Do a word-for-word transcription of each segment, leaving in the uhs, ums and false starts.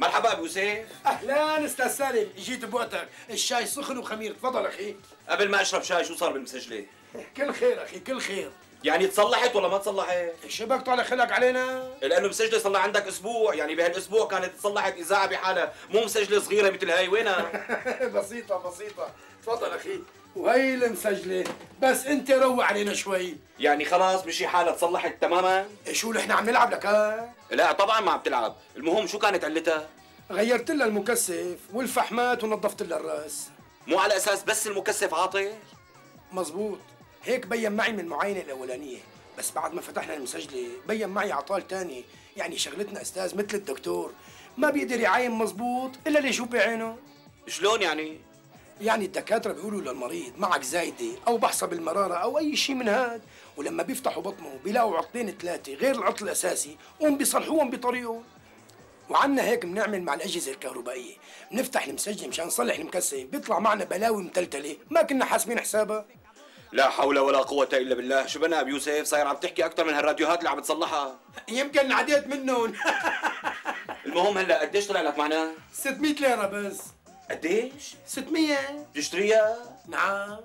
مرحبا ابو سيف. اهلا استاذ سالم، جيت بوقتك، الشاي سخن وخمير، تفضل اخي. قبل ما اشرب شاي شو صار بالمسجله؟ كل خير اخي كل خير. يعني تصلحت ولا ما تصلحت؟ شبك طالع خلق علينا؟ لانه مسجله صار لها عندك اسبوع، يعني بهالاسبوع كانت تصلحت اذاعه بحالها، مو مسجله صغيره مثل هاي. وينها؟ بسيطه بسيطه، تفضل اخي. وهي المسجله، بس انت روق علينا شوي. يعني خلاص مشي حالها تصلحت تماما؟ شو نحن عم نلعب لك ها؟ لا طبعا ما عم تلعب، المهم شو كانت علتها؟ غيرت لها المكثف والفحمات ونظفت لها الراس. مو على اساس بس المكثف عاطل؟ مزبوط، هيك بين معي من المعاينه الاولانيه، بس بعد ما فتحنا المسجله بين معي عطال تاني، يعني شغلتنا استاذ مثل الدكتور، ما بيقدر يعاين مزبوط الا اللي يشوف بعينه. شلون يعني؟ يعني الدكاتره بيقولوا للمريض معك زايده او بحصه بالمراره او اي شيء من هاد، ولما بيفتحوا بطنه بيلاقوا عطلين ثلاثه غير العطل الاساسي وهم بيصلحوهم بطريقهم. وعنا هيك بنعمل مع الاجهزه الكهربائيه، بنفتح المسجل مشان نصلح المكثف، بيطلع معنا بلاوي متلتله ما كنا حاسبين حسابها. لا حول ولا قوة إلا بالله. شو بنا أبو يوسف؟ صاير عم تحكي أكثر من هالراديوهات اللي عم تصلحها. يمكن عديت منهم. المهم هلا قديش طلع لك معنا؟ ستمية ليرة بس. قديش؟ ستمية. بتشتريها؟ نعم.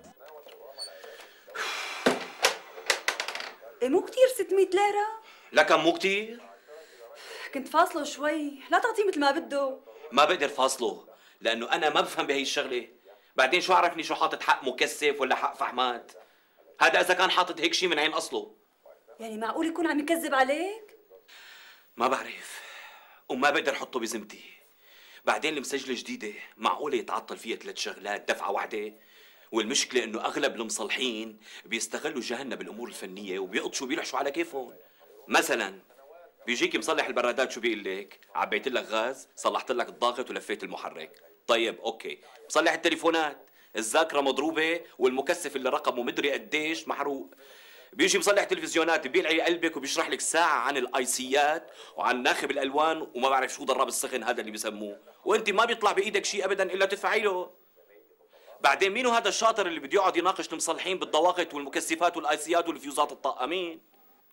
إيه مو كتير ستمية ليرة؟ لكن مو كتير؟ كنت فاصله شوي، لا تعطيه مثل ما بده. ما بقدر فاصله، لأنه أنا ما بفهم بهي الشغلة. بعدين شو عرفني شو حاطط حق مكثف ولا حق فحمات؟ هذا إذا كان حاطط هيك شيء من عين أصله. يعني معقول يكون عم يكذب عليك؟ ما بعرف، وما بقدر أحطه بذمتي. بعدين المسجلة جديدة، معقولة يتعطل فيها ثلاث شغلات دفعة واحدة؟ والمشكلة إنه أغلب المصلحين بيستغلوا جهلنا بالأمور الفنية وبيقطشوا وبيلحشوا على كيفهم. مثلاً بيجيك مصلح البرادات شو بيقول لك؟ عبيت لك غاز، صلحت لك الضاغط ولفيت المحرك. طيب اوكي، مصلح التليفونات، الذاكرة مضروبة والمكثف اللي رقمه مدري قديش محروق. بيجي مصلح تلفزيونات بيلعي قلبك وبيشرح لك ساعة عن الايسيات وعن ناخب الالوان وما بعرف شو ضراب السخن هذا اللي بيسموه، وانت ما بيطلع بايدك شيء ابدا الا تدفعي له. بعدين مين هذا الشاطر اللي بده يقعد يناقش المصلحين بالضواغط والمكثفات والايسيات والفيوزات الطاقمين؟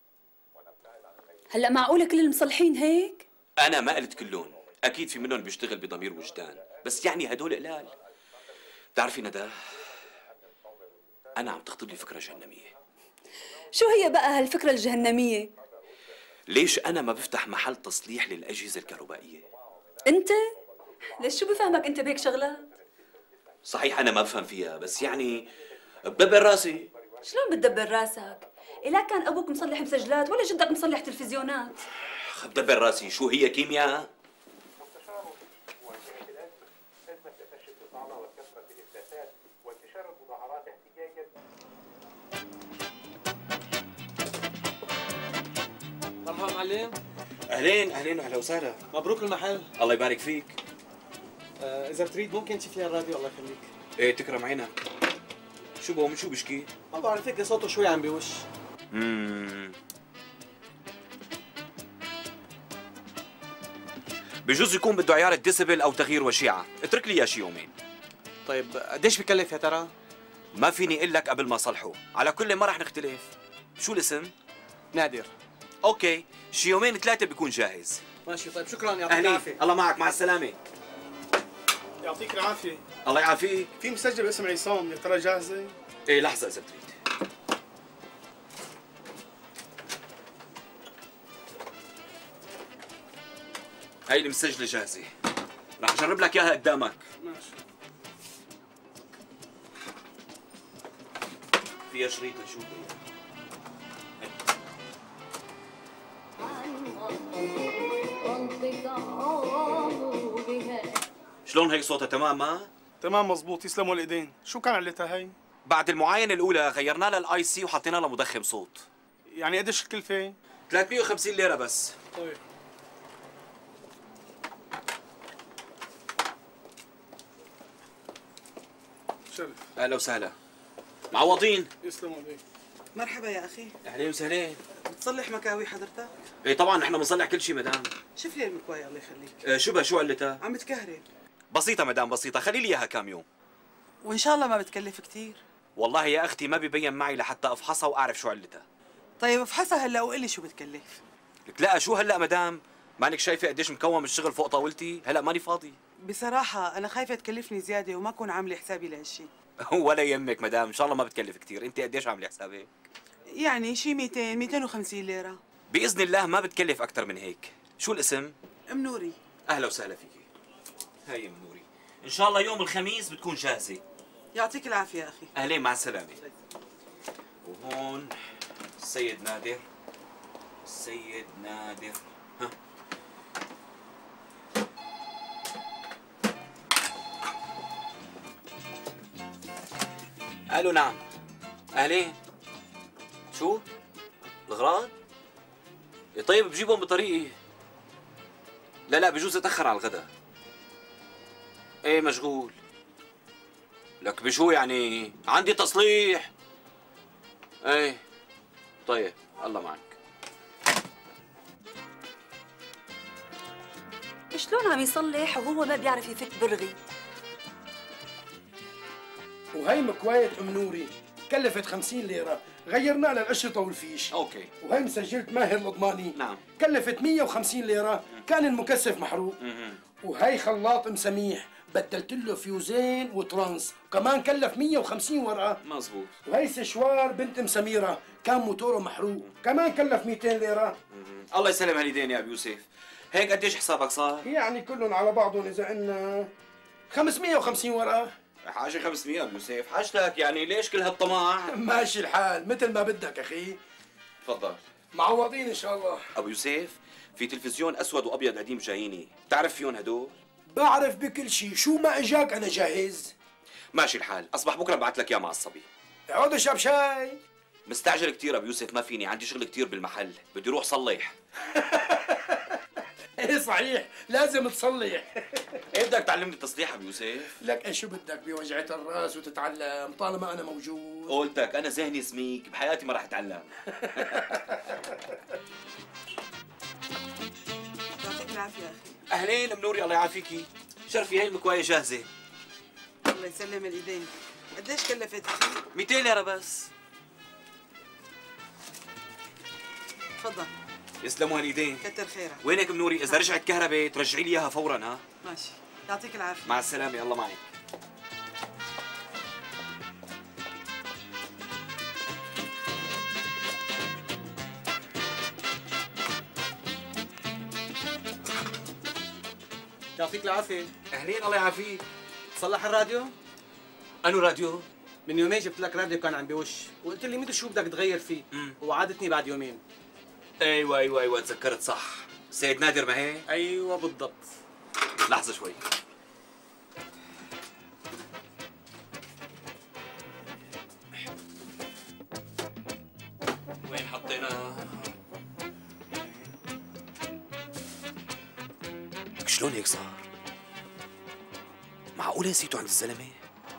هلا معقولة كل المصلحين هيك؟ أنا ما قلت كلهم، أكيد في منهم بيشتغل بضمير وجدان، بس يعني هدول قلال. بتعرفي ندى، أنا عم تخطر لي فكرة جهنمية. شو هي بقى هالفكرة الجهنمية؟ ليش أنا ما بفتح محل تصليح للأجهزة الكهربائية؟ أنت؟ ليش شو بفهمك أنت بهيك شغلات؟ صحيح أنا ما بفهم فيها، بس يعني بدبر راسي. شلون بتدبر راسك؟ إلا كان أبوك مصلح مسجلات ولا جدك مصلح تلفزيونات؟ بدبر راسي، شو هي كيمياء؟ مرحبا معلم. اهلين اهلين واهلا وسهلا. مبروك المحل. الله يبارك فيك. آه اذا بتريد ممكن تشوف لي الراديو الله يخليك. ايه تكرم عينك. شو بقوم شو بشكي؟ ما بعرف هيك صوته شوي عم بيوش. اممم بجوز يكون بده عيار الديسبل او تغيير وشيعه، اترك لي اياه شي يومين. طيب قديش بكلف يا ترى؟ ما فيني اقول لك قبل ما صلحه، على كل ما رح نختلف. شو الاسم؟ نادر. اوكي، شي يومين ثلاثة بيكون جاهز. ماشي طيب شكرا يعطيك العافية. الله معك، مع السلامة. يعطيك العافية. الله يعافيك. في مسجل باسم عصام، يا ترى جاهزة؟ ايه لحظة إذا بتريد. هاي المسجلة جاهزة، رح أجرب لك إياها قدامك. ماشي. فيها شريط لشوف. شلون هيك صوتها تمام ما؟ تمام مزبوط، يسلموا الايدين. شو كان علتها هي؟ بعد المعاينة الأولى غيرنا لها الاي سي وحطينا لها مضخم صوت. يعني قديش الكلفة؟ ثلاثمية وخمسين ليرة بس. طيب. شرف. أهلا وسهلا. معوضين. يسلموا ايديك. مرحبا يا اخي. أهلين وسهلين. بتصلح مكاوي حضرتك؟ إيه طبعا نحن بنصلح كل شيء مدام. شوف لي المكواية الله يخليك. أه شو بها شو علتها؟ عم بتكهرب. بسيطة مدام بسيطة، خلي لي إياها كام يوم. وان شاء الله ما بتكلف كثير. والله يا أختي ما ببين معي لحتى أفحصها وأعرف شو علتها. طيب افحصها هلا وقول لي شو بتكلف. لك لا شو هلا مدام؟ مانك شايفه قديش مكوم الشغل فوق طاولتي؟ هلا ماني فاضي. بصراحة أنا خايفة تكلفني زيادة وما أكون عاملة حسابي لهالشي. ولا يهمك مدام، ان شاء الله ما بتكلف كثير. انت قديش عامله حسابك؟ يعني شي مئتين مئتين وخمسين ليرة. باذن الله ما بتكلف اكثر من هيك. شو الاسم؟ ام نوري. اهلا وسهلا فيكي. هاي ام نوري، ان شاء الله يوم الخميس بتكون جاهزه. يعطيك العافية يا أخي. اهلين، مع السلامه. وهون السيد نادر. السيد نادر. ها الو، نعم. اهلين. شو؟ الغراض؟ إيه طيب بجيبهم بطريقي. لا لا بجوز اتاخر على الغداء. ايه مشغول. لك بشو يعني؟ عندي تصليح. ايه طيب الله معك. شلون عم يصلح وهو ما بيعرف يفك برغي؟ وهي مكواية ام نوري كلفت خمسين ليرة، غيرنا لها الأشرطة والفيش. اوكي. وهي مسجلة ماهر الأضماني. نعم. كلفت مئة وخمسين ليرة، كان المكثف محروق. وهي خلاط مساميح بدلت له فيوزين وترانس، كمان كلف مئة وخمسين ورقة. مزبوط. وهي سشوار بنت ام سميرة كان موتوره محروق، كمان كلف مئتين ليرة. الله يسلم هاليدين يا ابو يوسف. هيك قديش حسابك صار؟ يعني كلهم على بعضهم إذا قلنا خمسمئة وخمسين ورقة. حاجة خمسمئة ابو يوسف، حاجتك يعني ليش كل هالطمع؟ ماشي الحال مثل ما بدك أخي. تفضل. معوضين إن شاء الله. ابو يوسف، في تلفزيون اسود وابيض قديم جاييني، بتعرف فيهم هدول؟ بعرف بكل شيء، شو ما اجاك انا جاهز. ماشي الحال، اصبح بكره ببعث لك اياه مع الصبي. اقعد اشرب شاي. مستعجل كثير ابو يوسف، ما فيني، عندي شغل كثير بالمحل، بدي اروح صلح. ايه صحيح، لازم تصلح. ايه بدك تعلمني التصليح ابو يوسف؟ لك ايه شو بدك بوجعة الراس وتتعلم طالما انا موجود. قولتك انا ذهني سميك، بحياتي ما راح اتعلم. يعطيك العافية يا أخي. اهلين ام نوري، الله يعافيكي. شرفي، هي المكوايه جاهزه. الله يسلم الإيدين. قديش كلفت أخي؟ مئتين ليره بس. تفضل. يسلموا هاليدين. كتر خيرك. وينك ام نوري؟ اذا رجعت كهرباء ترجعي لي اياها فورا. ها ماشي. يعطيك العافية. مع السلامه، الله معك. يعطيك العافية. اهلين، الله يعافيك. تصلح الراديو؟ انو راديو؟ من يومين جبت لك راديو كان عم بوش، وقلت لي مدري شو بدك تغير فيه، مم. ووعدتني بعد يومين. ايوه ايوه ايوه تذكرت، صح. سيد نادر ما هيك؟ ايوه بالضبط. لحظه شوي. وين حطينا؟ شلون هيك صار؟ معقولة نسيتوا عند الزلمة؟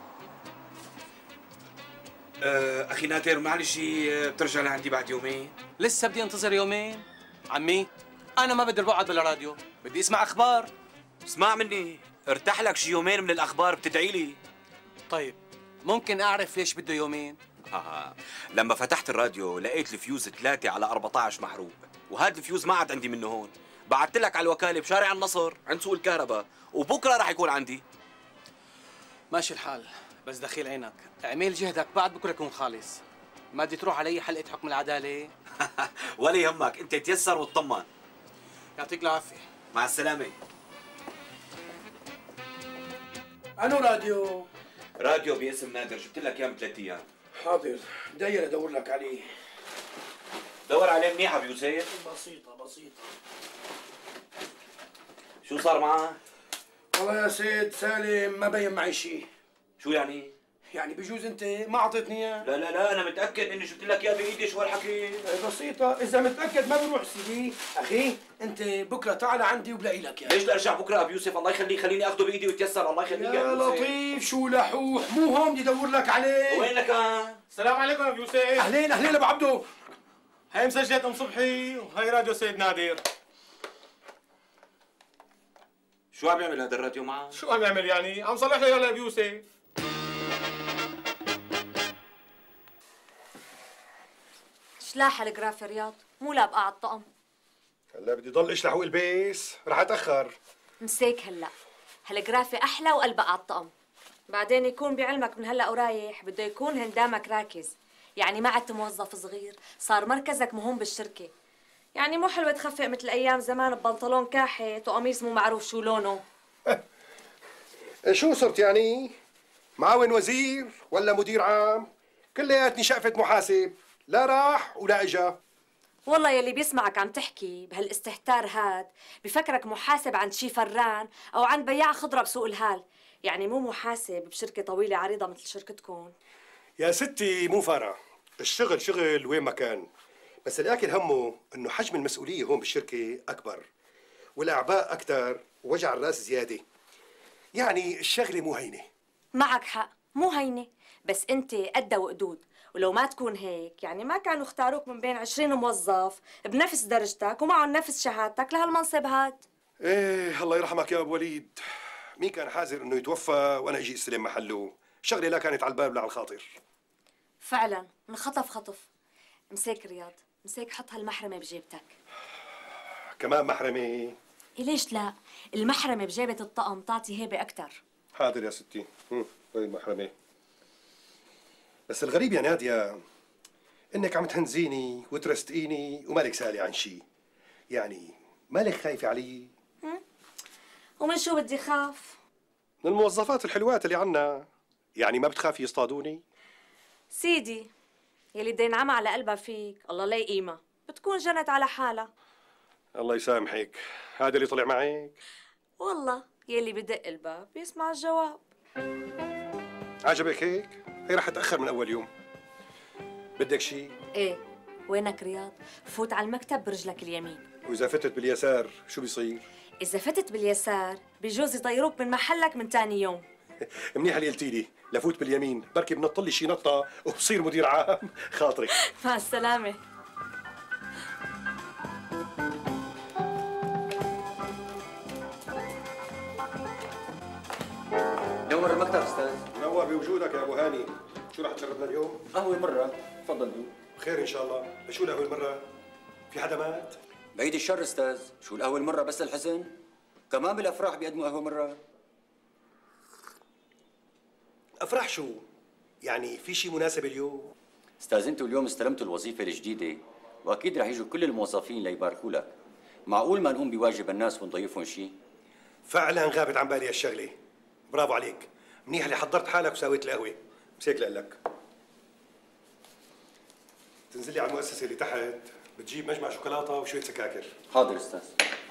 أه أخي نادر، معلش بترجع لعندي بعد يومين؟ لسه بدي انتظر يومين؟ عمي انا ما بدي بقعد بالراديو، بدي اسمع اخبار. اسمع مني، ارتاح لك شي يومين من الأخبار بتدعي لي. طيب ممكن اعرف ليش بده يومين؟ آه. لما فتحت الراديو لقيت الفيوز ثلاثة على أربعة عشر محروق، وهذا الفيوز ما عاد عندي منه هون. بعثت لك على الوكالة بشارع النصر عند سوق الكهرباء، وبكرة راح يكون عندي. ماشي الحال، بس دخيل عينك، اعمل جهدك بعد بكره يكون خالص. ما بدي تروح علي حلقة حكم العدالة؟ ولا يهمك، أنت تيسر وتطمن. يعطيك العافية. مع السلامة. انو راديو؟ راديو باسم نادر، جبت لك اياه من ثلاث ايام. حاضر، داير ادور لك عليه. دور عليه منيح ابو يوسف. بسيطة بسيطة. شو صار معه؟ والله يا سيد سالم ما بين معي شيء. شو يعني؟ يعني بجوز انت ما اعطيتني اياه. لا لا لا، انا متاكد اني جبت لك اياه بايدي. شو هالحكي؟ بسيطة، إذا متأكد ما بروح سيدي، أخي أنت بكرة تعال عندي وبلاقي لك إياه. ليش بدي ارجع بكره ابو يوسف؟ الله يخليك، خليني اخذه بايدي ويتيسر. الله يخليك يا أبو يوسف. لطيف، شو لحوح، مو هون بدي ادور لك عليه. وينك انت؟ السلام عليكم ابو يوسف. أهلين أهلين أبو عبدو. هاي مسجلة ام صبحي وهي راديو سيد نادر. شو عم يعمل هذا الراديو معه؟ شو عم يعمل يعني؟ عم صلح لي يا ابو يوسف. شلاح الجراف يا رياض، مو لابقى على الطقم. هلا بدي ضل اشلح والبس، رح اتاخر. مساك هلا، هالجرافي احلى وقلبها على الطقم. بعدين يكون بعلمك من هلا ورايح بده يكون هندامك راكز، يعني ما عدت موظف صغير، صار مركزك مهم بالشركه. يعني مو حلوه تخفق مثل ايام زمان ببنطلون كاحت وقميص مو معروف شو لونه. شو صرت يعني؟ معاون وزير ولا مدير عام؟ كلياتني شقفة محاسب، لا راح ولا اجا. والله يلي بيسمعك عم تحكي بهالاستهتار هاد بفكرك محاسب عند شي فران او عند بياع خضره بسوق الهال، يعني مو محاسب بشركه طويله عريضه مثل شركتكم. يا ستي مو فارقة، الشغل شغل وين ما كان، بس اللي اكل همه انه حجم المسؤولية هون بالشركة اكبر والاعباء اكثر ووجع الراس زيادة. يعني الشغلة مو هينة. معك حق، مو هينه، بس انت قدها وقدود، ولو ما تكون هيك يعني ما كانوا اختاروك من بين عشرين موظف بنفس درجتك ومعهم نفس شهادتك لهالمنصب هاد. ايه الله يرحمك يا ابو وليد، مين كان حاذر انه يتوفى وانا اجي استلم محله؟ الشغله لا كانت على الباب لا على الخاطر. فعلا انخطف خطف. مساك رياض، مساك حط هالمحرمه بجيبتك. كمان محرمه؟ إيه ليش لا؟ المحرمه بجيبه الطقم تعطي هيبه اكثر. حاضر يا ستي. هم طيب محرمه. بس الغريب يا ناديه انك عم تهنزيني وترستقيني ومالك سالي عن شيء. يعني مالك خايفه علي؟ ومن شو بدي خاف؟ من الموظفات الحلوات اللي عنا. يعني ما بتخافي يصطادوني؟ سيدي يلي بده ينعم على قلبها فيك الله لا يقيمها، بتكون جنت على حالها. الله يسامحك، هذا اللي طلع معك؟ والله يلي بدق الباب بيسمع الجواب. عجبك هيك؟ هي رح اتاخر من اول يوم. بدك شيء؟ ايه، وينك رياض؟ فوت على المكتب برجلك اليمين. واذا فتت باليسار شو بيصير؟ اذا فتت باليسار بجوز يطيروك من محلك من تاني يوم. منيح اللي قلتي لي، لفوت باليمين بركي بنط لي شي نطه وبصير مدير عام. خاطرك. مع السلامه. نور المكتب استاذ. منور بوجودك يا ابو هاني. شو رح تشربنا اليوم؟ قهوه مره، تفضل. خير ان شاء الله. شو القهوه المره؟ في حدا مات؟ بعيد الشر استاذ، شو القهوه المره بس للحزن؟ كمان بالافراح بيقدموا قهوه مره. افراح شو؟ يعني في شي مناسبه اليوم؟ استاذ انتوا اليوم استلمتوا الوظيفه الجديده واكيد رح يجوا كل الموظفين ليباركوا لك. معقول ما نقوم بواجب الناس ونضيفهم شيء؟ فعلا غابت عن بالي هالشغله. برافو عليك، منيح اللي حضرت حالك وسويت القهوه. بس هيك لك تنزلي على المؤسسه اللي تحت بتجيب مجمع شوكولاته وشويه سكاكر. حاضر استاذ.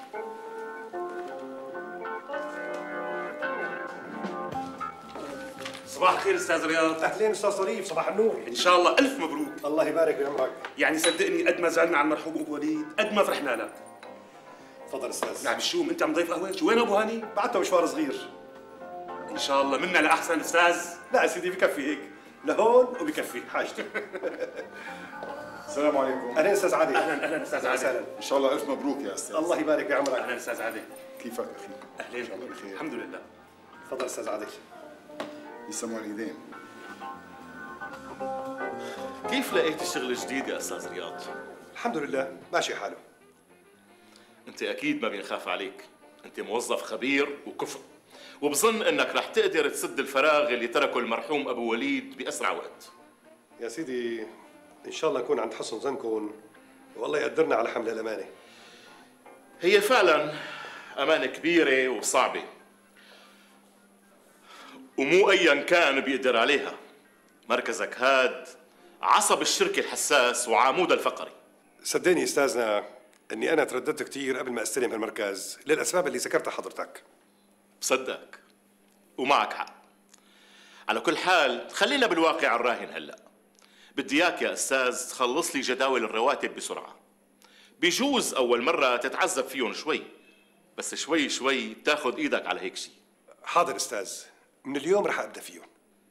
صباح الخير استاذ رياض. اهلين استاذ طريف، صباح النور. ان شاء الله الف مبروك. الله يبارك بعمرك. يعني صدقني قد ما زعلنا على المرحوم ابو وليد قد ما فرحنا لك. تفضل استاذ. نعم الشوم، انت عم ضيف قهوه؟ شو وين ابو هاني؟ بعته مشوار صغير. ان شاء الله منا لاحسن استاذ. لا يا سيدي بكفي هيك، لهون وبكفي حاجتي. السلام عليكم. اهلا استاذ عادل. اهلا اهلا استاذ عادل. اهلا. ان شاء الله الف مبروك يا استاذ. الله يبارك بعمرك. اهلا استاذ عادل. كيفك اخي؟ اهلين. ان شاء الله بخير. الحمد لله. تفضل استاذ عادل. يسموا الايدين. كيف لقيت الشغل الجديد يا استاذ رياض؟ الحمد لله ماشي حاله. انت اكيد ما بينخاف عليك، انت موظف خبير وكفء، وبظن انك رح تقدر تسد الفراغ اللي تركه المرحوم ابو وليد باسرع وقت. يا سيدي ان شاء الله نكون عند حسن ظنكم والله يقدرنا على حمل الامانه. هي فعلا امانه كبيره وصعبه، ومو ايا كان بيقدر عليها. مركزك هاد عصب الشركه الحساس وعمودها الفقري. صدقني استاذنا اني انا ترددت كثير قبل ما استلم هالمركز للاسباب اللي ذكرتها حضرتك. بصدقك ومعك حق. على كل حال خلينا بالواقع الراهن هلا. بدي اياك يا استاذ تخلص لي جداول الرواتب بسرعه. بيجوز اول مره تتعذب فيهم شوي، بس شوي شوي بتاخذ ايدك على هيك شيء. حاضر استاذ، من اليوم رح ابدا فيهم.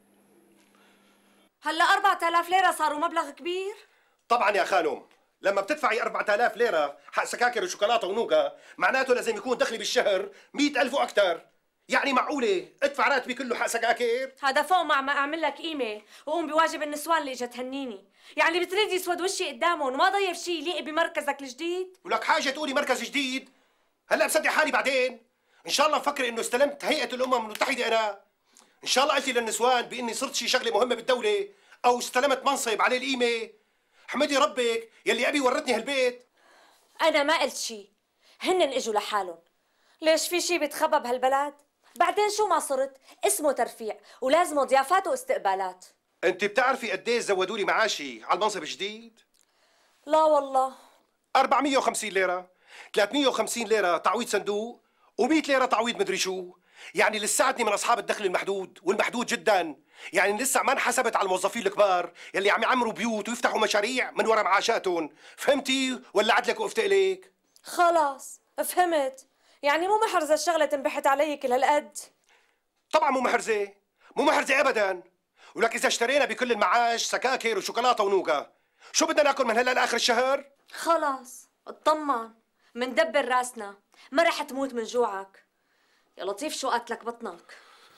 هلا أربعة آلاف ليرة صاروا مبلغ كبير؟ طبعا يا خانم، لما بتدفعي أربعة آلاف ليرة حق سكاكر وشوكولاته ونوغا معناته لازم يكون دخلي بالشهر مئة ألف واكثر. يعني معقوله ادفع راتبي كله حق سكاكر؟ هذا فوق مع ما اعمل لك قيمه وقوم بواجب النسوان اللي اجت تهنيني. يعني بتريد يسود وشي قدامهم وما ضيف شيء يليق بمركزك الجديد؟ ولك حاجه تقولي مركز جديد؟ هلا بصدق حالي بعدين. ان شاء الله مفكر انه استلمت هيئه الامم المتحده انا. ان شاء الله قلتي للنسوان باني صرت شي شغله مهمه بالدوله او استلمت منصب عليه القيمه. حمدي ربك يلي ابي ورتني هالبيت. انا ما قلت شيء، هن اجوا لحالهم. ليش في شيء بيتخبى بهالبلد؟ بعدين شو ما صرت اسمه ترفيع ولازمه ضيافات واستقبالات. انت بتعرفي قديش زودوا لي معاشي على المنصب الجديد؟ لا والله. أربعمية وخمسين ليره، ثلاثمية وخمسين ليره تعويض صندوق ومية ليره تعويض مدري شو. يعني لساتني من اصحاب الدخل المحدود والمحدود جدا. يعني لسه ما انحسبت على الموظفين الكبار يلي عم يعمروا بيوت ويفتحوا مشاريع من ورا معاشاتهم. فهمتي ولا عدلك وقفت اليك؟ خلاص فهمت. يعني مو محرزه الشغله تنبحت علي كل هالقد. طبعا مو محرزه، مو محرزه ابدا. ولك اذا اشترينا بكل المعاش سكاكر وشوكولاته ونوغا، شو بدنا ناكل من هلا لاخر الشهر؟ خلاص اطمن، مندبر راسنا، ما رح تموت من جوعك. يا لطيف شو قتلك بطنك.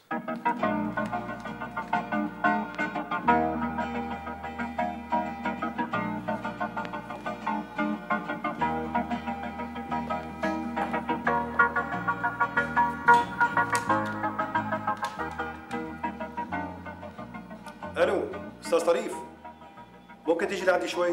الو استاذ طريف، ممكن تيجي لعندي شوي؟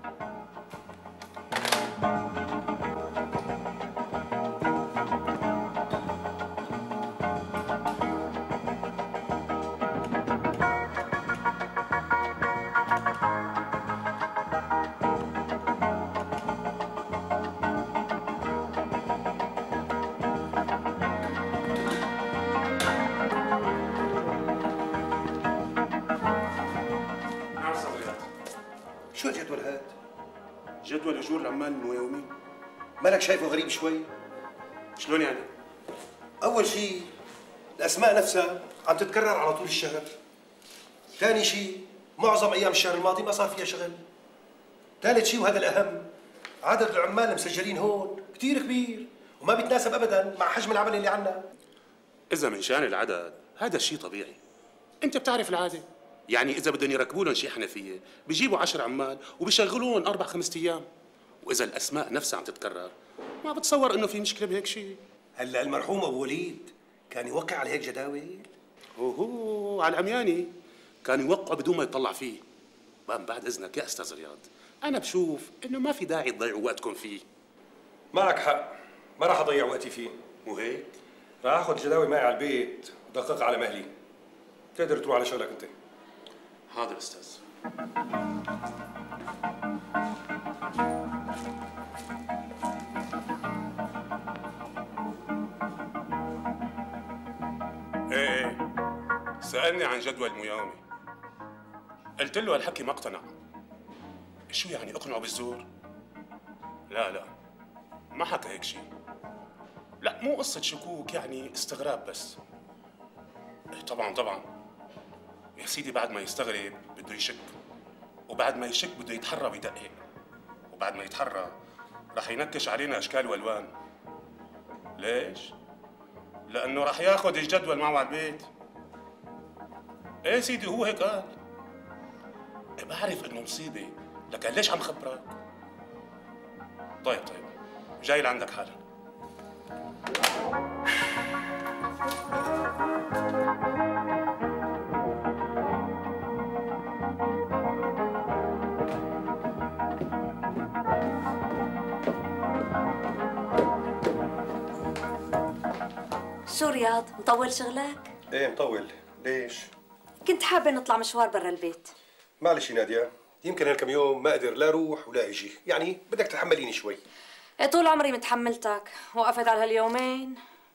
شو الجدول هاد؟ جدول اجور العمال اليومي. مالك شايفه غريب شوي؟ شلون يعني؟ اول شيء الاسماء نفسها عم تتكرر على طول الشهر. ثاني شيء معظم ايام الشهر الماضي ما صار فيها شغل. ثالث شيء وهذا الاهم، عدد العمال المسجلين هون كثير كبير وما بيتناسب ابدا مع حجم العمل اللي عندنا. اذا من شان العدد هذا الشيء طبيعي. انت بتعرف العاده. يعني اذا بدهم يركبوا لهم شي حنفيه بيجيبوا عشر عمال وبيشغلوهم اربع خمس ايام. واذا الاسماء نفسها عم تتكرر ما بتصور انه في مشكله بهيك شيء. هلا المرحوم ابو وليد كان يوقع على هيك جداول؟ اوهو على العمياني كان يوقع بدون ما يطلع فيه. بقى بعد اذنك يا استاذ رياض، انا بشوف انه ما في داعي تضيعوا وقتكم فيه. معك حق، ما راح اضيع وقتي فيه. مو هيك؟ راح اخذ الجداول معي على البيت ودققها على مهلي. تقدر تروح على شغلك انت. حاضر استاذ. ايه ايه سألني عن جدول ميومي، قلت له هالحكي ما اقتنع. شو يعني اقنعه بالزور؟ لا لا ما حكى هيك شيء. لا مو قصة شكوك، يعني استغراب بس. إيه طبعا طبعا يا سيدي، بعد ما يستغرب بده يشك، وبعد ما يشك بده يتحرى ويدقق، وبعد ما يتحرى رح ينكش علينا اشكال والوان. ليش؟ لانه رح ياخذ الجدول معه على البيت. ايه سيدي هو هيك قال. إيه بعرف انه مصيبه، لكن ليش عم خبرك؟ طيب طيب جاي لعندك حالا. شو رياض، مطول شغلك؟ ايه مطول. ليش؟ كنت حابة نطلع مشوار برا البيت. معلش يا نادية، يمكن هالكم يوم ما اقدر لا اروح ولا اجي، يعني بدك تتحمليني شوي. إيه طول عمري متحملتك، وقفت على هاليومين.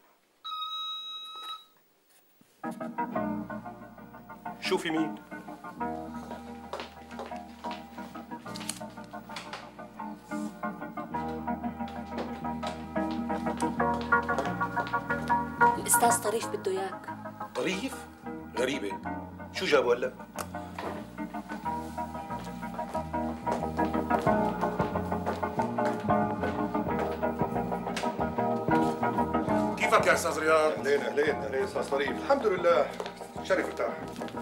شوفي مين؟ الأستاذ طريف بده إياك. طريف؟ غريبة، شو جابوا هلا؟ كيفك امورك يا استاذ رياض؟ اهلين اهلين اهلين استاذ طريف، الحمد لله شرف ارتاح.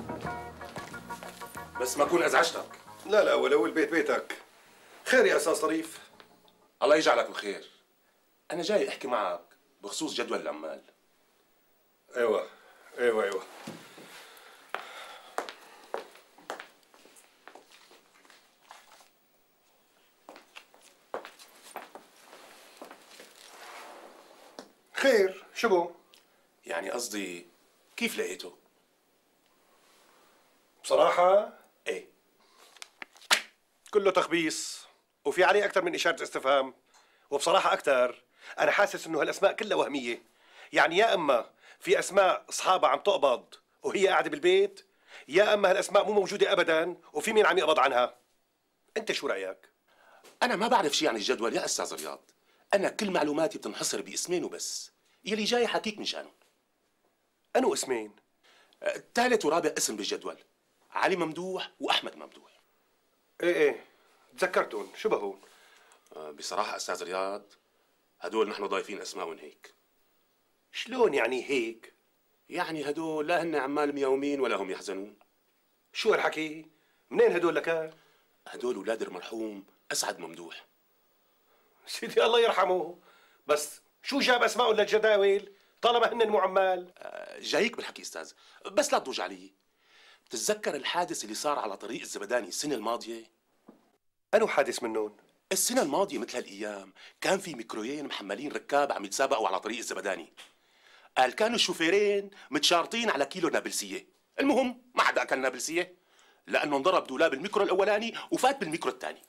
بس ما اكون ازعجتك. لا لا، ولو البيت بيتك. خير يا استاذ طريف؟ الله يجعلك بخير. انا جاي احكي معك بخصوص جدول العمال. ايوه ايوه ايوه. خير، شو بو؟ يعني قصدي كيف لقيته؟ بصراحة ايه؟ كله تخبيص وفي عليه أكثر من إشارة استفهام، وبصراحة أكثر أنا حاسس إنه هالأسماء كلها وهمية. يعني يا إما في أسماء أصحابها عم تقبض وهي قاعدة بالبيت، يا إما هالأسماء مو موجودة أبداً وفي مين عم يقبض عنها. أنت شو رأيك؟ انا ما بعرف شيء عن الجدول يا استاذ رياض. انا كل معلوماتي بتنحصر باسمين وبس، يلي جاي حكيك مشانهم. أنو اسمين؟ ثالث ورابع اسم بالجدول، علي ممدوح واحمد ممدوح. ايه ايه تذكرتهم، شو بهون؟ أه بصراحة استاذ رياض هدول نحن ضايفين اسمائهم هيك. شلون يعني هيك؟ يعني هدول لا هن عمال ميومين ولا هم يحزنون. شو هالحكي؟ منين هدول لك؟ هدول اولاد المرحوم اسعد ممدوح. سيدي الله يرحمه، بس شو جاب اسمائهم للجداول طالما هن مو عمال؟ أه جايك بالحكي استاذ، بس لا تضوج علي. بتتذكر الحادث اللي صار على طريق الزبداني السنة الماضية؟ أنو حادث منهم؟ السنة الماضية مثل هالأيام كان في ميكرويين محملين ركاب عم يتسابقوا على طريق الزبداني. قال كانوا الشوفيرين متشارطين على كيلو نابلسية. المهم ما حدا أكل نابلسية لأنه انضرب دولاب الميكرو الأولاني وفات بالميكرو الثاني.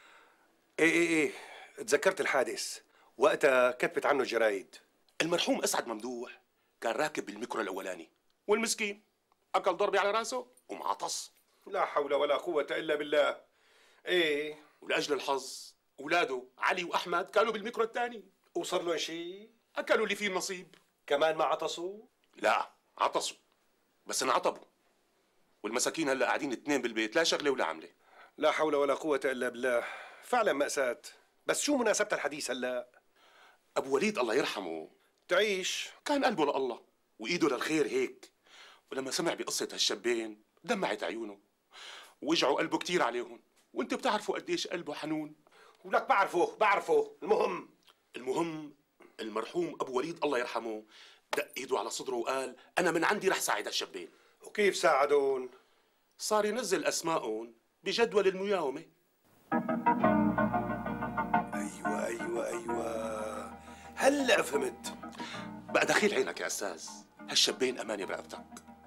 إيه إيه إيه تذكرت الحادث، وقتها كتبت عنه الجرايد. المرحوم أسعد ممدوح كان راكب بالميكرو الأولاني والمسكين أكل ضربة على راسه ومعطس. لا حول ولا قوة إلا بالله. إيه ولأجل الحظ أولاده علي وأحمد كانوا بالميكرو الثاني. وصار لهم شيء؟ أكلوا اللي فيه النصيب. كمان ما عطسوا؟ لا عطسوا بس انعطبوا، والمساكين هلا قاعدين اثنين بالبيت لا شغله ولا عمله. لا حول ولا قوة إلا بالله، فعلا مأساة. بس شو مناسبة الحديث هلا؟ أبو وليد الله يرحمه تعيش كان قلبه لله وإيده للخير هيك، ولما سمع بقصة هالشابين دمعت عيونه ووجعوا قلبه كتير عليهم، وانت بتعرفوا قديش قلبه حنون. ولك بعرفه بعرفه. المهم المهم المرحوم أبو وليد الله يرحمه دق ايده على صدره وقال أنا من عندي رح ساعد هالشابين. وكيف ساعدون؟ صار ينزل أسمائهم بجدول المياومة. أيوة أيوة أيوة هلا فهمت. بقى دخيل عينك يا أستاذ، هالشابين أمانة برقبتك،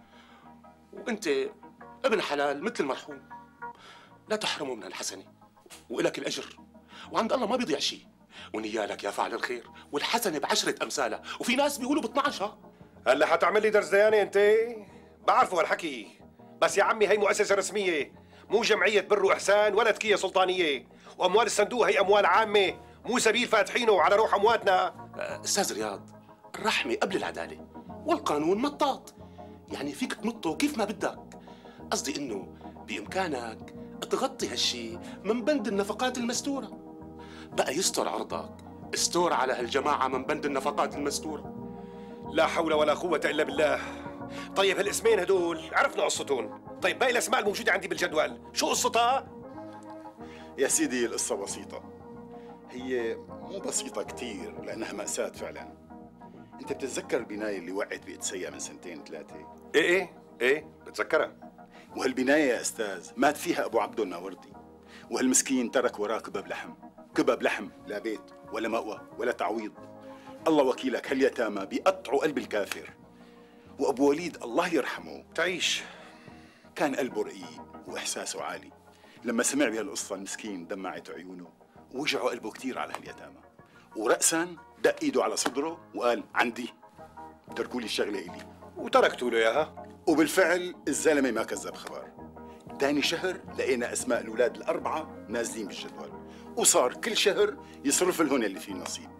وأنت ابن حلال مثل المرحوم، لا تحرمه من هالحسنة وإلك الأجر، وعند الله ما بيضيع شيء، ونيالك يا فاعل الخير، والحسنة بعشرة أمثالها، وفي ناس بيقولوا باثنعش. هلا حتعمل لي درس ديانة أنت؟ بعرفه هالحكي، بس يا عمي هي مؤسسة رسمية، مو جمعية بر وإحسان ولا تكية سلطانية، وأموال الصندوق هي أموال عامة، مو سبيل فاتحينه على روح أمواتنا. أستاذ رياض، الرحمة قبل العدالة، والقانون مطاط، يعني فيك تمطه كيف ما بدك. قصدي إنه بإمكانك تغطي هالشي من بند النفقات المستورة. بقى يستر عرضك، استور على هالجماعة من بند النفقات المستورة. لا حول ولا قوة إلا بالله. طيب هالاسمين هدول عرفنا قصتهم، طيب باقي الأسماء الموجودة عندي بالجدول شو قصتها؟ يا سيدي القصة بسيطة، هي مو بسيطة كتير لأنها مأساة فعلا. أنت بتتذكر البناية اللي وقعت بإتسيا من سنتين ثلاثة؟ إيه إيه إيه بتذكرها. وهالبناية يا أستاذ مات فيها أبو عبده الناوردي، وهالمسكين ترك وراه كبب لحم، كبب لحم لا بيت ولا مأوى ولا تعويض. الله وكيلك هاليتامى بيقطعوا قلب الكافر. وأبو وليد الله يرحمه تعيش كان قلبه رقيق وإحساسه عالي. لما سمع بهالقصة المسكين دمعت عيونه ووجعوا قلبه كتير على هاليتامى، ورأسا دق ايده على صدره وقال عندي، تركوا لي الشغلة إلي، وتركتوا له إياها. وبالفعل الزلمة ما كذب خبر. تاني شهر لقينا أسماء الأولاد الأربعة نازلين بالجدول، وصار كل شهر يصرف لهن اللي فيه نصيب.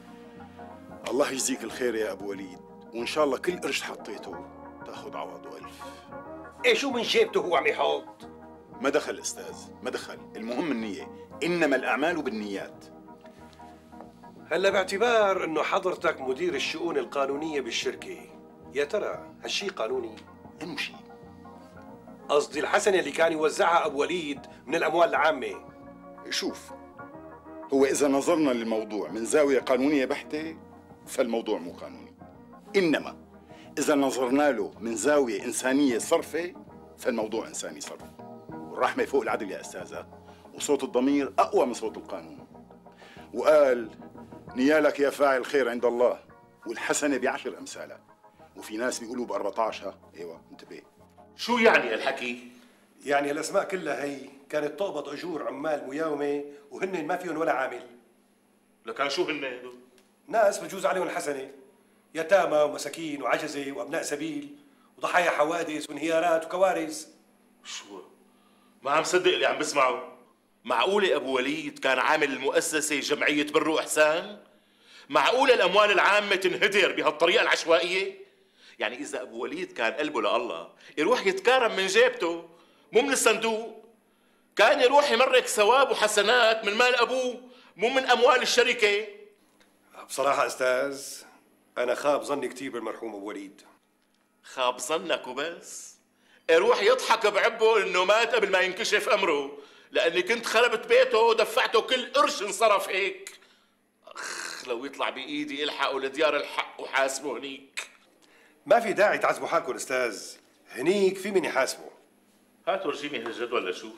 الله يجزيك الخير يا أبو وليد، وإن شاء الله كل قرش حطيته تاخذ عوضه ألف. إيه شو من جيبته هو عم يحط؟ ما دخل أستاذ، ما دخل، المهم النية، إنما الأعمال بالنيات. هلا باعتبار انه حضرتك مدير الشؤون القانونية بالشركة، يا ترى هالشي قانوني؟ انو شيء؟ قصدي الحسنة اللي كان يوزعها ابو وليد من الاموال العامة. شوف، هو اذا نظرنا للموضوع من زاوية قانونية بحتة فالموضوع مو قانوني، انما اذا نظرنا له من زاوية انسانية صرفة فالموضوع انساني صرف. والرحمة فوق العدل يا استاذة، وصوت الضمير اقوى من صوت القانون. وقال نيالك يا فاعل خير عند الله والحسنة بعشر أمثالها، وفي ناس بيقولوا ب أربعطعش. ها ايوه انتبه. شو يعني الحكي؟ يعني الاسماء كلها هي كانت تقبض اجور عمال مياومة وهن ما فيهم ولا عامل. لكان شو هن هدول؟ ناس بجوز عليهم الحسنة، يتامى ومساكين وعجزة وابناء سبيل وضحايا حوادث وانهيارات وكوارث. شو؟ ما عم صدق اللي عم بسمعه. معقولة أبو وليد كان عامل المؤسسة جمعية بر وإحسان؟ معقولة الأموال العامة تنهدر بهالطريقة العشوائية؟ يعني إذا أبو وليد كان قلبه لله يروح يتكرم من جيبته مو من الصندوق، كان يروح يمرك ثواب وحسنات من مال أبوه مو من أموال الشركة. بصراحة أستاذ أنا خاب ظني كثير بالمرحوم أبو وليد. خاب ظنك وبس؟ يروح يضحك بعبه إنه مات قبل ما ينكشف أمره، لأني كنت خربت بيته ودفعته كل قرش انصرف هيك. أخ لو يطلع بإيدي الحقه لديار الحق وحاسبه هنيك. ما في داعي تعذبوا حالكم أستاذ، هنيك في من يحاسبه. هات ورجيني هالجدول لشوف.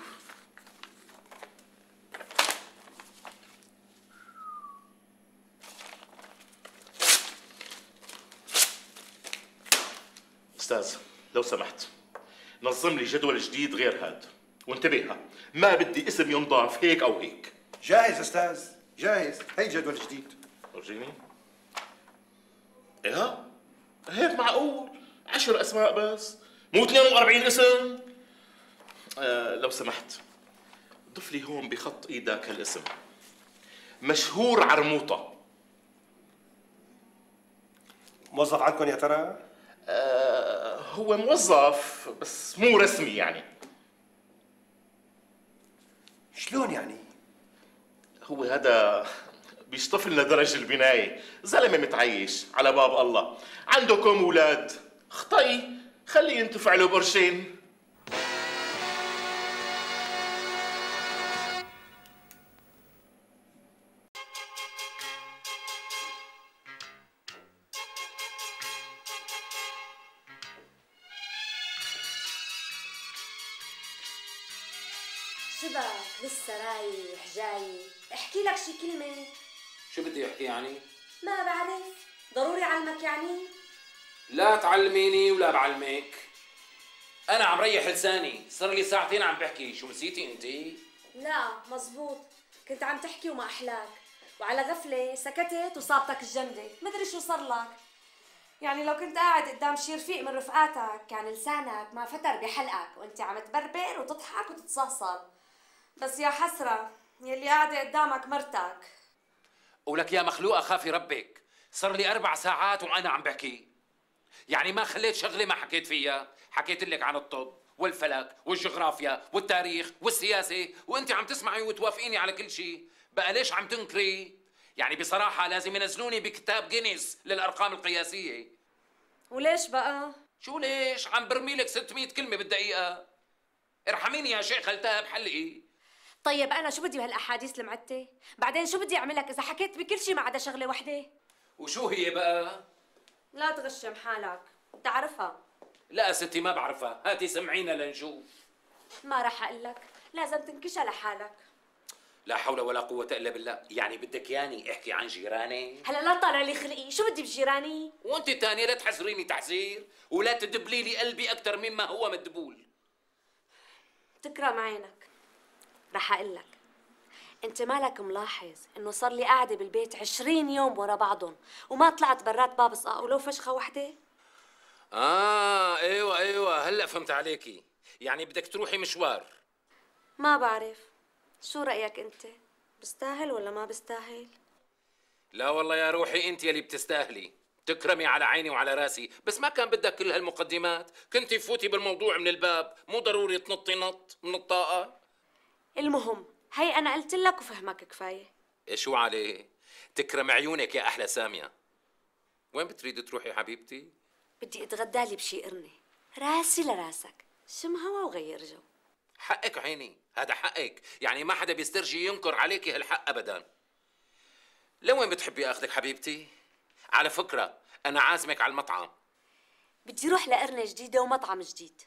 أستاذ لو سمحت نظم لي جدول جديد غير هاد، وانتبه ما بدي اسم ينضاف هيك أو هيك. جاهز أستاذ جاهز، هي جدول جديد. ورجيني. إيه هيك معقول؟ عشر أسماء بس مو اثنين وأربعين اسم؟ آه لو سمحت ضف لي هون بخط ايدك هالاسم، مشهور عرموطة. موظف عندكم يا ترى؟ آه هو موظف بس مو رسمي يعني. شلون يعني؟ هو هذا بيشطف لنا درج البناية، زلمة متعيش على باب الله، عندكم أولاد، خطي خليه ينتفع له بقرشين. شبك لسه رايح جاي، احكي لك شي كلمة. شو بدي احكي يعني؟ ما بعرف، ضروري علمك يعني؟ لا تعلميني ولا بعلمك. أنا عم ريح لساني، صار لي ساعتين عم بحكي، شو نسيتي أنتِ؟ لا مزبوط، كنت عم تحكي وما أحلاك، وعلى غفلة سكتت وصابتك الجمدة، مدري شو صار لك. يعني لو كنت قاعد قدام شي رفيق من رفقاتك كان لسانك ما فتر بحلقك وانت عم تبربر وتضحك وتتصهصل. بس يا حسرة يلي قاعدة قدامك مرتك. ولك يا مخلوقة خافي ربك، صار لي أربع ساعات وأنا عم بحكي. يعني ما خليت شغلة ما حكيت فيها، حكيت لك عن الطب والفلك والجغرافيا والتاريخ والسياسة، وأنت عم تسمعي وتوافقيني على كل شيء. بقى ليش عم تنكري؟ يعني بصراحة لازم ينزلوني بكتاب جينيس للأرقام القياسية. وليش بقى؟ شو ليش؟ عم برمي لك ستمية كلمة بالدقيقة. ارحميني يا شيخ التهب حلقي. طيب أنا شو بدي بهالأحاديث المعتة؟ بعدين شو بدي أعمل لك إذا حكيت بكل شيء ما عدا شغلة وحدة؟ وشو هي بقى؟ لا تغشم حالك، بتعرفها. لا ستي ما بعرفها، هاتي سمعينا لنشوف. ما رح أقول لك، لازم تنكشها لحالك. لا حول ولا قوة إلا بالله، يعني بدك ياني احكي عن جيراني؟ هلا لا طالع لي خلقي، شو بدي بجيراني؟ وانت تاني لا تحسريني تحسير، ولا تدبلي لي قلبي أكثر مما هو مدبول. تكرم عينك، رح أقول لك، أنت مالك ملاحظ إنه صار لي قاعدة بالبيت عشرين يوم ورا بعضهم وما طلعت برات باب صقا ولو فشخة وحدة؟ آه أيوة أيوة هلأ فهمت عليكي، يعني بدك تروحي مشوار. ما بعرف، شو رأيك أنت؟ بستاهل ولا ما بستاهل؟ لا والله يا روحي أنت يلي بتستاهلي، تكرمي على عيني وعلى راسي، بس ما كان بدك كل هالمقدمات، كنتي فوتي بالموضوع من الباب، مو ضروري تنطي نط من الطاقة. المهم هي أنا قلت لك وفهمك كفاية. شو عليه؟ تكرم عيونك يا احلى ساميه. وين بتريد تروحي حبيبتي؟ بدي اتغدى لي بشي قرنه، راسي لراسك، شم هوا وغير جو. حقك عيني، هذا حقك، يعني ما حدا بيسترجي ينكر عليكي هالحق ابدا. لوين بتحبي اخذك حبيبتي؟ على فكره انا عازمك على المطعم. بدي روح لقرنه جديده ومطعم جديد.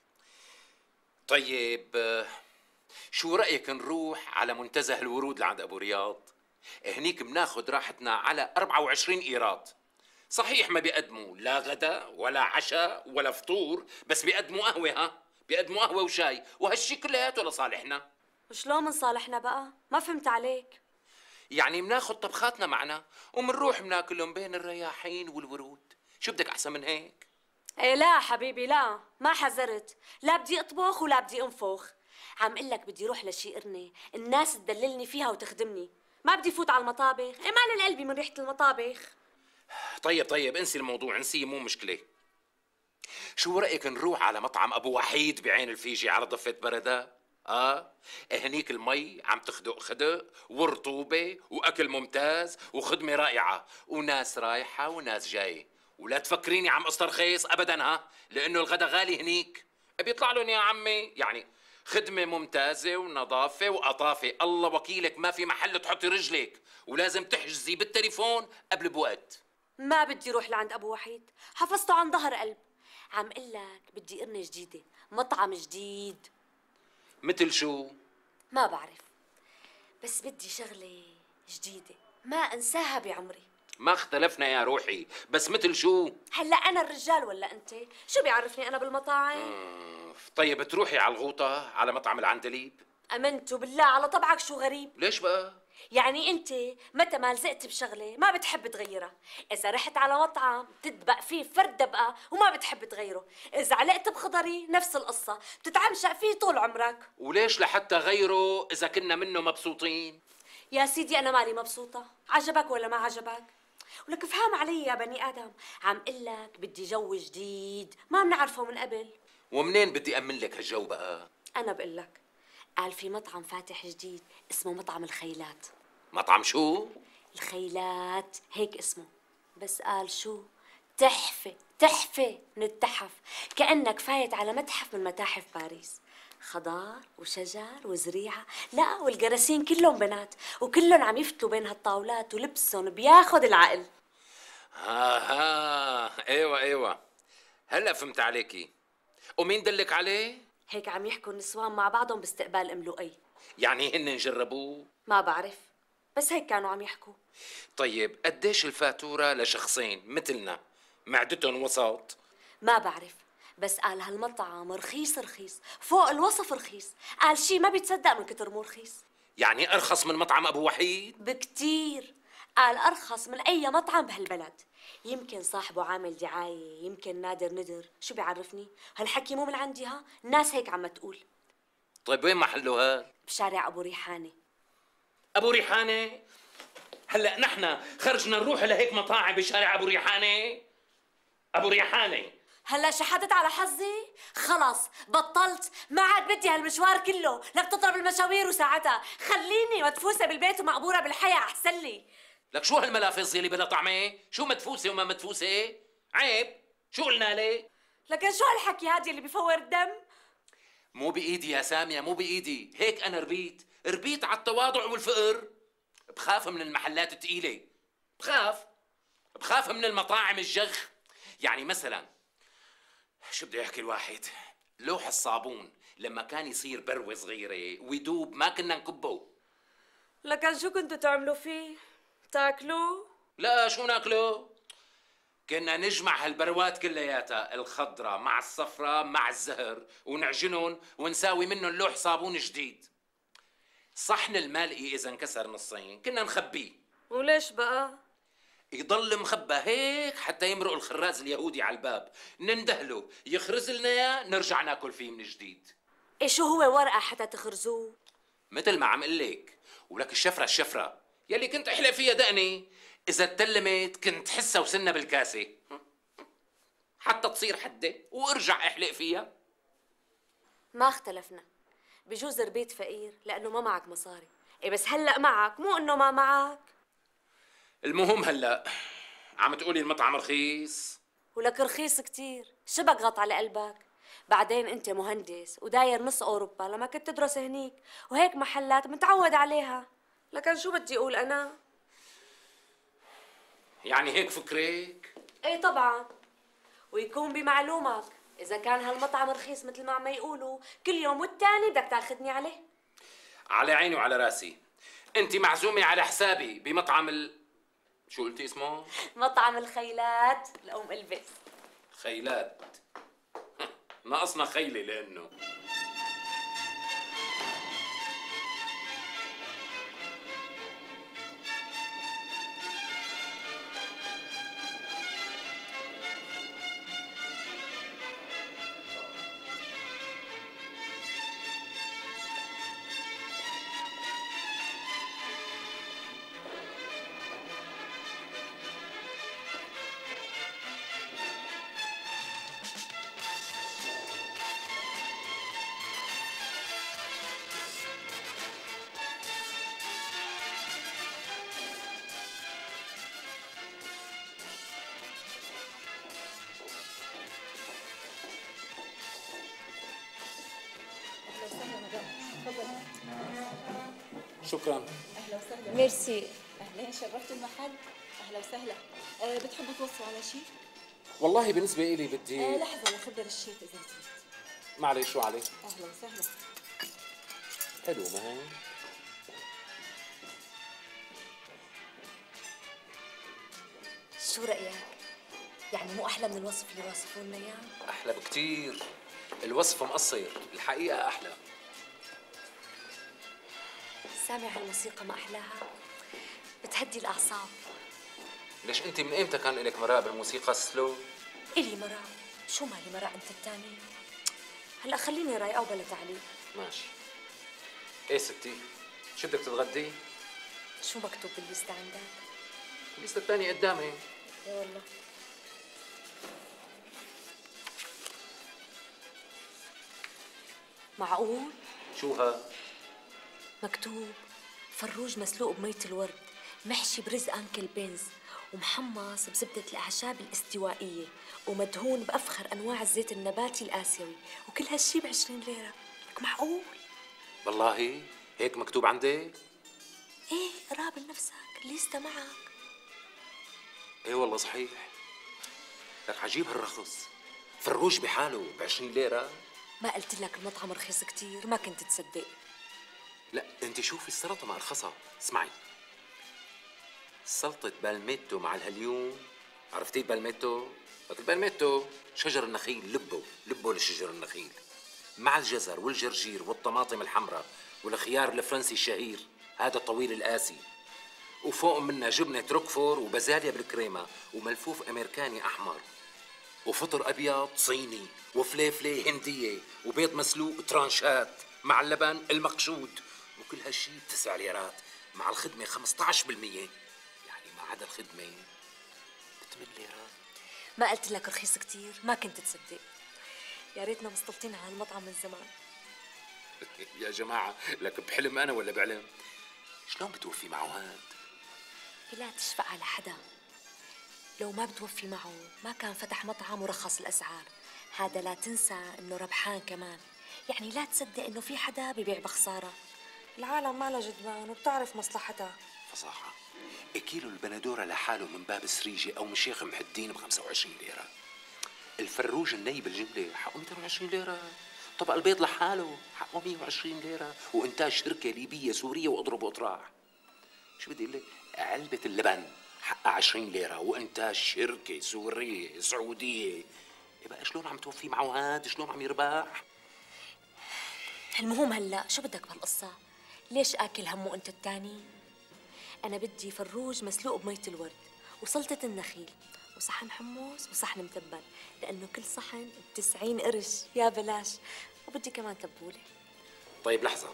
طيب شو رايك نروح على منتزه الورود لعند ابو رياض؟ هنيك بناخذ راحتنا على أربعة وعشرين قيراط. صحيح ما بيقدموا لا غدا ولا عشاء ولا فطور، بس بيقدموا قهوه، ها بيقدموا قهوه وشاي، وهالشي كلياته لصالحنا. وشلون من صالحنا بقى؟ ما فهمت عليك. يعني بناخذ طبخاتنا معنا ومنروح بناكلهم بين الرياحين والورود. شو بدك احسن من هيك؟ ايه لا حبيبي لا، ما حذرت، لا بدي اطبخ ولا بدي انفخ. عم قلك بدي روح لشي قرنه الناس تدللني فيها وتخدمني، ما بدي فوت على المطابخ، ايه مال قلبي من ريحه المطابخ. طيب طيب انسي الموضوع، انسيه مو مشكله. شو رايك نروح على مطعم ابو وحيد بعين الفيجي على ضفه بردة؟ اه هنيك المي عم تخدق خدق ورطوبه واكل ممتاز وخدمه رائعه وناس رايحه وناس جاي. ولا تفكريني عم استرخيص ابدا، ها لانه الغدا غالي هنيك. بيطلع لهم يا عمي يعني خدمه ممتازه ونظافه وقطافه. الله وكيلك ما في محل تحطي رجلك، ولازم تحجزي بالتليفون قبل بوقت. ما بدي روح لعند ابو وحيد، حفظته عن ظهر قلب. عم قلك بدي قرنه جديده، مطعم جديد. مثل شو؟ ما بعرف، بس بدي شغله جديده ما انساها بعمري. ما اختلفنا يا روحي، بس مثل شو؟ هلا انا الرجال ولا انت؟ شو بيعرفني انا بالمطاعم؟ آه. طيب تروحي على الغوطه على مطعم العندليب؟ امنت بالله على طبعك شو غريب. ليش بقى؟ يعني انت متى ما لزقت بشغله ما بتحب تغيرها، اذا رحت على مطعم بتدبق فيه فرد دبقه وما بتحب تغيره، اذا علقت بخضري نفس القصه بتتعمشق فيه طول عمرك. وليش لحتى غيره اذا كنا منه مبسوطين؟ يا سيدي انا مالي مبسوطه، عجبك ولا ما عجبك؟ ولك افهم علي يا بني ادم، عم قلك بدي جو جديد ما بنعرفه من قبل. ومنين بدي امن لك هالجو بقى؟ انا بقلك قال في مطعم فاتح جديد اسمه مطعم الخيلات. مطعم شو؟ الخيلات هيك اسمه، بس قال شو تحفة تحفة من التحف، كأنك فايت على متحف من متاحف باريس. خضار وشجر وزريعة، لا والجراسين كلهم بنات وكلهم عم يفتلوا بين هالطاولات ولبسهم بياخد العقل. ها ها ايوه ايوه هلا فهمت عليكي. ومين دلك عليه؟ هيك عم يحكوا النسوان مع بعضهم باستقبال ام لؤي. يعني هن جربوه؟ ما بعرف، بس هيك كانوا عم يحكوا. طيب قديش الفاتورة لشخصين مثلنا معدتهم وسط؟ ما بعرف، بس قال هالمطعم رخيص رخيص فوق الوصف رخيص، قال شي ما بيتصدق من كتر مو رخيص. يعني أرخص من مطعم أبو وحيد؟ بكتير، قال أرخص من أي مطعم بهالبلد. يمكن صاحبه عامل دعاية، يمكن نادر ندر، شو بيعرفني؟ هالحكي مو من عندي، ها الناس هيك عم تقول. طيب وين محله هاد؟ بشارع أبو ريحانة. أبو ريحانة؟ هلا نحن خرجنا نروح لهيك مطاعم بشارع أبو ريحانة؟ أبو ريحانة هلا شحدت على حظي؟ خلص بطلت، ما عاد بدي هالمشوار كله، لا بتضرب المشاوير وساعتها، خليني مدفوسة بالبيت ومقبورة بالحياة أحسن لي. لك شو هالملافظ يلي بلا طعمة؟ شو مدفوسة وما مدفوسة؟ عيب، شو قلنا لك؟ لكن شو هالحكي هادي اللي بفور الدم؟ مو بإيدي يا سامية، مو بإيدي، هيك أنا ربيت، ربيت على التواضع والفقر. بخاف من المحلات الثقيلة، بخاف بخاف من المطاعم الجغ. يعني مثلا شو بدي احكي الواحد، لوح الصابون لما كان يصير بروة صغيرة ويدوب ما كنا نكبه. لكن شو كنتوا تعملوا فيه؟ تاكلوه؟ لا شو ناكله؟ كنا نجمع هالبروات كلياتها، الخضرة مع الصفرة مع الزهر، ونعجنهم ونساوي منهم لوح صابون جديد. صحن المالئي إذا انكسر نصين كنا نخبيه. وليش بقى؟ يضل مخبى هيك حتى يمرق الخراز اليهودي على الباب، نندهله يخرز لنا اياه نرجع ناكل فيه من جديد. ايه شو هو ورقة حتى تخرزوه؟ مثل ما عم قلك. ولك الشفرة الشفرة يلي كنت احلق فيها دقني، إذا اتلمت كنت حسها وسنها بالكاسة حتى تصير حدة وارجع احلق فيها. ما اختلفنا، بجوز ربيت فقير لأنه ما معك مصاري، إيه بس هلأ معك، مو إنه ما معك. المهم هلا عم تقولي المطعم رخيص؟ ولك رخيص كتير، شو بقغط على قلبك؟ بعدين انت مهندس وداير نص اوروبا لما كنت تدرس هنيك، وهيك محلات متعود عليها. لكن شو بدي اقول انا؟ يعني هيك فكرك؟ ايه طبعا، ويكون بمعلومك اذا كان هالمطعم رخيص مثل ما عم يقولوا كل يوم والتاني بدك تاخذني عليه. على عيني وعلى راسي. انت معزومه على حسابي بمطعم ال شو قلتي اسمه؟ مطعم الخيلات لأم البس. خيلات ناقصنا خيلة لأنه شكرا. اهلا وسهلا. ميرسي. اهلين، شرفتوا المحل. اهلا وسهلا. أه بتحبوا توصوا على شيء؟ والله بالنسبة إلي بدي أه لحظة لخبر الشيف إذا سمحت. معلش شو عليك؟ أهلا وسهلا. حلو ما هي؟ شو رأيك؟ يعني مو أحلى من الوصف اللي واصفوا لنا إياه؟ أحلى بكتير. الوصف مقصر، الحقيقة أحلى. سامع هالموسيقى ما أحلاها؟ بتهدي الأعصاب. ليش أنت من إمتى كان لك مراء بالموسيقى السلو؟ إلي مراء، شو مالي مراء أنت التاني؟ هلا خليني رايقة وبلا تعليق. ماشي. إيه ستي؟ شو بدك تتغدي؟ شو مكتوب بالليستة عندك؟ الليستة الثانية قدامي. يا والله. معقول؟ شو ها؟ مكتوب فروج مسلوق بمية الورد، محشي برز أنكل بينز، ومحمص بزبدة الأعشاب الاستوائية، ومدهون بأفخر أنواع الزيت النباتي الآسيوي، وكل هالشي بعشرين ليرة. لك معقول؟ والله هيك مكتوب عندك؟ إيه، قرابل نفسك، الليستة معك. إيه والله صحيح. لك عجيب هالرخص. فروج بحاله بعشرين ليرة. ما قلت لك المطعم رخيص كتير؟ ما كنت تصدق. لا انت شوفي السلطه مع الخصا. اسمعي، سلطه بالميتو مع الهليوم. عرفتي البالميتو؟ البالميتو شجر النخيل، لبه لبه لشجر النخيل مع الجزر والجرجير والطماطم الحمراء والخيار الفرنسي الشهير هذا الطويل القاسي، وفوق منه جبنه روكفور وبازاليا بالكريمه وملفوف امريكاني احمر، وفطر ابيض صيني وفليفله هنديه وبيض مسلوق ترانشات مع اللبن المقشود، وكل هالشي تسع ليرات مع الخدمه خمسة عشر بالمية، يعني ما عدا الخدمه ثمان ليرات. ما قلت لك رخيص كتير؟ ما كنت تصدق. يا ريتنا مسطلتين على المطعم من زمان. يا جماعه لك بحلم انا ولا بعلم؟ شلون بتوفي معه هاد؟ لا تشفق على حدا. لو ما بتوفي معه ما كان فتح مطعم ورخص الاسعار. هذا لا تنسى انه ربحان كمان، يعني لا تصدق انه في حدا ببيع بخساره. العالم ما لها جدوان وبتعرف مصلحتها. فصاحه. كيلو البندوره لحاله من باب سريجي او من شيخ محي الدين ب خمسة وعشرين ليره. الفروج الني بالجمله حقه مئتين وعشرين ليره. طبق البيض لحاله حقه مئة وعشرين ليره، وانتاج شركه ليبيه سوريه واضرب واطراح. شو بدي اقول لك؟ علبه اللبن حقها عشرين ليره وانتاج شركه سوريه سعوديه. يبقى شلون عم توفي معه هاد؟ شلون عم يربح؟ المهم هلا شو بدك بهالقصه؟ ليش اكل همه انت التاني؟ انا بدي فروج مسلوق بمية الورد وسلطه النخيل وصحن حمص وصحن متبل، لانه كل صحن بتسعين قرش يا بلاش، وبدي كمان تبوله. طيب لحظه.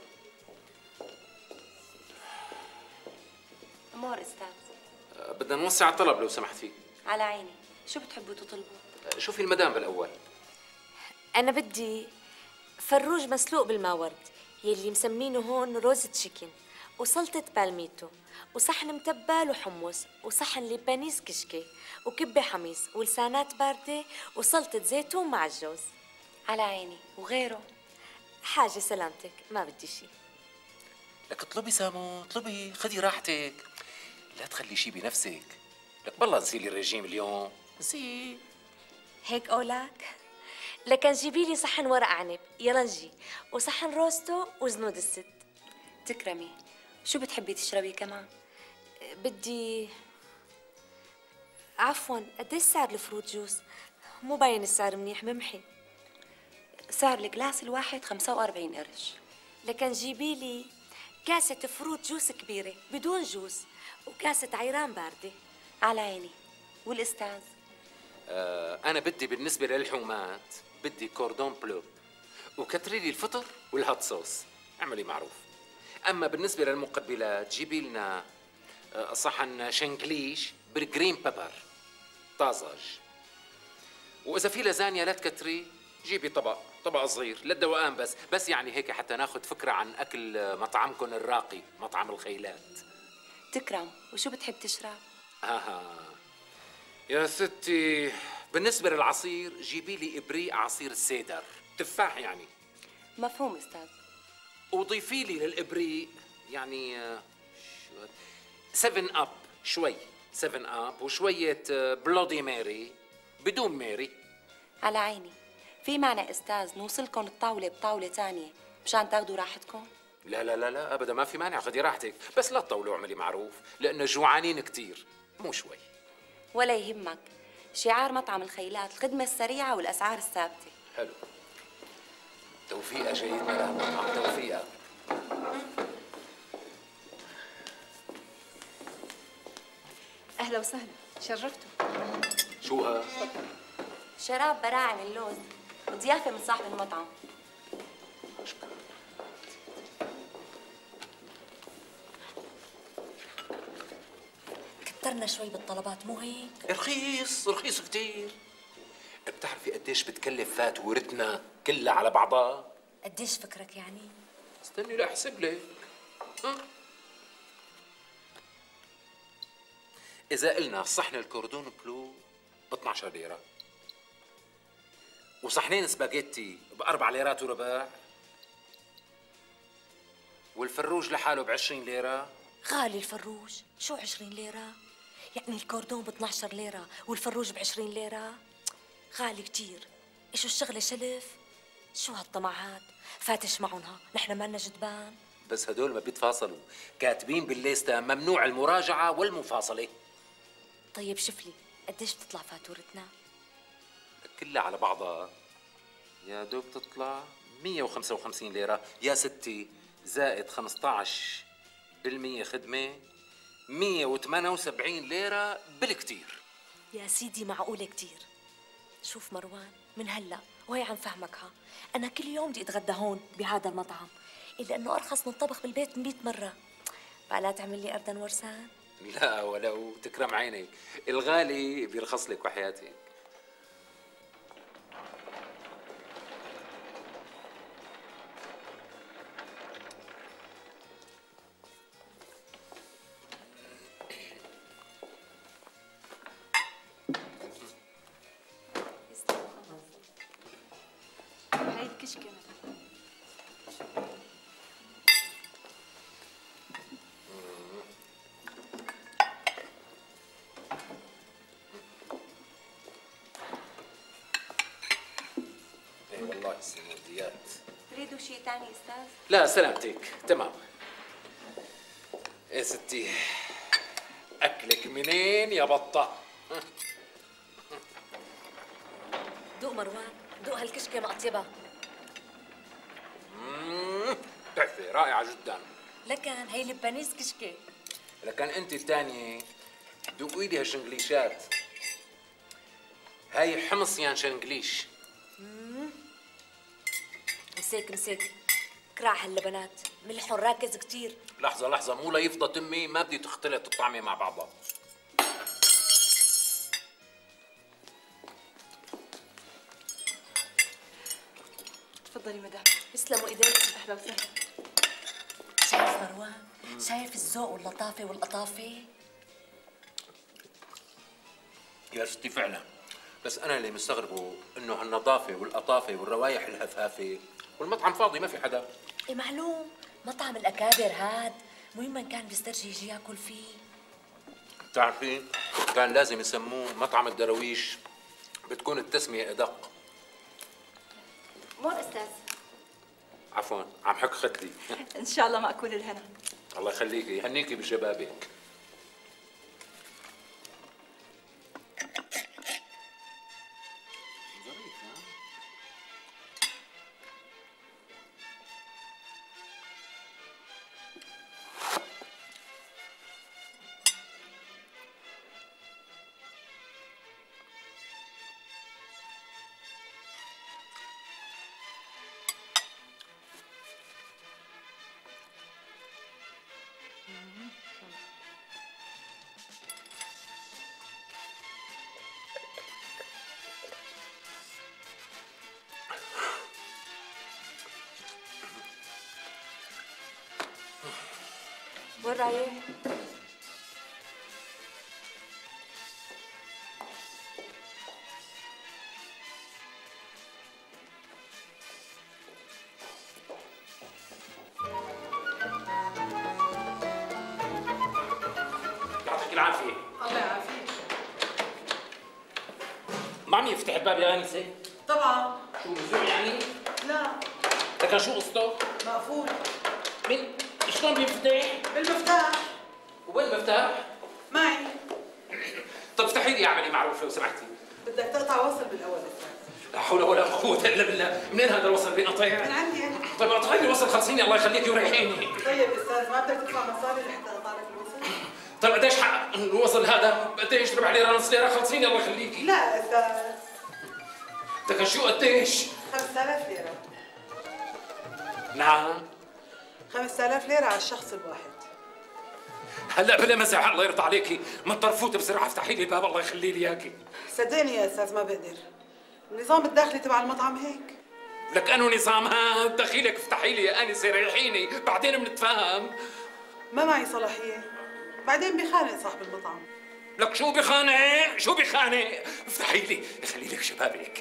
امور استاذ. أه بدنا نوسع الطلب لو سمحت فيك. على عيني. شو بتحبوا تطلبوا؟ أه شوفي المدام بالاول. انا بدي فروج مسلوق بالماورد يلي مسمينه هون روز تشيكن، وسلطة بالميتو وصحن متبل وحمص وصحن لبانيز كشكي وكبة حميص ولسانات باردة وسلطة زيتون مع الجوز. على عيني. وغيره حاجة سلامتك، ما بدي شي. لك اطلبي سامو، اطلبي، خدي راحتك، لا تخلي شي بنفسك. لك بالله نسيلي الرجيم اليوم، نسي. هيك قولك؟ لكن جيبي لي صحن ورق عنب، يلا نجي، وصحن روستو وزنود الست. تكرمي. شو بتحبي تشربي كمان؟ بدي عفوا، قديش سعر الفروت جوز؟ مو باين السعر منيح، ممحي. سعر الجلاس الواحد خمسة وأربعين قرش. لكن جيبي لي كاسة فروت جوس كبيرة بدون جوس وكاسة عيران باردة. على عيني. والأستاذ؟ آه أنا بدي بالنسبة للحومات بدي كوردون بلو وكتري لي الفطر والهات صوص، اعملي معروف. أما بالنسبة للمقبلات جيبي لنا آه صحن شنكليش بالجرين بيبر طازج، وإذا في لازانيا لا تكتري جيبي طبق طبق صغير للدوقان، بس بس يعني هيك حتى ناخذ فكرة عن أكل مطعمكم الراقي، مطعم الخيلات. تكرم. وشو بتحب تشرب؟ آها يا ستي، بالنسبة للعصير جيبي لي إبريق عصير سيدر، تفاح يعني. مفهوم أستاذ. وضيفي لي للإبريق يعني آه، شو سفن أب، شوي سفن أب وشوية آه، بلودي ماري بدون ماري. على عيني. في معنى أستاذ نوصلكم الطاولة بطاولة تانية مشان تاخدوا راحتكم؟ لا لا لا لا أبدا، ما في مانع، خدي راحتك، بس لا تطولوا، اعملي معروف، لأنه جوعانين كتير مو شوي. ولا يهمك. شعار مطعم الخيلات الخدمة السريعة والأسعار الثابتة. حلو. توفيقة جيدة لا مطعم توفيقة. أهلا وسهلا، شرفتوا. شو ها؟ شراب براعم اللوز وضيافة من صاحب المطعم. كترنا شوي بالطلبات مو هيك؟ رخيص رخيص كتير. بتعرفي قديش بتكلف فاتورتنا كلها على بعضها؟ قديش فكرك يعني؟ استني لاحسب لك. ها؟ إذا قلنا صحن الكوردون بلو ب اثنعش ليرة، وصحنين سباجيتي بأربع ليرات وربع، والفروج لحاله بعشرين ليرة. غالي الفروج، شو عشرين ليرة؟ يعني الكوردون ب اثنعش ليرة والفروج ب عشرين ليرة؟ غالي كتير. شو الشغلة شلف؟ شو هالطمعات؟ فاتش معونها، نحن مالنا جدبان. بس هدول ما بيتفاصلوا، كاتبين بالليستة ممنوع المراجعة والمفاصلة. طيب شوف لي قديش بتطلع فاتورتنا؟ كلها على بعضها يا دوب تطلع مية وخمسة وخمسين ليرة يا ستي، زائد خمسطعش بالمية خدمة، مية وثمانية وسبعين ليرة بالكتير. يا سيدي معقولة كتير. شوف مروان، من هلا وهي عم فهمك ها، أنا كل يوم بدي أتغدى هون بهذا المطعم، إلا إنه أرخص من الطبخ بالبيت مية مرة. بقى تعمل لي أردن ورسان؟ لا ولو تكرم عينك، الغالي بيرخص لك وحياتك. هاي الكشكة. اي والله السموديات. تريدوا شيء ثاني أستاذ؟ لا سلامتك تمام. يا ستي أكلك منين يا بطة؟ دوق مروان، دوق هالكشكة مقطيبة. تحفة رائعة جدا. لكن هي لبنانيز كشكة. لكن أنت الثانية دوقي لي هالشنغليشات. هاي حمص يان شنغليش. مسيك مسيك، كراع هاللبنات، ملح راكز كتير. لحظة لحظة، مو ليفضى تمي، ما بدي تختلط الطعمة مع بعضها. تفضلي مدام. يسلموا ايديك. أهلا وسهلا. شايف مروان شايف الذوق واللطافة والقطافة؟ يا ستي فعلا، بس انا اللي مستغربه انه هالنظافه والقطافه والروايح الهفافه والمطعم فاضي ما في حدا. ايه معلوم، مطعم الاكابر هاد مهم من كان بيسترجي يجي ياكل فيه. بتعرفين كان لازم يسموه مطعم الدراويش، بتكون التسميه ادق. مون استاذ؟ عفوا عم حك خدي. ان شاء الله مأكول الهنا. الله يخليكي، يهنيكي بشبابك. وين رايح؟ يعطيك العافية. الله يعافيك. ما عم يفتح الباب يا أنسة؟ طبعا. شو مزوع يعني؟ لا. لكن شو قصته؟ مقفول. من شلون بينفتح؟ بالمفتاح. وين المفتاح؟ معي. طب افتحي لي اعملي معروف لو سمحتي. بدك تقطع وصل بالاول استاذ. لا حول ولا قوة إلا بالله، منين هذا الوصل بينقطع؟ من عندي انا. طيب اقطعي لي الوصل خلصيني الله يخليكي وريحيني. طيب استاذ ما بدك تدفع مصاري لحتى اقطع لك الوصل؟ طيب قديش حق الوصل هذا؟ قديش ربع ليرة نص ليرة خلصيني الله يخليكي. لا استاذ. لكن شو قديش؟ خمسة آلاف ليرة. نعم. خمسة آلاف ليرة على الشخص الواحد. هلا بلا مزح الله يرضى عليكي، ما تطرفوت بسرعة افتحي لي الباب الله يخلي لي اياكي. صدقني يا استاذ ما بقدر. النظام الداخلي تبع المطعم هيك. لك انو نظام هاد دخيلك افتحي لي يا انسه ريحيني بعدين بنتفاهم. ما معي صلاحية. بعدين بخانق صاحب المطعم. لك شو بخانق؟ شو بخانق؟ افتحي لي يخلي لك شبابك.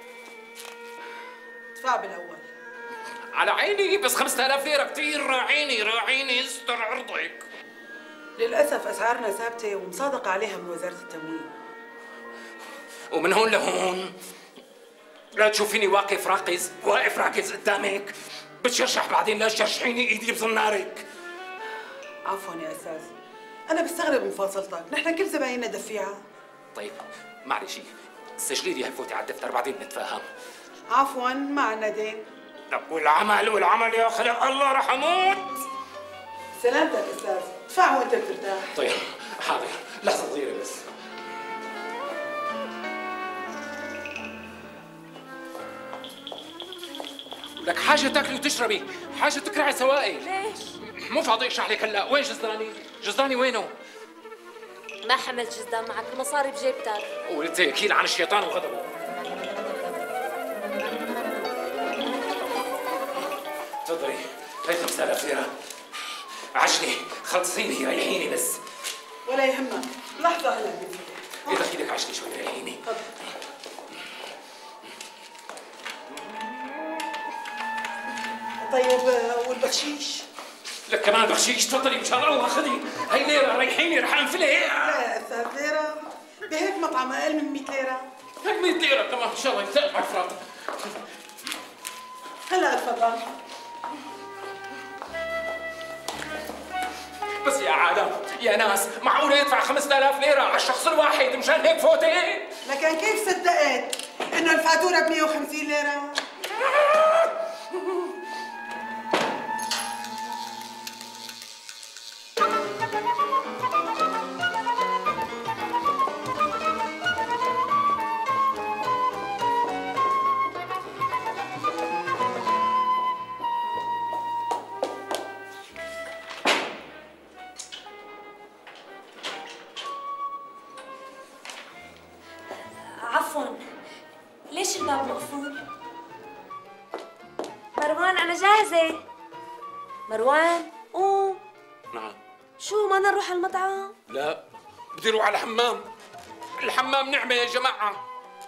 ادفع بالاول. على عيني بس خمسة آلاف ليرة كثير، راعيني راعيني استر عرضك. للأسف أسعارنا ثابتة ومصادقة عليها من وزارة التموين. ومن هون لهون لا تشوفيني واقف راكز واقف راكز قدامك بتشرشح بعدين لا تشرشحيني ايدي بزنارك. عفوا يا أستاذ، أنا بستغرب مفاصلتك، نحن كل زبايننا دفيعة. طيب معلش سجلي لي هالفوتة على الدفتر بعدين نتفاهم. عفوا ما عنا دين. لك والعمل والعمل يا خلق الله رح اموت. سلامتك أستاذ، ادفع وأنت بترتاح. طيب حاضر لحظة صغيرة بس. لك حاجة تاكلي وتشربي، حاجة تكرعي سوائل. ليش؟ مو فاضي اشرح لك هلا، وين جزداني؟ جزداني وينه؟ ما حملت جزدان معك، المصاري بجيبتك. قلت كيل عن الشيطان وغضبه. تفضلي، هي خمسة آلاف ليرة. عجلي، خلصيني ريحيني بس. ولا يهمك، لحظة هلا بنفتح. ايه دخيلك عجلي شوي ريحيني. طيب والبخشيش؟ لك كمان بخشيش، تفضلي مشان الله خذي، هي ليرة ريحيني رح انفلها. لا يا أستاذ ليرة، بهيك مطعم أقل من مئة ليرة. هيك مئة ليرة كمان إن شاء الله يتسقف على الفراط. هلا اتفضل. بس يا عالم يا ناس، معقولة يدفع خمسة آلاف ليرة على الشخص الواحد مشان هيك فوتة؟ لكن كيف صدقت إنه الفاتورة ب مئة وخمسين ليرة؟ عفوا، ليش الباب مقفول؟ مروان أنا جاهزة. مروان قوم. شو ما نروح على المطعم؟ لا بدي اروح على الحمام. الحمام نعمة يا جماعة.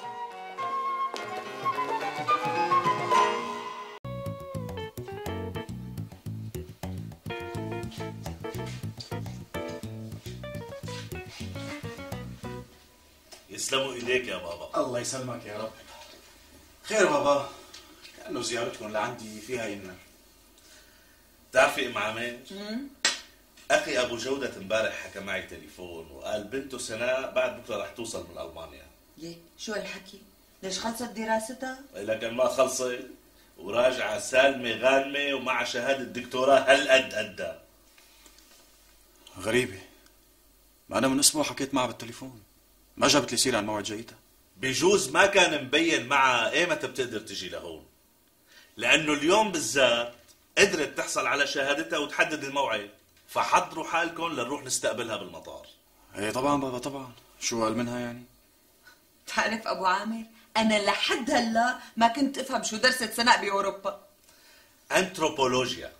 يسلموا ايديك يا بابا. الله يسلمك يا رب. خير بابا، كأنه زيارتكم لعندي فيها يمنا. بتعرفي ام عامر؟ اخي ابو جودة امبارح حكى معي تليفون وقال بنته سناء بعد بكره رح توصل من المانيا. ليه؟ شو هالحكي؟ ليش خلصت دراستها؟ لكن ما خلصت وراجعه سالمه غانمه ومع شهاده دكتوراه هالقد قدها. غريبة، ما أنا من أسبوع حكيت معها بالتليفون، ما جابت لي سيرة عن موعد جيتها. بجوز ما كان مبين معها ايمتى بتقدر تجي لهون، لأنه اليوم بالذات قدرت تحصل على شهادتها وتحدد الموعد، فحضروا حالكم لنروح نستقبلها بالمطار. ايه طبعا بابا طبعا، شو قال منها يعني؟ بتعرف أبو عامر، أنا لحد هلا ما كنت أفهم شو درست سناء بأوروبا. أنثروبولوجيا.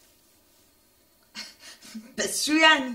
بس شو يعني؟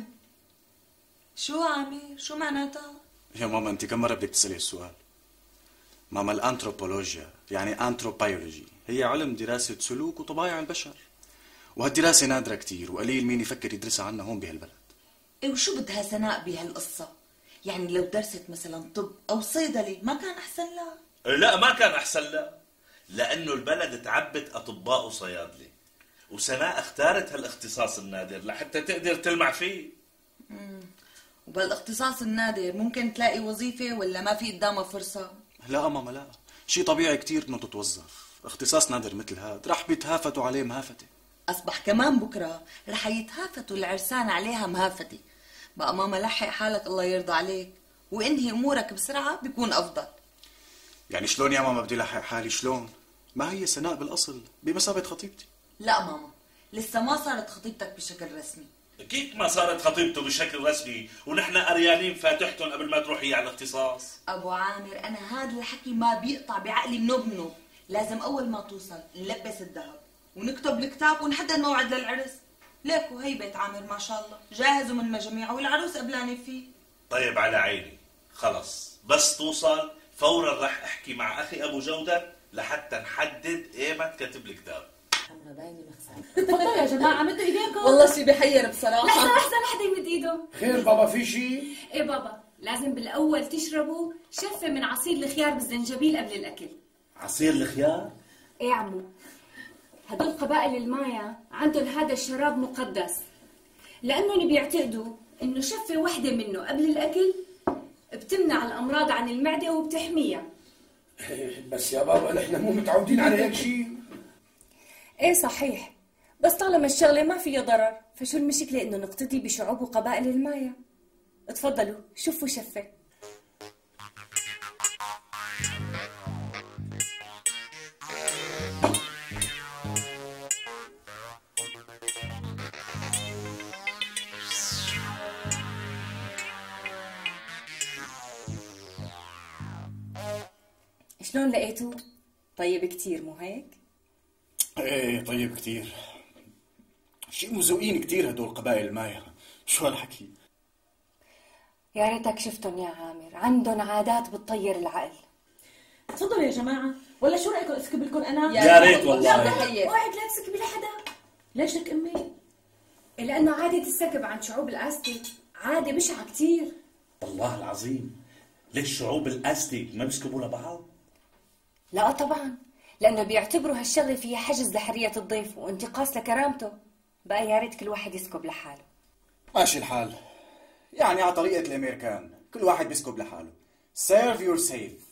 شو عامر؟ شو معناتها؟ يا ماما أنت كم مرة بدك تسألي السؤال؟ ماما الأنثروبولوجيا يعني أنثروبيولوجي، هي علم دراسة سلوك وطبايع البشر، وهالدراسة نادرة كتير وقليل مين يفكر يدرسها عنا هون بهالبلد. إيه وشو بدها سناء بهالقصة؟ يعني لو درست مثلا طب أو صيدلة ما كان أحسن لها؟ لا ما كان أحسن لها، لأنه البلد تعبت أطباء وصيادلة، وسناء اختارت هالاختصاص النادر لحتى تقدر تلمع فيه. مم. وبالاختصاص النادر ممكن تلاقي وظيفة ولا ما في قدامها فرصة؟ لا ماما لا، شيء طبيعي كتير انه تتوظف، اختصاص نادر مثل هاد رح بيتهافتوا عليه مهافته. أصبح كمان بكرة رح يتهافتوا العرسان عليها مهافته. بقى ماما لحق حالك الله يرضى عليك وانهي أمورك بسرعة بيكون أفضل. يعني شلون يا ماما بدي لحق حالي شلون؟ ما هي سناء بالأصل بمثابة خطيبتي. لا ماما، لسه ما صارت خطيبتك بشكل رسمي. كيف ما صارت خطيبته بشكل رسمي ونحن قريانين فاتحتهم قبل ما تروحي على الاختصاص؟ أبو عامر أنا هذا الحكي ما بيقطع بعقلي منوب منوب. لازم أول ما توصل نلبس الذهب ونكتب الكتاب ونحدد موعد للعرس. ليكو هي بيت عامر ما شاء الله جاهز ومن مجميعه والعروس قبلاني فيه. طيب على عيني، خلص بس توصل فورا رح احكي مع اخي ابو جودة لحتى نحدد ايمت كاتب الكتاب. تفضلوا يا جماعة مدوا ايديكم. والله شي بحير بصراحة. لحظة لحظة ما حدا يمد ايده. خير بابا في شيء؟ ايه بابا، لازم بالأول تشربوا شفة من عصير الخيار بالزنجبيل قبل الأكل. عصير الخيار؟ ايه عمو، هدول قبائل المايا عندهم هذا الشراب مقدس، لأنهم بيعتقدوا إنه شفة وحدة منه قبل الأكل بتمنع الأمراض عن المعدة وبتحميها. بس يا بابا نحن مو متعودين على هيك شيء. ايه صحيح، بس طالما الشغلة ما فيها ضرر فشو المشكلة إنه نقتدي بشعوب وقبائل المايا. اتفضلوا شوفوا شفة. شلون لقيتوه؟ طيب كتير مو هيك؟ ايه طيب كتير، شيء مزوقين كتير هدول قبائل المايا، شو هالحكي؟ يا ريتك شفتن يا عامر، عندهم عادات بتطير العقل. تفضلوا يا جماعة، ولا شو رأيكم اسكب لكم أنا؟ يا ريت والله. اوعك لا تسكبي لحدا. ليش لك أمي؟ لأنه عادة السكب عند شعوب الأستيك عادة بشعة كتير. والله العظيم ليش شعوب الأستيك ما بيسكبوا لبعض؟ لا طبعا، لأنه بيعتبروا هالشغلة فيها حجز لحرية الضيف وانتقاص لكرامته. بقى يا ريت كل واحد يسكب لحاله. ماشي الحال، يعني على طريقة الأمريكان كل واحد بيسكب لحاله. Serve your safe.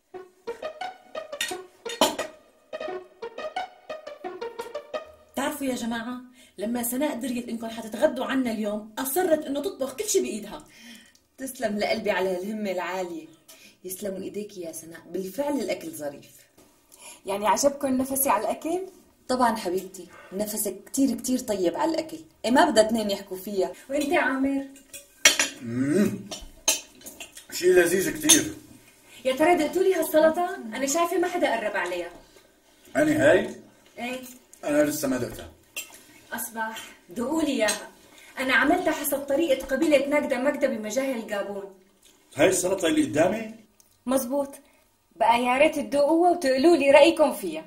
تعرفوا يا جماعة، لما سناء دريت انكم حتتغدوا عنا اليوم أصرت انه تطبخ كل شيء بإيدها. تسلم لقلبي على هالهمة العالية. يسلموا ايديك يا سناء، بالفعل الأكل ظريف. يعني عجبكم نفسي على الأكل؟ طبعا حبيبتي، نفسك كتير كتير طيب على الأكل، إيه ما بدها اثنين يحكوا فيها. وانت يا عامر؟ اممم شيء لذيذ كتير. يا ترى دقتوا لي هالسلطة؟ أنا شايفة ما حدا قرب عليها. أنا هاي؟ ايه أنا لسه ما دقتها. أصبح دقوا لي إياها، أنا عملتها حسب طريقة قبيلة ناقدة ماجدة بمجاهل الجابون. هاي السلطة اللي قدامي؟ مزبوط. بقى يا ريت تدوقوها وتقولوا لي رأيكم فيها.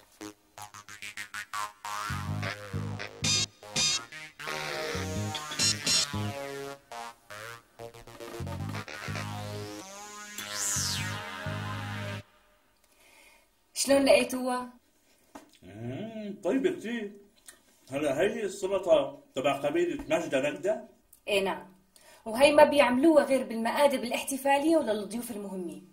شلون لقيتوها؟ اممم طيبة كثير. هلا هي السلطة تبع قبيلة ماجدة نجدة؟ ايه نعم، وهي ما بيعملوها غير بالمآدب الاحتفالية وللضيوف المهمين.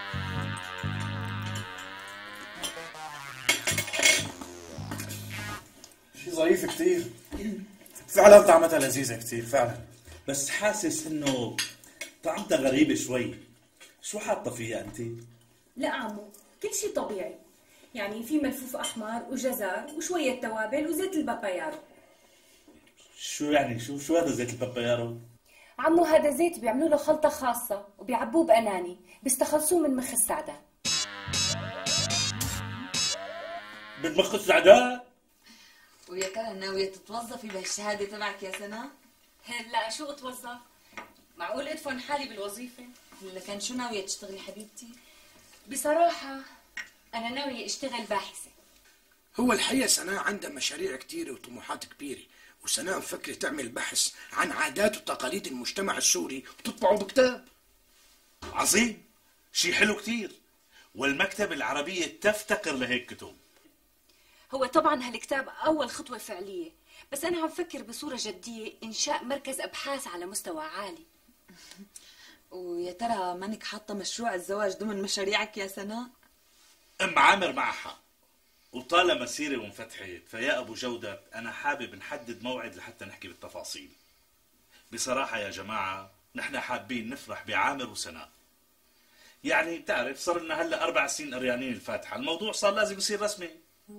شي ظريف كثير. فعلا طعمتها لذيذة كثير فعلا. بس حاسس انه طعمتها غريبة شوي. شو حاطة فيها انت؟ لا عمو، كل شيء طبيعي. يعني في ملفوف احمر وجزر وشوية توابل وزيت البابايارو. شو يعني شو شو هذا زيت البابايارو؟ عمو هذا زيت بيعملوا له خلطة خاصة وبيعبوه بأناني، بيستخلصوه من مخ السعدان. من مخ السعدان؟ ويا ترى ناوية تتوظفي بهالشهادة تبعك يا سناء؟ هلا شو اتوظف؟ معقول ادفن حالي بالوظيفة؟ هلا كان شو ناوية تشتغلي حبيبتي؟ بصراحة أنا ناوية أشتغل باحثة. هو الحقيقة سناء عندها مشاريع كتيرة وطموحات كبيرة، وسناء مفكرة تعمل بحث عن عادات وتقاليد المجتمع السوري وتطبعه بكتاب. عظيم، شيء حلو كتير، والمكتبة العربية تفتقر لهيك كتب. هو طبعا هالكتاب أول خطوة فعلية، بس أنا عم فكر بصورة جدية إنشاء مركز أبحاث على مستوى عالي. ويا ترى مانك حاطة مشروع الزواج ضمن مشاريعك يا سناء؟ ام عامر معها حق، وطالما سيرة وانفتحت فيا ابو جودة انا حابب نحدد موعد لحتى نحكي بالتفاصيل. بصراحة يا جماعة نحن حابين نفرح بعامر وسناء. يعني بتعرف صار لنا هلا اربع سنين قريانين الفاتحة، الموضوع صار لازم يصير رسمي.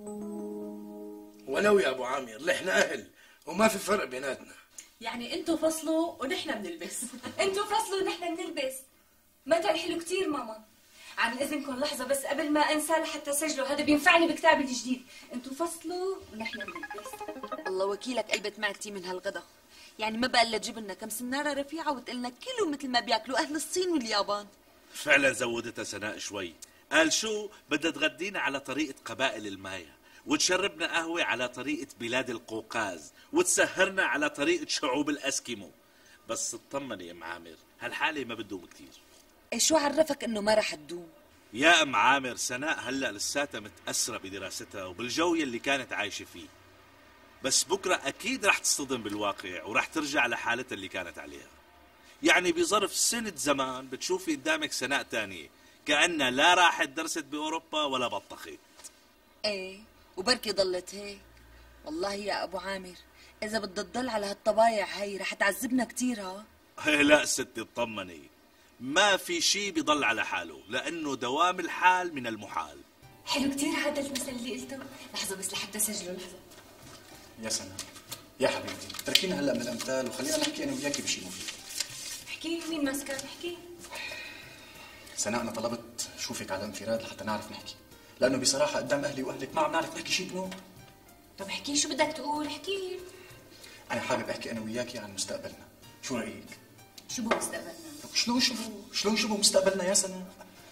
ولو يا ابو عامر نحن اهل وما في فرق بيناتنا. يعني انتوا فصلوا ونحن بنلبس. انتوا فصلوا ونحن بنلبس. مثل حلو كتير ماما. عن اذنكم لحظه بس قبل ما انسى لحتى سجله، هذا بينفعني بكتابي الجديد. انتوا فصلوا ونحن بنلبس. الله وكيلك قلبت معدتي من هالغدا. يعني ما بقى الا تجيب لنا كم سناره رفيعه وتقلنا كيلو مثل ما بياكلوا اهل الصين واليابان. فعلا زودتها سناء شوي. قال شو بدها تغدينا على طريقه قبائل المايا، وتشربنا قهوه على طريقه بلاد القوقاز، وتسهرنا على طريقه شعوب الاسكيمو. بس اطمني يا ام عامر، هالحاله ما بتدوم كثير. ايه شو عرفك انه ما رح تدوم؟ يا ام عامر سناء هلا لساتها متاثره بدراستها وبالجو اللي كانت عايشه فيه، بس بكره اكيد رح تصطدم بالواقع ورح ترجع لحالتها اللي كانت عليها. يعني بظرف سنه زمان بتشوفي قدامك سناء تانية كأنها لا راحت درست باوروبا ولا بطخت. ايه وبركي ضلت هيك. والله يا ابو عامر اذا بدها تضل على هالطبايع هي رح تعذبنا كثير. ها لا ستي اطمني، ما في شيء بيضل على حاله، لانه دوام الحال من المحال. حلو كتير هذا المثل اللي قلته. لحظه بس لحتى اسجله. لحظه يا سناء يا حبيبتي تركينا هلا من الامثال وخلينا نحكي انا وياكي بشيء مفيد. احكي لي مين ماسكك؟ احكي. سناء انا طلبت شوفك على انفراد لحتى نعرف نحكي، لانه بصراحه قدام اهلي واهلك ما عم نعرف نحكي شيء بنوب. طب احكي شو بدك تقول. احكي. انا حابب احكي انا وياكي عن مستقبلنا، شو رايك؟ شو بو مستقبلنا؟ شلون شو بو شلون شو بو مستقبلنا يا سناء؟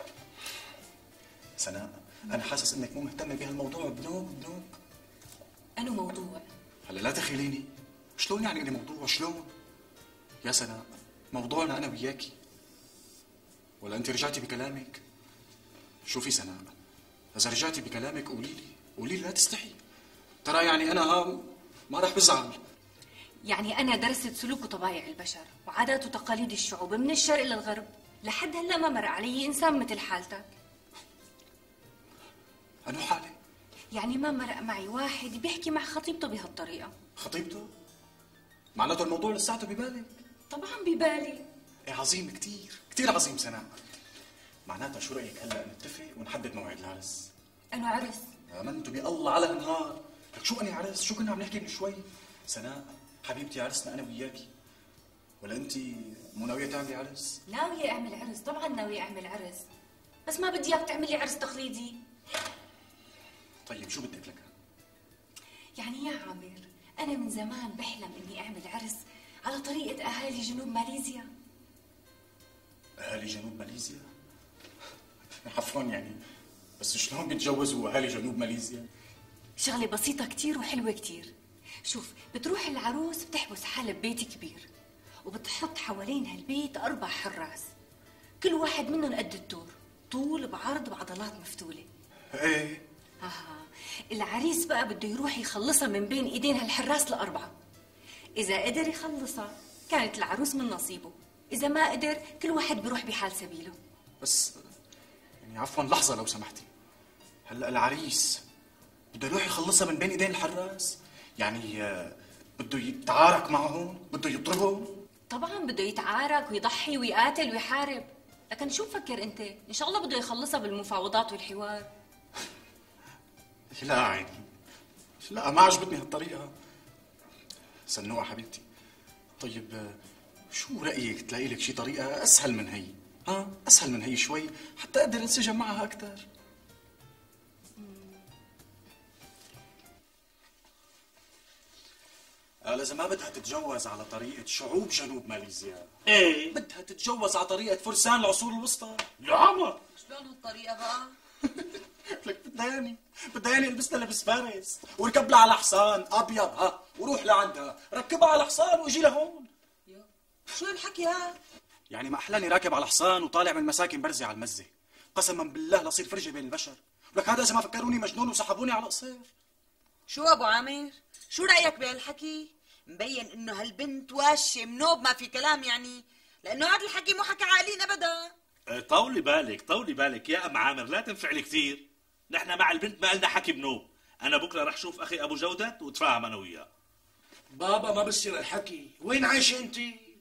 سناء انا حاسس انك مو مهتمه بهالموضوع بنوب بنوب. انو موضوع؟ هلا لا تخيليني. شلون يعني اني موضوع؟ شلون يا سناء؟ موضوعنا انا وياكي. ولا انت رجعتي بكلامك؟ شوفي سناء اذا رجعتي بكلامك قولي لي قولي لي لا تستحي. ترى يعني انا ها ما راح بزعل. يعني أنا درست سلوك وطبايع البشر وعادات وتقاليد الشعوب من الشرق للغرب، لحد هلا ما مر علي إنسان مثل حالتك. أنو حالي؟ يعني ما مرق معي واحد بيحكي مع خطيبته بهالطريقة. خطيبته؟ معناته الموضوع لساته ببالك؟ طبعا ببالي. ايه عظيم كتير كتير عظيم سناء. معناتها شو رأيك هلا نتفق ونحدد موعد العرس؟ أنو عرس؟ آمنت بالله على نهار. لك شو أني عرس؟ شو كنا عم نحكي من شوي؟ سناء حبيبتي عرسنا أنا وياكي. ولا أنت مو ناوية تعملي عرس؟ ناوية أعمل عرس، طبعا ناوية أعمل عرس، بس ما بدي إياك تعملي عرس تقليدي. طيب شو بدك لك؟ يعني يا عامر أنا من زمان بحلم إني أعمل عرس على طريقة أهالي جنوب ماليزيا. اهالي جنوب ماليزيا؟ عفوا يعني، بس شلون بيتجوزوا اهالي جنوب ماليزيا؟ شغلة بسيطة كتير وحلوة كتير. شوف، بتروح العروس بتحبس حالها ببيت كبير، وبتحط حوالين هالبيت أربع حراس، كل واحد منهم قد الدور، طول بعرض بعضلات مفتولة. ايه. اها، العريس بقى بده يروح يخلصها من بين ايدين هالحراس الأربعة. إذا قدر يخلصها كانت العروس من نصيبه، إذا ما قدر كل واحد بيروح بحال سبيله. بس يعني عفوا لحظة لو سمحتي، هلا العريس بده يروح يخلصها من بين ايدين الحراس؟ يعني آه، بده يتعارك معهم؟ بده يضربهم؟ طبعا بده يتعارك ويضحي ويقاتل ويحارب، لكن شو مفكر انت؟ ان شاء الله بده يخلصها بالمفاوضات والحوار. لا عيني، لا ما عجبتني هالطريقة. سنوعة حبيبتي، طيب آه، شو رأيك تلاقي لك شي طريقة أسهل من هي؟ ها؟ أسهل من هي شوي حتى أقدر انسجم معها أكثر. قال إذا ما بدها تتجوز على طريقة شعوب جنوب ماليزيا، إيه؟ بدها تتجوز على طريقة فرسان العصور الوسطى. يا عمر شلون هالطريقة بقى؟ لك بدها يعني بدها يعني البس لها لبس فارس وركب لها على حصان أبيض، ها، وروح لعندها ركبها على حصان وأجي لهون. شو الحكي هاد؟ يعني ما أحلاني راكب على حصان وطالع من مساكن برزي على المزة، قسما بالله لصير فرجة بين البشر. ولك هذا إذا ما فكروني مجنون وسحبوني على قصير. شو أبو عامر؟ شو رأيك بهالحكي؟ مبين إنه هالبنت واشة منوب ما في كلام يعني، لأنه هذا الحكي مو حكي عاقلين أبدا. طولي بالك طولي بالك يا أم عامر، لا تنفعلي كثير. نحن مع البنت ما قلنا حكي بنوب. أنا بكرة رح شوف أخي أبو جودة وتفاهم أنا وياه. بابا ما بصير الحكي، وين عايشة أنت؟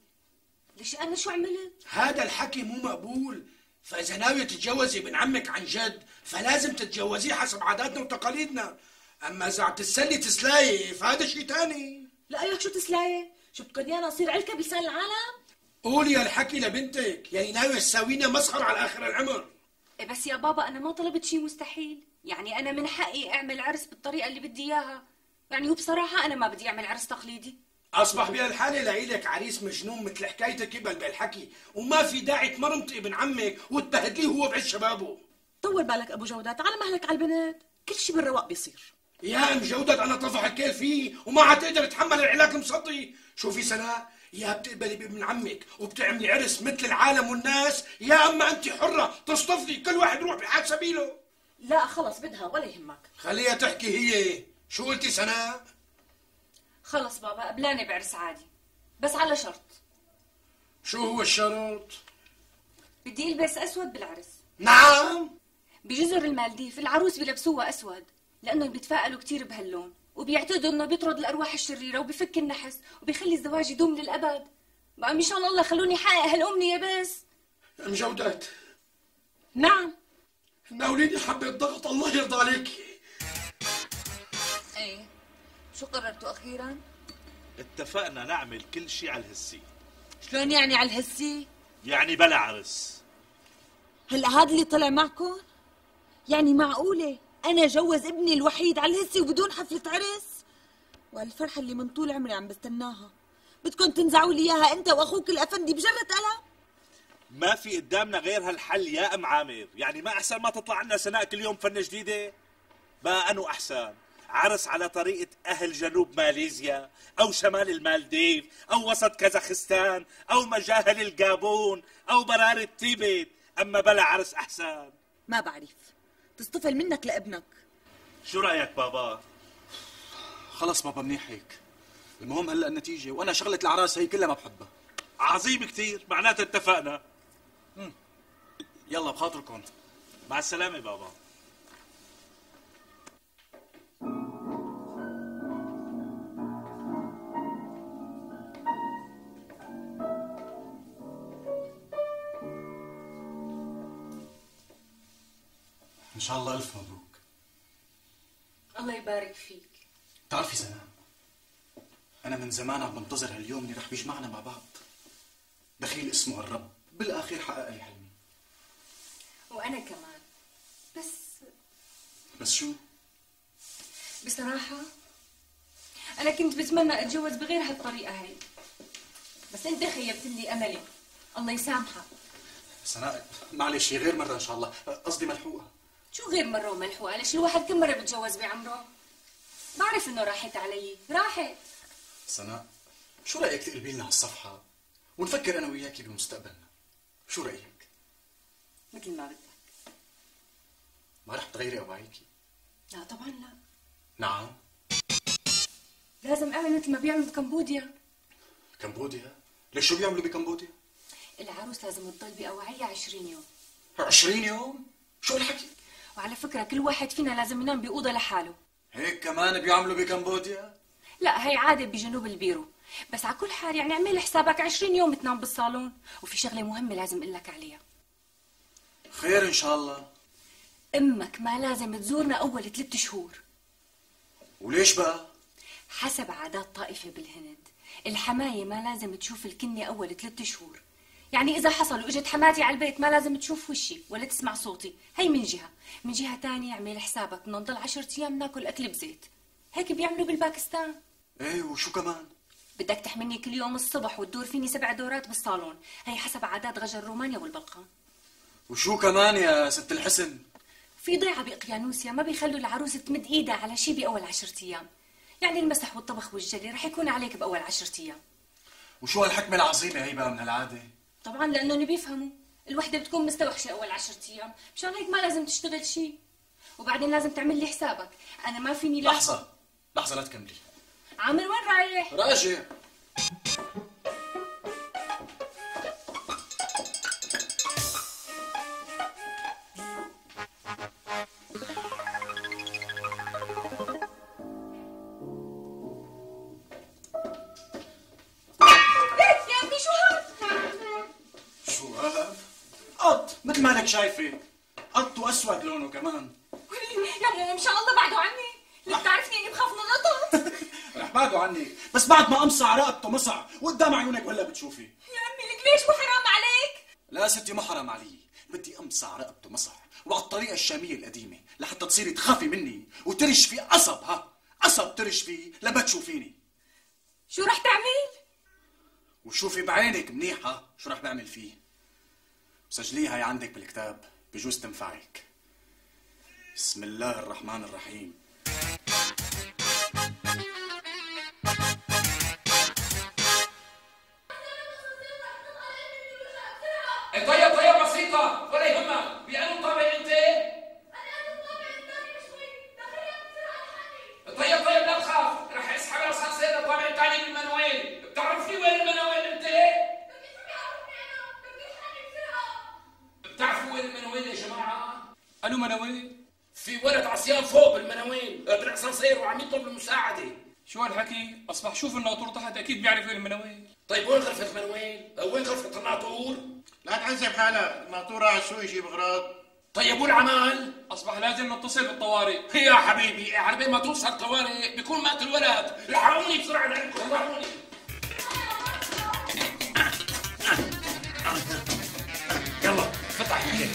ليش أنا شو عملت؟ هذا الحكي مو مقبول، فإذا ناوية تتجوزي ابن عمك عن جد فلازم تتجوزيه حسب عاداتنا وتقاليدنا، أما إذا عم تتسلي تسلاية فهذا شيء تاني. لا ياك شو تسلاية؟ شو بدكن انا اصير علكة بلسان العالم؟ قولي هالحكي لبنتك، يعني ناوية تساوينا مسخرة على آخر العمر. إيه بس يا بابا أنا ما طلبت شيء مستحيل، يعني أنا من حقي أعمل عرس بالطريقة اللي بدي إياها، يعني وبصراحة أنا ما بدي أعمل عرس تقليدي. أصبح بهالحالة لعيلك عريس مجنون مثل حكايتك قبل بالحكي، وما في داعي تمرمطي ابن عمك وتبهدليه هو بعز شبابه. طول بالك أبو جودات، على مهلك على البنات، كل شيء بالرواق بيصير. يا ام جودة أنا طفح الكيل فيه وما عتقدر تحمل العلاج المصدي. شوفي سناء، يا بتقبلي بابن عمك وبتعملي عرس مثل العالم والناس، يا اما انت حرة تصطفلي كل واحد يروح بحال سبيله. لا خلص بدها ولا يهمك. خليها تحكي هي. شو قلتي سناء؟ خلص بابا قبلاني بعرس عادي، بس على شرط. شو هو الشرط؟ بدي البس اسود بالعرس. نعم. بجزر المالديف العروس بيلبسوها اسود لانه بيتفائلوا كتير بهاللون، وبيعتقدوا انه بيطرد الارواح الشريره وبيفك النحس وبيخلي الزواج يدوم للابد. بقى مشان الله خلوني حقق هالامنيه بس. ام جودات. نعم. ناوليني حبه ضغط الله يرضى عليك. ايه شو قررتوا اخيرا؟ اتفقنا نعمل كل شيء على الهسي. شلون يعني على الهسي؟ يعني بلا عرس. هلا هذا اللي طلع معكم؟ يعني معقولة أنا جوز ابني الوحيد على الهسي وبدون حفلة عرس؟ والفرحة اللي من طول عمري عم بستناها بدكم تنزعوا لي إياها أنت وأخوك الأفندي بجرة قلم؟ ما في قدامنا غير هالحل يا أم عامر، يعني ما أحسن ما تطلع عنا سناء كل يوم فنة جديدة؟ بقى أنو أحسن؟ عرس على طريقة أهل جنوب ماليزيا أو شمال المالديف أو وسط كازاخستان أو مجاهل الجابون أو برارة تيبت، أما بلا عرس أحسن. ما بعرف، تصطفل منك لابنك. شو رأيك بابا؟ خلص بابا منيح هيك، المهم هلا النتيجة، وأنا شغلة الأعراس هي كلها ما بحبها. عظيم كتير، معناتها اتفقنا. مم. يلا بخاطركم. مع السلامة بابا. إن شاء الله ألف مبروك. الله يبارك فيك. بتعرفي سناء، أنا من زمان عم بنتظر هاليوم اللي رح بيجمعنا مع بعض. دخيل اسمه الرب بالآخر حقق لي حلمي. وأنا كمان. بس بس شو؟ بصراحة أنا كنت بتمنى أتجوز بغير هالطريقة هي. بس انت خيبت لي املي. الله يسامحك. سناء معلش غير مرة إن شاء الله، قصدي ملحوقة. شو غير مرة وملحوقة؟ ليش الواحد كم مرة بتجوز بعمره؟ بعرف انه راحت علي، راحت. سناء شو رأيك تقلبي لنا هالصفحة ونفكر أنا وياكي بمستقبلنا؟ شو رأيك؟ مثل ما بدك. ما رح تغيري أوعيكي؟ لا طبعا لا. نعم. لازم اعمل مثل ما بيعملوا بكمبوديا. كمبوديا؟ ليش شو بيعملوا بكمبوديا؟ العروس لازم تضل بأوعية عشرين يوم. عشرين يوم؟ شو الحكي؟ وعلى فكرة كل واحد فينا لازم ينام بأوضة لحاله. هيك كمان بيعملوا بكمبوديا؟ لا هي عادة بجنوب البيرو، بس على كل حال يعني اعمل حسابك عشرين يوم تنام بالصالون، وفي شغلة مهمة لازم اقول لك عليها. خير إن شاء الله. امك ما لازم تزورنا أول ثلاث شهور. وليش بقى؟ حسب عادات طائفة بالهند، الحماية ما لازم تشوف الكنة أول ثلاث شهور. يعني إذا حصل وإجت حماتي على البيت ما لازم تشوف وشي ولا تسمع صوتي، هي من جهة. من جهة تانية اعمل حسابك بدنا نضل عشرة أيام ناكل أكل بزيت. هيك بيعملوا بالباكستان. إيه وشو كمان؟ بدك تحملني كل يوم الصبح وتدور فيني سبع دورات بالصالون، هي حسب عادات غجر رومانيا والبلقان. وشو كمان يا ست الحسن؟ في ضيعة بإقيانوسيا ما بيخلوا العروس تمد إيدها على شي بأول عشرة أيام. يعني المسح والطبخ والجلي رح يكون عليك بأول عشرة أيام. وشو هالحكمة العظيمة هي بقى من هالعادة؟ طبعا لأنهم بيفهموا الوحدة بتكون مستوحشة أول عشرة أيام، مشان هيك ما لازم تشتغل شي. وبعدين لازم تعمل لي حسابك، أنا ما فيني لا. لحظة لحظة لا تكملي. عامر وين رايح؟ راجع. مثل ما انك شايفه قط واسود لونه كمان. يا ماما ان شاء الله بعدوا عني، ليك بتعرفني اني بخاف من القطط. رح بعده عنك بس بعد ما امصع رقبته مصع وقدام عيونك ولا بتشوفي. يا امي لك ليش وحرام عليك؟ لا ستي ما حرام علي، بدي امصع رقبته مصع وعلى الطريقه الشاميه القديمه لحتى تصيري تخافي مني وترش في قصب، ها قصب ترش فيه لما تشوفيني. شو رح تعمل؟ وشوفي بعينك منيح ها شو رح بعمل فيه. سجليها هي عندك بالكتاب بجوز تنفعك. بسم الله الرحمن الرحيم. طيب طيب بسيطة ولا يهمك، بأنه طابع أنت؟ طيب طيب لا تخاف، رح اسحب الأسانسير الطابع الثاني بالمنويل، بتعرفني وين المنويل أنت؟ بتعرفوا وين المنويل يا جماعة؟ أنو منويل؟ في ولد عصيان فوق بالمنويل بالأسانسير وعم يطلب المساعدة. شو هالحكي؟ أصبح شوف الناطور تحت أكيد بيعرف وين المنويل. طيب وين غرفة المنويل؟ وين غرفة الناطور؟ لا تحسب حالك، الناطور على السوق يجيب اغراض. طيب والعمال؟ أصبح لازم نتصل بالطوارئ. يا حبيبي على بين ما توصل الطوارئ بيكون مات الولد، الحقوني بسرعة لعندكم الحقوني. يلا فتح عليك.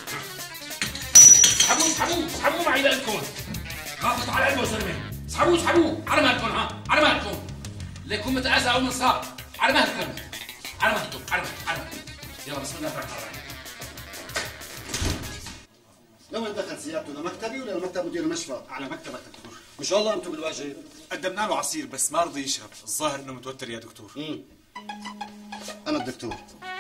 اسحبوه اسحبوه اسحبوه معي لكم. خافت على قلبه زلمه. اسحبوه اسحبوه على مهلكم، ها على مهلكم. ليكون متأذى أو منصاب. على مهلكم على مهلكم على مهلكم على مهلكم. يلا بسم الله الرحمن الرحيم. لوين دخل سيارته؟ لمكتبي ولا لمكتب مدير المشفى؟ على مكتبك دكتور. ان شاء الله انتم بالواجب. قدمنا له عصير بس ما رضي يشرب، الظاهر انه متوتر يا دكتور. امم انا الدكتور.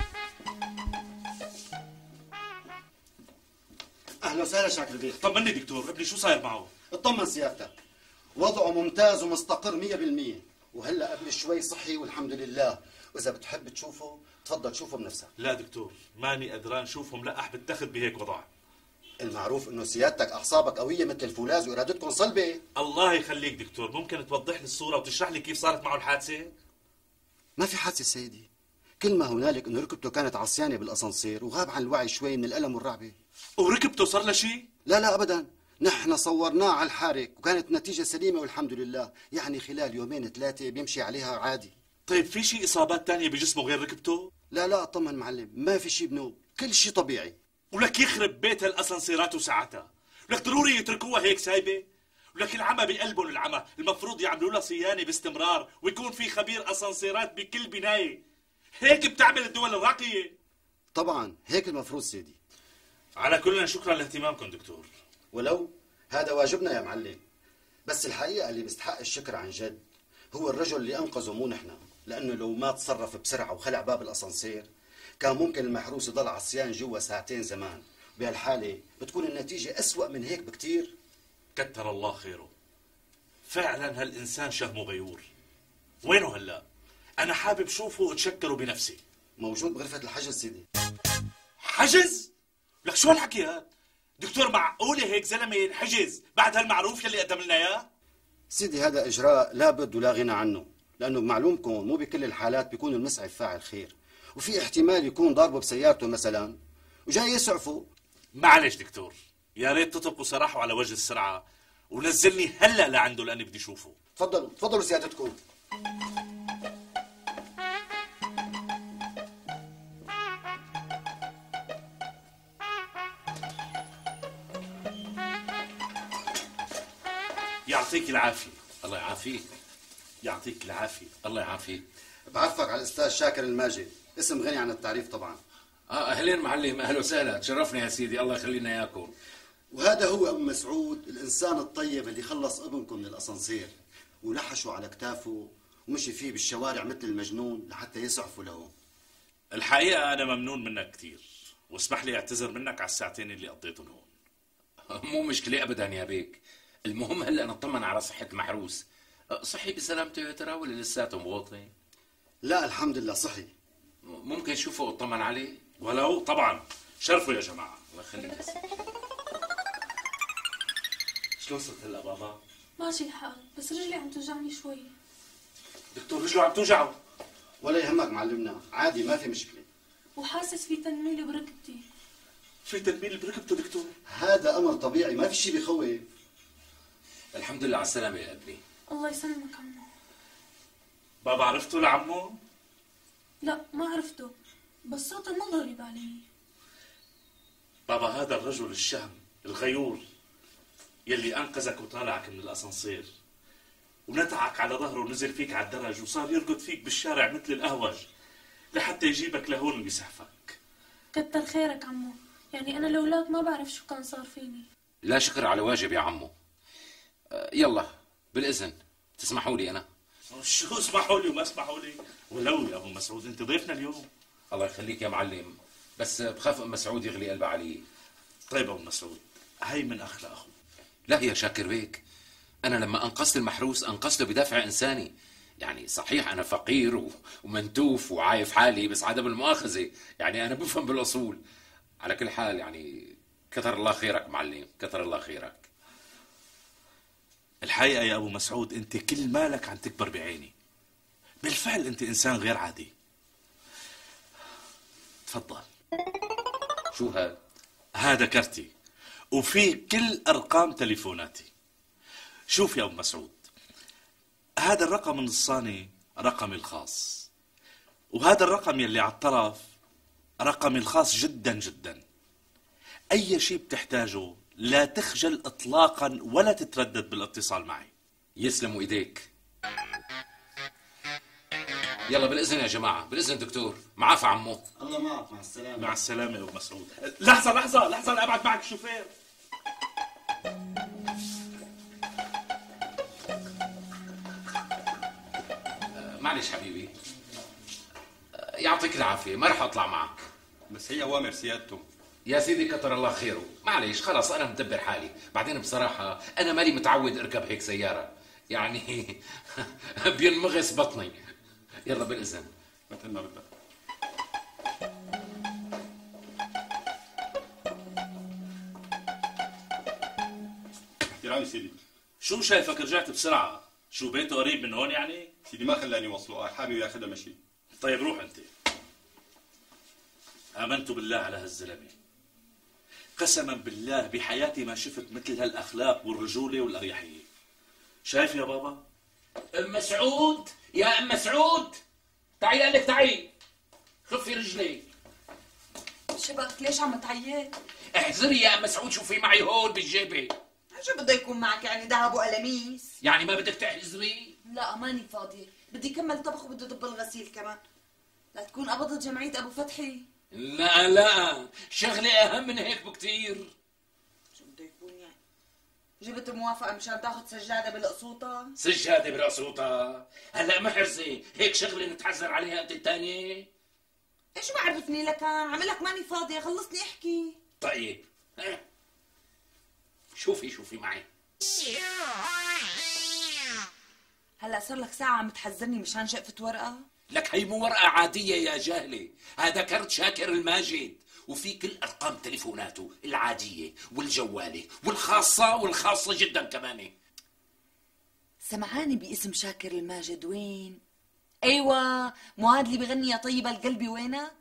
اهلا وسهلا شاكر بيه. طمني دكتور، ابني شو صاير معه؟ اطمن سيادتك، وضعه ممتاز ومستقر مية بالمية، وهلا قبل شوي صحي والحمد لله، واذا بتحب تشوفه تفضل شوفه بنفسك. لا دكتور ماني قدران شوفه ملقح بالتخت بهيك وضع. المعروف انه سيادتك اعصابك قويه مثل الفولاذ وارادتكم صلبه. الله يخليك دكتور، ممكن توضح لي الصوره وتشرح لي كيف صارت معه الحادثه؟ ما في حادثه سيدي، كل ما هنالك انه ركبته كانت عصيانه بالاسانسير وغاب عن الوعي شوي من الالم والرعبه. وركبته صار له شيء؟ لا لا ابدا، نحن صورناه على الحارق وكانت النتيجه سليمه والحمد لله، يعني خلال يومين ثلاثه بيمشي عليها عادي. طيب في شيء اصابات ثانيه بجسمه غير ركبته؟ لا لا اطمن معلم، ما في شيء بنوب، كل شيء طبيعي. ولك يخرب بيت هالاسانسيرات وساعتها، ولك ضروري يتركوها هيك سايبه؟ ولك العمى بقلبهم العمى، المفروض يعملوا لها صيانه باستمرار ويكون في خبير اسانسيرات بكل بنايه. هيك بتعمل الدول الراقية؟ طبعا هيك المفروض سيدي. على كل شكرا لاهتمامكم دكتور. ولو هذا واجبنا يا معلم، بس الحقيقة اللي بيستحق الشكر عن جد هو الرجل اللي أنقذه مو نحن، لأنه لو ما تصرف بسرعة وخلع باب الأسانسير كان ممكن المحروس يضل عصيان جوا ساعتين زمان. بهالحالة بتكون النتيجة أسوأ من هيك بكتير. كتر الله خيره. فعلا هالإنسان شهمه غيور. وينه هلا؟ أنا حابب شوفه وأتشكره بنفسي. موجود بغرفة الحجز سيدي. حجز؟ لك شو هالحكي هاد؟ دكتور معقولة هيك زلمة ينحجز بعد هالمعروف يلي قدم لنا اياه؟ سيدي هذا إجراء لا بد ولا غنى عنه، لأنه بمعلومكم مو بكل الحالات بيكون المسعف فاعل خير، وفي احتمال يكون ضاربه بسيارته مثلا وجاي يسعفه. معلش دكتور، يا ريت تطلقوا سراحه على وجه السرعة ونزلني هلا لعنده لأني بدي أشوفه. تفضلوا تفضلوا سيادتكم. يعطيك العافية. الله يعافيك. يعطيك العافية. الله يعافيك. بعرفك على الأستاذ شاكر الماجد، اسم غني عن التعريف طبعا. اه اهلين معلم، اهلا وسهلا، تشرفنا يا سيدي، الله يخلينا اياكم. وهذا هو ابو مسعود الانسان الطيب اللي خلص ابنكم من الاسانسير ولحشوا على كتافه ومشي فيه بالشوارع مثل المجنون لحتى يسعفوا له. الحقيقة أنا ممنون منك كثير، واسمح لي أعتذر منك على الساعتين اللي قضيتهم هون. مو مشكلة أبدا يا بيك، المهم هلا نطمن على صحة المحروس. صحي بسلامته يا ترى ولا لساته مغوطي؟ لا الحمد لله صحي. ممكن شوفه واطمن عليه؟ ولو طبعا، شرفوا يا جماعة. الله يخليك. شلون صرت هلا بابا؟ ماشي الحال، بس رجلي عم توجعني شوي. دكتور رجله عم توجعه. ولا يهمك معلمنا، عادي ما في مشكلة. وحاسس في تنميل بركبتي. في تنميل بركبته دكتور؟ هذا أمر طبيعي، ما في شيء بيخوف. الحمد لله على السلامة يا ابني. الله يسلمك عمو. بابا عرفته لعمو؟ لا ما عرفته، بس صوته ما غريب علي. بابا هذا الرجل الشهم الغيور يلي أنقذك وطالعك من الأسانسير ونتعك على ظهره ونزل فيك على الدرج وصار يرقد فيك بالشارع مثل الأهوج لحتى يجيبك لهون ويسعفك. كتر خيرك عمو، يعني أنا لولاك ما بعرف شو كان صار فيني. لا شكر على واجب يا عمو. يلا بالإذن تسمحوا لي أنا. شو اسمحوا لي وما اسمحوا لي؟ ولو يا أبو مسعود أنت ضيفنا اليوم. الله يخليك يا معلم، بس بخاف أم مسعود يغلي قلبها علي. طيب أبو مسعود، هي من أخ لأخو. لا يا شاكر بيك، أنا لما أنقذت المحروس أنقذته بدافع إنساني. يعني صحيح أنا فقير ومنتوف وعايف حالي، بس عدم المؤاخذة يعني أنا بفهم بالأصول. على كل حال يعني كثر الله خيرك معلم، كثر الله خيرك. الحقيقة يا أبو مسعود أنت كل مالك عم تكبر بعيني. بالفعل أنت إنسان غير عادي. تفضل. شو هذا؟ هذا كرتي وفيه كل أرقام تليفوناتي. شوف يا أبو مسعود، هذا الرقم النصاني رقمي الخاص، وهذا الرقم يلي على الطرف رقمي الخاص جدا جدا. أي شيء بتحتاجه لا تخجل إطلاقا ولا تتردد بالاتصال معي. يسلموا إيديك. يلا بالإذن يا جماعة، بالإذن دكتور. معافى عمو. الله معك، مع السلامة. مع السلامة يا أبو مسعود. لحظة لحظة لحظة لأبعت معك الشوفير. معلش حبيبي، يعطيك العافية، ما رح أطلع معك. بس هي أوامر سيادته. يا سيدي كتر الله خيره، معلش خلاص أنا مدبر حالي. بعدين بصراحة أنا مالي متعود أركب هيك سيارة، يعني بينمغص بطني. يلا بالإذن. مثل ما بدك. احترامي سيدي. شو شايفك رجعت بسرعة؟ شو بيته قريب من هون يعني؟ سيدي ما خلاني وصله، حابب ياخذها مشي. طيب روح أنت. آمنت بالله على هالزلمة، قسما بالله بحياتي ما شفت مثل هالأخلاق والرجولة والأريحية. شايف يا بابا؟ أم مسعود، يا أم مسعود تعي قال لك تعي، خفي رجلي. شبك ليش عم تعيط؟ احذري يا أم مسعود، شوفي معي هون بالجيبة. شو بده يكون معك يعني ذهب وقلاميس؟ يعني ما بدك تحذري؟ لا ماني فاضية، بدي كمل طبخ وبدي ضب الغسيل كمان. لا تكون قبضت جمعية ابو فتحي. لا لا، شغلة اهم من هيك بكتير. شو بده يكون يعني؟ جبت موافقة مشان تاخذ سجادة بالقصوطة؟ سجادة بالقصوطة؟ هلا محرزة، هيك شغلة نتحذر عليها انت الثانية؟ ايش ما عرفني لك، عملك ماني فاضية، خلصني احكي. طيب شوفي شوفي معي. هلا صار لك ساعة عم تحذرني مشان شقفة ورقة؟ لك هي مو ورقة عادية يا جاهلة، هذا كرت شاكر الماجد وفي كل أرقام تليفوناته العادية والجوالة والخاصة والخاصة جدا كمان. سمعاني باسم شاكر الماجد وين؟ ايوه، مو هاد اللي بغني يا طيبة القلبي وينك؟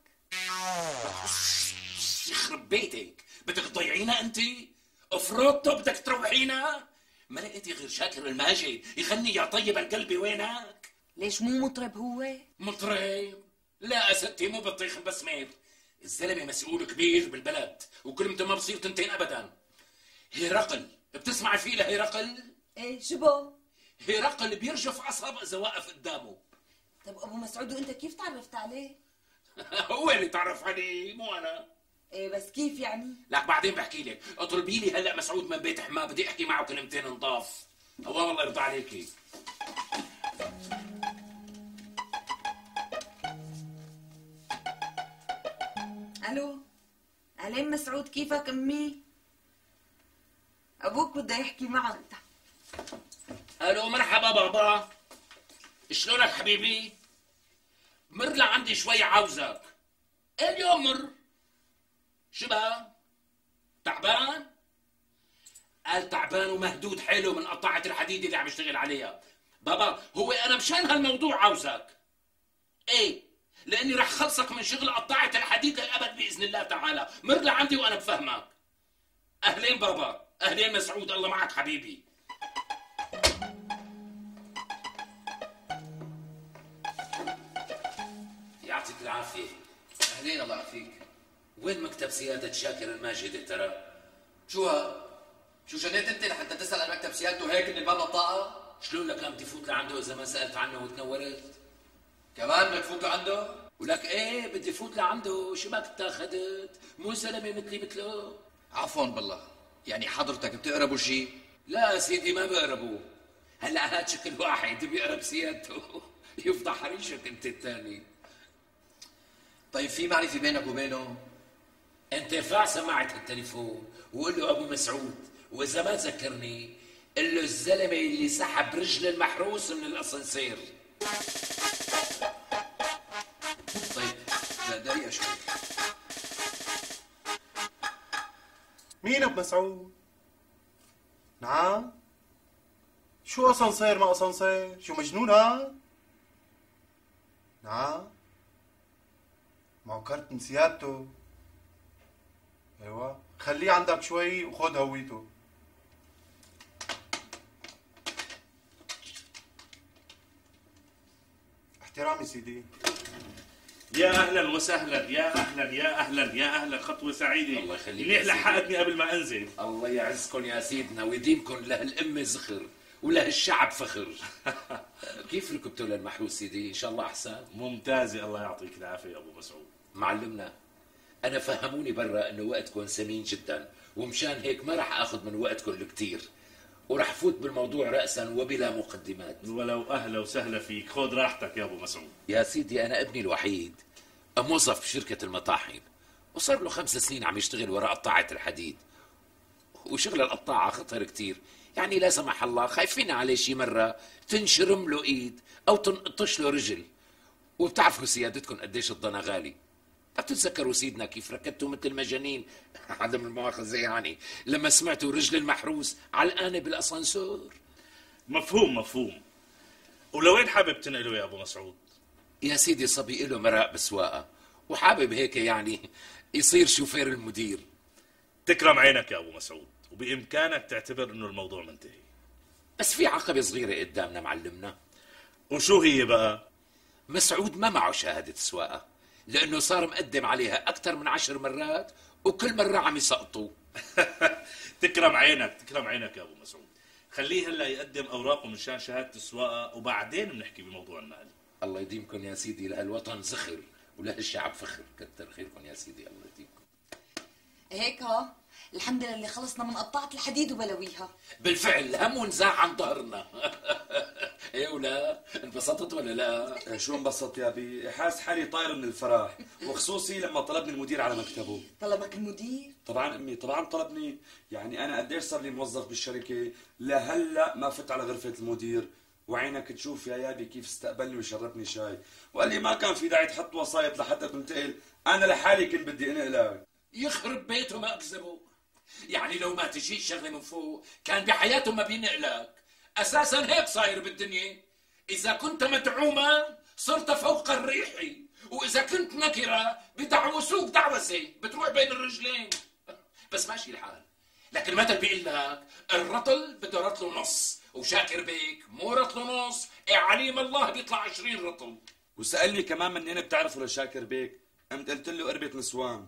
يخرب بيتك، بدك تضيعينا انت؟ افرضته بدك تروحينا؟ ما لقيتي غير شاكر الماجد يغني يا طيب القلب وينك؟ ليش مو مطرب هو؟ مطرب؟ لا ستي مو بطيخ بسمير، الزلمه مسؤول كبير بالبلد وكلمته ما بصير تنتين ابدا. هرقل، بتسمع فيه لهرقل؟ ايه شبو؟ هرقل بيرجف عصب اذا واقف قدامه. طب ابو مسعود وانت كيف تعرفت عليه؟ هو اللي تعرف عليه مو انا. ايه بس كيف يعني؟ لك بعدين بحكي لك، اطلبي لي هلا مسعود من بيت حماه، بدي احكي معه كلمتين نضاف. الله والله يرضى عليكي. الو، اهلين مسعود، كيفك امي؟ ابوك بده يحكي معك. الو مرحبا بابا، شلونك حبيبي؟ مر لعندي شوي عاوزك. اليوم مر. شو بقى؟ تعبان؟ قال تعبان ومهدود حيله من قطاعة الحديد اللي عم يشتغل عليها. بابا هو أنا مشان هالموضوع عاوزك. إيه؟ لأني رح خلصك من شغل قطاعة الحديد للأبد بإذن الله تعالى. مر لعندي وأنا بفهمك. أهلين بابا، أهلين مسعود، الله معك حبيبي. يعطيك العافية. أهلين الله يعافيك. وين مكتب سيادة شاكر الماجد ترى؟ شو ها؟ شو جنيت انت لحتى تسأل عن مكتب سيادته هيك من الباب للطاقة؟ شلون لك لم تفوت لعنده إذا ما سألت عنه وتنورت؟ كمان بدك تفوت لعنده؟ ولك ايه بدي فوت لعنده، شو بك اتاخدت؟ مو زلمة مثلي مثله؟ عفوا بالله، يعني حضرتك بتقربوا شيء؟ لا سيدي ما بقربوا. هلا هاد شكل واحد بيقرب سيادته يفضح ريشك انت الثاني. طيب في معرفة بينك وبينه؟ انت ارفع سماعة التليفون وقول له ابو مسعود، واذا ما ذكرني قل له الزلمه اللي سحب رجل المحروس من الاسانسير. طيب لا دقيقة شوي. مين ابو مسعود؟ نعم؟ شو اسانسير ما اسانسير؟ شو مجنون هاد؟ نعم؟ معه كارت من سيادته. ايوه خليه عندك شوي وخذ هويته. احترامي سيدي. يا اهلا وسهلا، يا اهلا يا اهلا يا اهلا، خطوه سعيده. الله يخليك. منيح لحقتني قبل ما انزل. الله يعزكم يا سيدنا ويديمكم لهالامه زخر ولهالشعب فخر. كيف ركبتوا للمحروس سيدي؟ ان شاء الله احسن. ممتازه الله يعطيك العافيه يا ابو مسعود. معلمنا انا فهموني برا انه وقتكم ثمين جدا، ومشان هيك ما راح اخذ من وقتكم الكثير، وراح فوت بالموضوع راسا وبلا مقدمات. ولو اهلا وسهلا فيك، خذ راحتك يا ابو مسعود. يا سيدي انا ابني الوحيد موظف بشركه المطاحن، وصار له خمس سنين عم يشتغل وراء قطاعه الحديد، وشغل القطاعه خطر كثير، يعني لا سمح الله خايفين عليه شي مره تنشرم له ايد او تنقطش له رجل. وبتعرفوا سيادتكم قديش الضنا غالي. بتتذكروا سيدنا كيف ركضتوا مثل مجانين عدم المؤاخذه يعني لما سمعتوا رجل المحروس علقانه بالاسانسور؟ مفهوم مفهوم. ولوين حابب تنقله يا ابو مسعود؟ يا سيدي صبي له مراق بسواقه وحابب هيك يعني يصير شوفير المدير. تكرم عينك يا ابو مسعود، وبامكانك تعتبر انه الموضوع منتهي. بس في عقبه صغيره قدامنا معلمنا. وشو هي بقى؟ مسعود ما معه شهاده سواقه، لانه صار مقدم عليها اكثر من عشر مرات وكل مره عم يسقطوا. تكرم عينك تكرم عينك يا ابو مسعود، خليه هلا يقدم اوراقه من شان شهاده السواقه وبعدين بنحكي بموضوع النقل. الله يديمكم يا سيدي، لهالوطن زخر ولهالشعب فخر. كتر خيركم يا سيدي، الله يديكم. هيك ها الحمد لله اللي خلصنا من قطاعة الحديد وبلويها. بالفعل هم ونزاع عن ظهرنا. ايه ولا انبسطت ولا لا؟ شو انبسط يا بي؟ حاس حالي طاير من الفرح، وخصوصي لما طلبني المدير على مكتبه. طلبك المدير؟ طبعا امي، طبعا طلبني. يعني انا قديش صار لي موظف بالشركه لهلا ما فت على غرفه المدير، وعينك تشوف يا يابي كيف استقبلني وشربني شاي، وقال لي ما كان في داعي تحط وسايط لحتى تنتقل، انا لحالي كنت بدي انقلك. يخرب بيته ما اكذبه. يعني لو ما تجي الشغله من فوق كان بحياته ما بينقلك. اساسا هيك صاير بالدنيا، اذا كنت مدعوما صرت فوق الريح، واذا كنت نكره بدعوسوك دعوسه بتروح بين الرجلين. بس ماشي الحال. لكن المثل بيقول لك الرطل بده رطله نص، وشاكر بيك مو رطله نص، إيه عليم الله بيطلع عشرين رطل. وسألني كمان منين بتعرفوا لشاكر بيك؟ قمت قلت له قربة نسوان.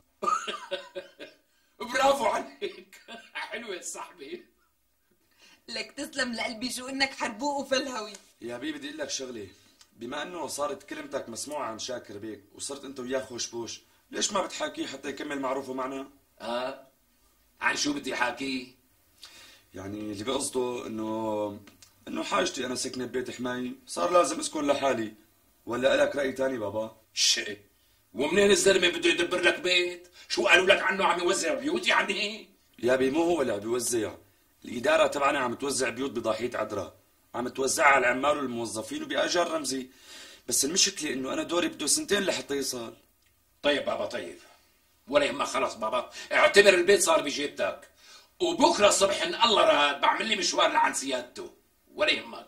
برافو عليك. حلوة يا صاحبي. لك تسلم لقلبي شو انك حربوق وفلهوي. يا بي بدي اقول لك شغله، بما انه صارت كلمتك مسموعه عن شاكر بيك وصرت انت وياه خوش بوش، ليش ما بتحاكيه حتى يكمل معروفه معنا؟ اه عن شو بدي حاكيه؟ يعني اللي بقصده انه انه حاجتي انا ساكنه ببيت حماي، صار لازم اسكن لحالي، ولا لك راي ثاني بابا؟ شيء ومنين الزلمه بده يدبر لك بيت؟ شو قالوا لك عنه عم يوزع بيوت يعني ايه؟ يا بي مو هو اللي عم بيوزع، الاداره تبعنا عم توزع بيوت بضاحيه عدرا، عم توزعها على العمال والموظفين وباجار رمزي، بس المشكله انه انا دوري بده سنتين لحتى يصل. طيب بابا طيب، ولا يهمك خلص بابا، اعتبر البيت صار بجيبتك، وبكره الصبح ان الله راد بعمل لي مشوار لعند سيادته، ولا يهمك.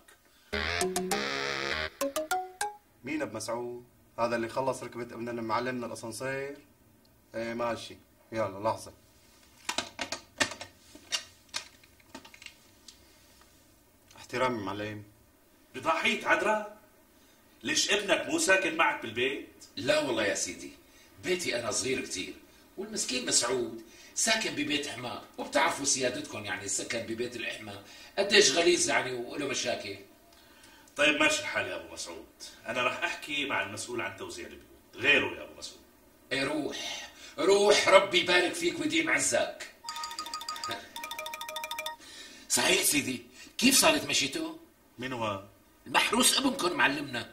مين ابو مسعود؟ هذا اللي خلص ركبة ابن معلمنا الاسانسير؟ ايه ماشي، يلا لحظة. احترامي معلم. بضاحية عدرا؟ ليش ابنك مو ساكن معك بالبيت؟ لا والله يا سيدي، بيتي انا صغير كتير، والمسكين مسعود ساكن ببيت حماه، وبتعرفوا سيادتكم يعني السكن ببيت الحماه قديش غليظ يعني وله مشاكل. طيب ماشي الحال يا ابو مسعود، انا راح احكي مع المسؤول عن توزيع البيوت، غيره يا ابو مسعود. ايه روح روح، ربي يبارك فيك ويديم عزك. صحيح سيدي، كيف صارت مشيته؟ مين هو؟ المحروس ابنكم معلمنا.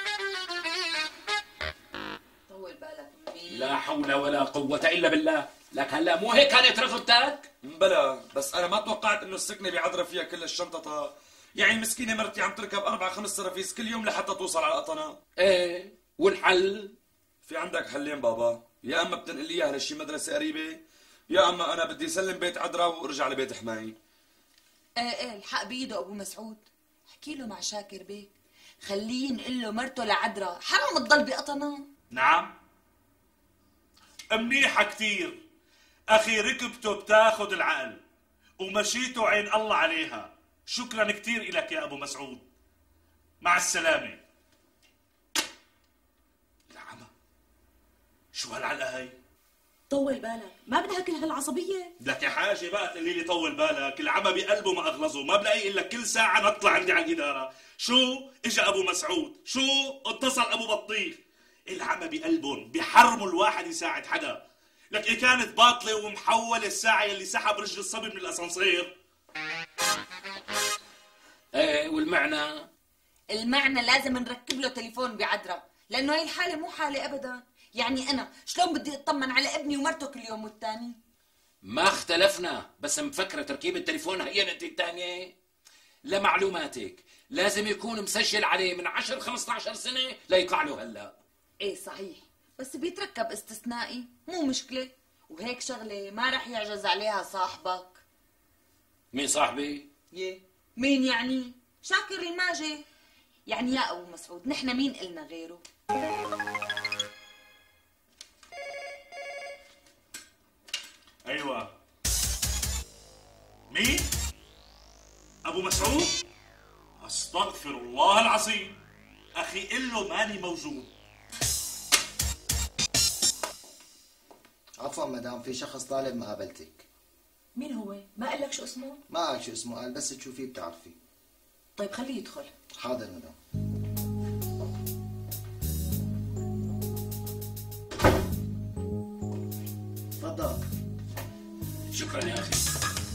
طول بالك مين؟ لا حول ولا قوة إلا بالله، لك هلا مو هيك كانت رفضتك؟ بلا، بس أنا ما توقعت إنه السكنة بعذرة فيها كل الشنطة، يعني المسكينة مرتي عم تركب أربع خمس سرافيس كل يوم لحتى توصل على القطنة. إيه، والحل؟ في عندك حلين بابا، يا أما بتنقل لي إياها لشي مدرسة قريبة، يا أما أنا بدي أسلم بيت عذرة وأرجع لبيت حماي. ايه ايه الحق بيده ابو مسعود، احكي له مع شاكر بيك خليه ينقل له مرته لعذرا، حرام تضل بقطنه. نعم منيحة كتير، أخي ركبته بتاخد العقل ومشيته عين الله عليها، شكرا كتير إلك يا أبو مسعود، مع السلامة. العمى شو هالعلقة هاي؟ طول بالك، ما بدها كل هالعصبية. لك يا حاجة بقى تقولي لي طول بالك، العمى بقلبه ما أغلظه، ما بلاقي إلا كل ساعة نطلع عندي على الإدارة، شو إجا أبو مسعود، شو اتصل أبو بطيخ، العمى بقلبهم بيحرموا الواحد يساعد حدا. لك إيه كانت باطلة ومحولة الساعة اللي سحب رجل الصبي من الأسانسير. ايه والمعنى؟ المعنى لازم نركب له تليفون بعذرا، لأنه هاي الحالة مو حالة أبدا. يعني أنا شلون بدي أطمن على ابني ومرته كل يوم والتاني؟ ما اختلفنا، بس مفكرة تركيب التليفون هي انت الثانية. لمعلوماتك لازم يكون مسجل عليه من عشر خمسة عشر سنة ليطلع له هلا. ايه صحيح، بس بيتركب استثنائي مو مشكلة، وهيك شغلة ما رح يعجز عليها صاحبك. مين صاحبي؟ يه مين يعني؟ شاكر الماجي. يعني يا أبو مسعود نحن مين إلنا غيره؟ أيوة مين؟ أبو مسعود؟ أستغفر الله العظيم، أخي قل له ماني موجود. عفوا مدام، في شخص طالب مقابلتك. مين هو؟ ما قال لك شو اسمه؟ ما قال شو اسمه، قال بس تشوفيه بتعرفيه. طيب خليه يدخل. حاضر مدام. شكرا يا اخي.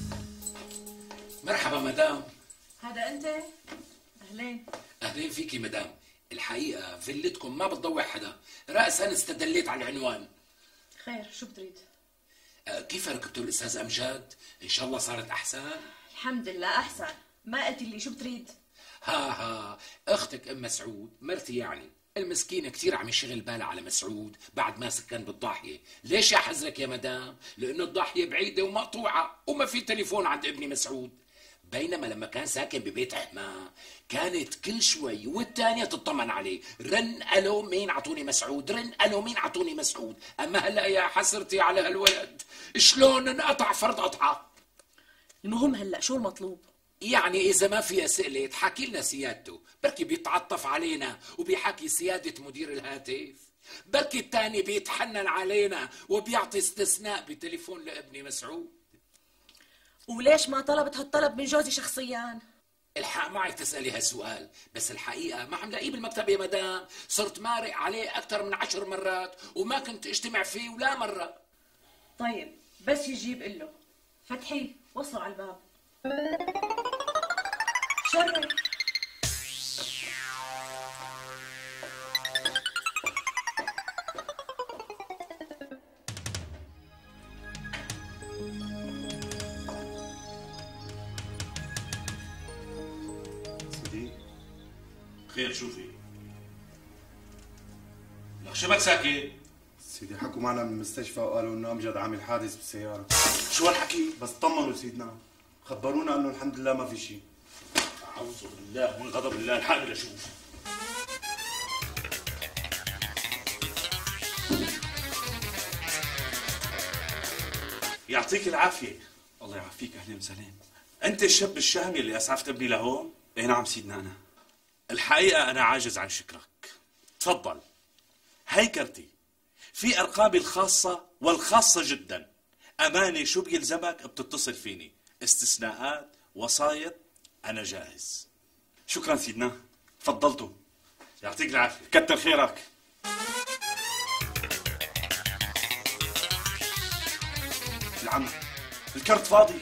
مرحبا مدام. هذا انت؟ اهلين. اهلين فيكي مدام. الحقيقه فيلتكم ما بتضوع حدا، راسا استدليت على العنوان. خير، شو بتريد؟ أه كيف ركبتوا الاستاذ امجاد؟ ان شاء الله صارت احسن؟ الحمد لله احسن. ما قلت لي شو بتريد؟ ها ها اختك ام مسعود مرتي يعني المسكينة كثير عم يشغل بالها على مسعود بعد ما سكن بالضاحية. ليش يا حزرك يا مدام؟ لأنه الضاحية بعيدة ومقطوعة وما في تليفون عند ابني مسعود. بينما لما كان ساكن ببيت حماه كانت كل شوي والتانية تطمن عليه، رن ألو مين عطوني مسعود، رن ألو مين عطوني مسعود. أما هلأ يا حسرتي على هالولد شلون انقطع فرد قطعة. المهم هلأ شو المطلوب؟ يعني إذا ما في أسئلة حكي لنا سيادته، بركي بيتعطف علينا وبيحكي سيادة مدير الهاتف، بركي التاني بيتحنن علينا وبيعطي استثناء بتليفون لابني مسعود. وليش ما طلبت هالطلب من جوزي شخصيا؟ الحق معك تسألي هالسؤال، بس الحقيقة ما عم لاقيه بالمكتب يا مدام، صرت مارق عليه أكثر من عشر مرات وما كنت اجتمع فيه ولا مرة. طيب بس يجيب قله فتحي وصلوا على الباب. شرف. سيدي خير شو في؟ لك شبك ساكت؟ سيدي حكوا معنا من المستشفى وقالوا انه امجد عامل حادث بالسيارة. شو هالحكي؟ بس طمنوا سيدنا، خبرونا انه الحمد لله ما في شيء. أعوذ بالله من غضب الله، الحقني لشوف. يعطيك العافية. الله يعافيك. أهلين وسهلين. أنت الشاب الشهم اللي أسعفت ابني لهون؟ إيه نعم سيدنا أنا. الحقيقة أنا عاجز عن شكرك. تفضل، هي كرتي، في أرقامي الخاصة والخاصة جدا. أمانة شو بيلزمك بتتصل فيني، استثناءات وصايد أنا جاهز. شكرا سيدنا، تفضلتوا. يعطيك العافية. كتر خيرك. العم الكرت فاضي.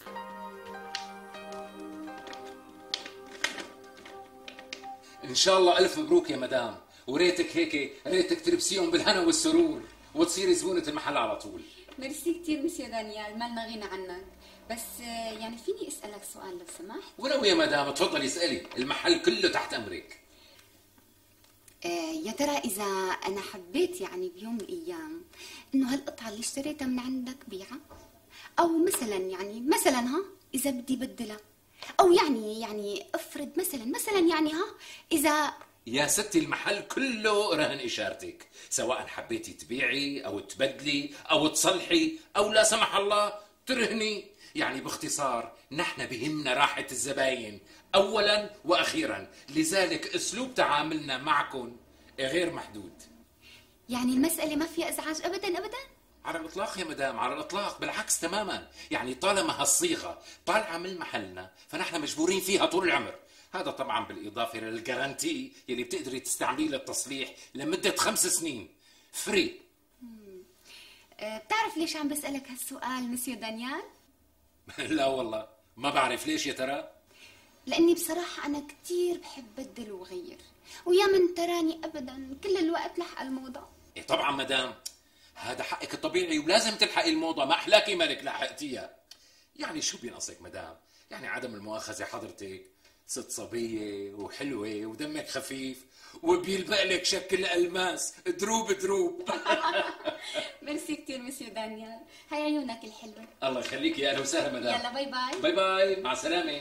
إن شاء الله ألف مبروك يا مدام، وريتك هيك ريتك تلبسيهم بالهنا والسرور وتصيري زبونة المحل على طول. ميرسي كثير مسيو دانيال، ما لنا غنى عنك. بس يعني فيني اسالك سؤال لو سمحت؟ ولو يا مدام تفضلي اسالي، المحل كله تحت امرك. آه يا ترى اذا انا حبيت يعني بيوم من الايام انه هالقطعه اللي اشتريتها من عندك بيعها، او مثلا يعني مثلا ها اذا بدي بدلها، او يعني يعني افرض مثلا مثلا يعني ها اذا يا ستي المحل كله رهن اشارتك، سواء حبيتي تبيعي او تبدلي او تصلحي او لا سمح الله ترهني. يعني باختصار نحن بهمنا راحة الزباين اولا واخيرا، لذلك اسلوب تعاملنا معكم غير محدود. يعني المسألة ما فيها ازعاج ابدا ابدا؟ على الاطلاق يا مدام، على الاطلاق، بالعكس تماما. يعني طالما هالصيغة طالعة من محلنا فنحن مجبورين فيها طول العمر. هذا طبعا بالاضافة للجارانتي يلي بتقدري تستعمليه للتصليح لمدة خمس سنين فري. أه بتعرف ليش عم بسألك هالسؤال مسيو دانيال؟ لا والله ما بعرف ليش يا ترى. لاني بصراحة انا كتير بحب بدل وغير، ويا من تراني ابدا كل الوقت لحق الموضة. إيه طبعا مدام، هذا حقك الطبيعي ولازم تلحقي الموضة، ما احلاكي مالك لحقتيها. يعني شو بينقصك مدام؟ يعني عدم المؤاخذة حضرتك ست صبية وحلوة ودمك خفيف وبيلبق لك شكل الماس دروب دروب. ميرسي كثير مسيو دانيال، هاي عيونك الحلوة. الله يخليك، يا اهلا وسهلا مدام. يلا باي باي. باي باي، مع السلامة.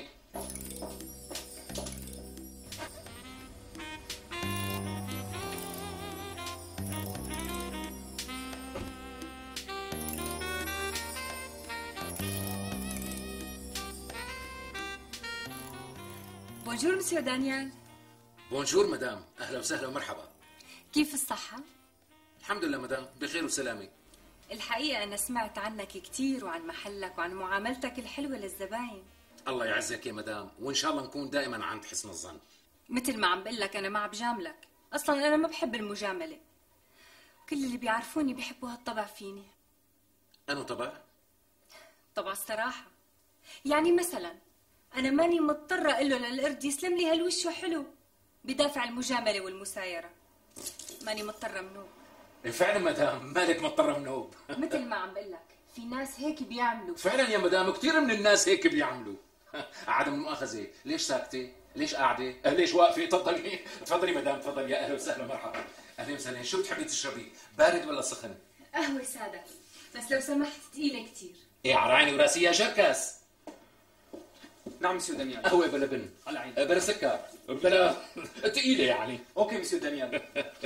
بونجور مسيو دانيال. بونجور مدام، اهلا وسهلا ومرحبا. كيف الصحة؟ الحمد لله مدام، بخير وسلامة. الحقيقة أنا سمعت عنك كتير وعن محلك وعن معاملتك الحلوة للزباين. الله يعزك يا مدام، وإن شاء الله نكون دائما عند حسن الظن. مثل ما عم بقول لك أنا ما بجاملك، أصلا أنا ما بحب المجاملة. كل اللي بيعرفوني بيحبوا هالطبع فيني. أنا طبع؟ طبعا الصراحة يعني مثلا أنا ماني مضطرة أقول له للقرد يسلم لي هالوش حلو بدافع المجاملة والمسايرة. ماني مضطرة منوب. فعلا مدام مالك مضطرة منوب. مثل ما عم بقول لك في ناس هيك بيعملوا. فعلا يا مدام كثير من الناس هيك بيعملوا. عدم المؤاخذة، ليش ساكتة؟ ليش قاعدة؟ ليش واقفة؟ تفضلي تفضلي مدام، تفضلي. يا أهلا وسهلا، مرحبا. أهلا وسهلا. شو بتحبي تشربي؟ بارد ولا سخن؟ قهوة سادة بس لو سمحت ثقيلة كثير. ايه على عيني وراسي يا جركس. نعم مسيو دانيال. قهوة بلا بن؟ على عيني. بلا سكر؟ بلا ثقيلة يعني. اوكي مسيو دانيال.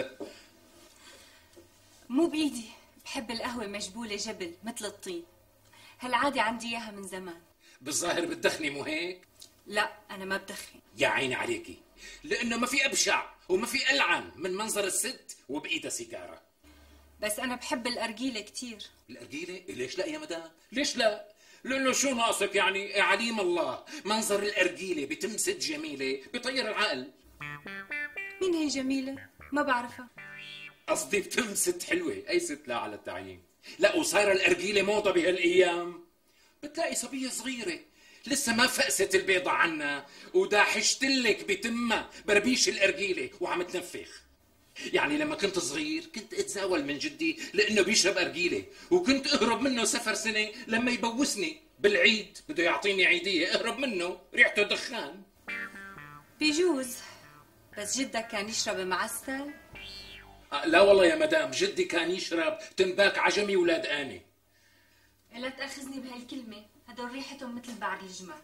مو بإيدي، بحب القهوة مجبولة جبل مثل الطين. هالعادة عندي إياها من زمان. بالظاهر بتدخني مو هيك؟ لا أنا ما بدخن. يا عيني عليكي، لأنه ما في أبشع وما في ألعن من منظر الست وبإيدها سيجارة. بس أنا بحب الأرجيلة كتير. الأرجيلة؟ ليش لا يا مدام؟ ليش لا؟ لأنه شو ناقصك يعني؟ عليم الله، منظر الأرجيلة بتم ست جميلة بطير العقل. مين هي جميلة؟ ما بعرفها. قصدي بتم ست حلوة، أي ست لا على التعيين. لا وصايرة الأرجيلة موضة بهالأيام. بتلاقي صبية صغيرة لسه ما فقست البيضة عنا وداحشتلك بتمها بربيش الأرجيلة وعم تنفخ. يعني لما كنت صغير كنت اتزاول من جدي لانه بيشرب ارجيله، وكنت اهرب منه سفر سنه لما يبوسني بالعيد، بده يعطيني عيديه اهرب منه ريحته دخان. بيجوز، بس جدك كان يشرب معسل؟ أه لا والله يا مدام، جدي كان يشرب تنباك عجمي ولاد اني. لا تاخذني بهالكلمه، هدول ريحتهم مثل بعر الجمال.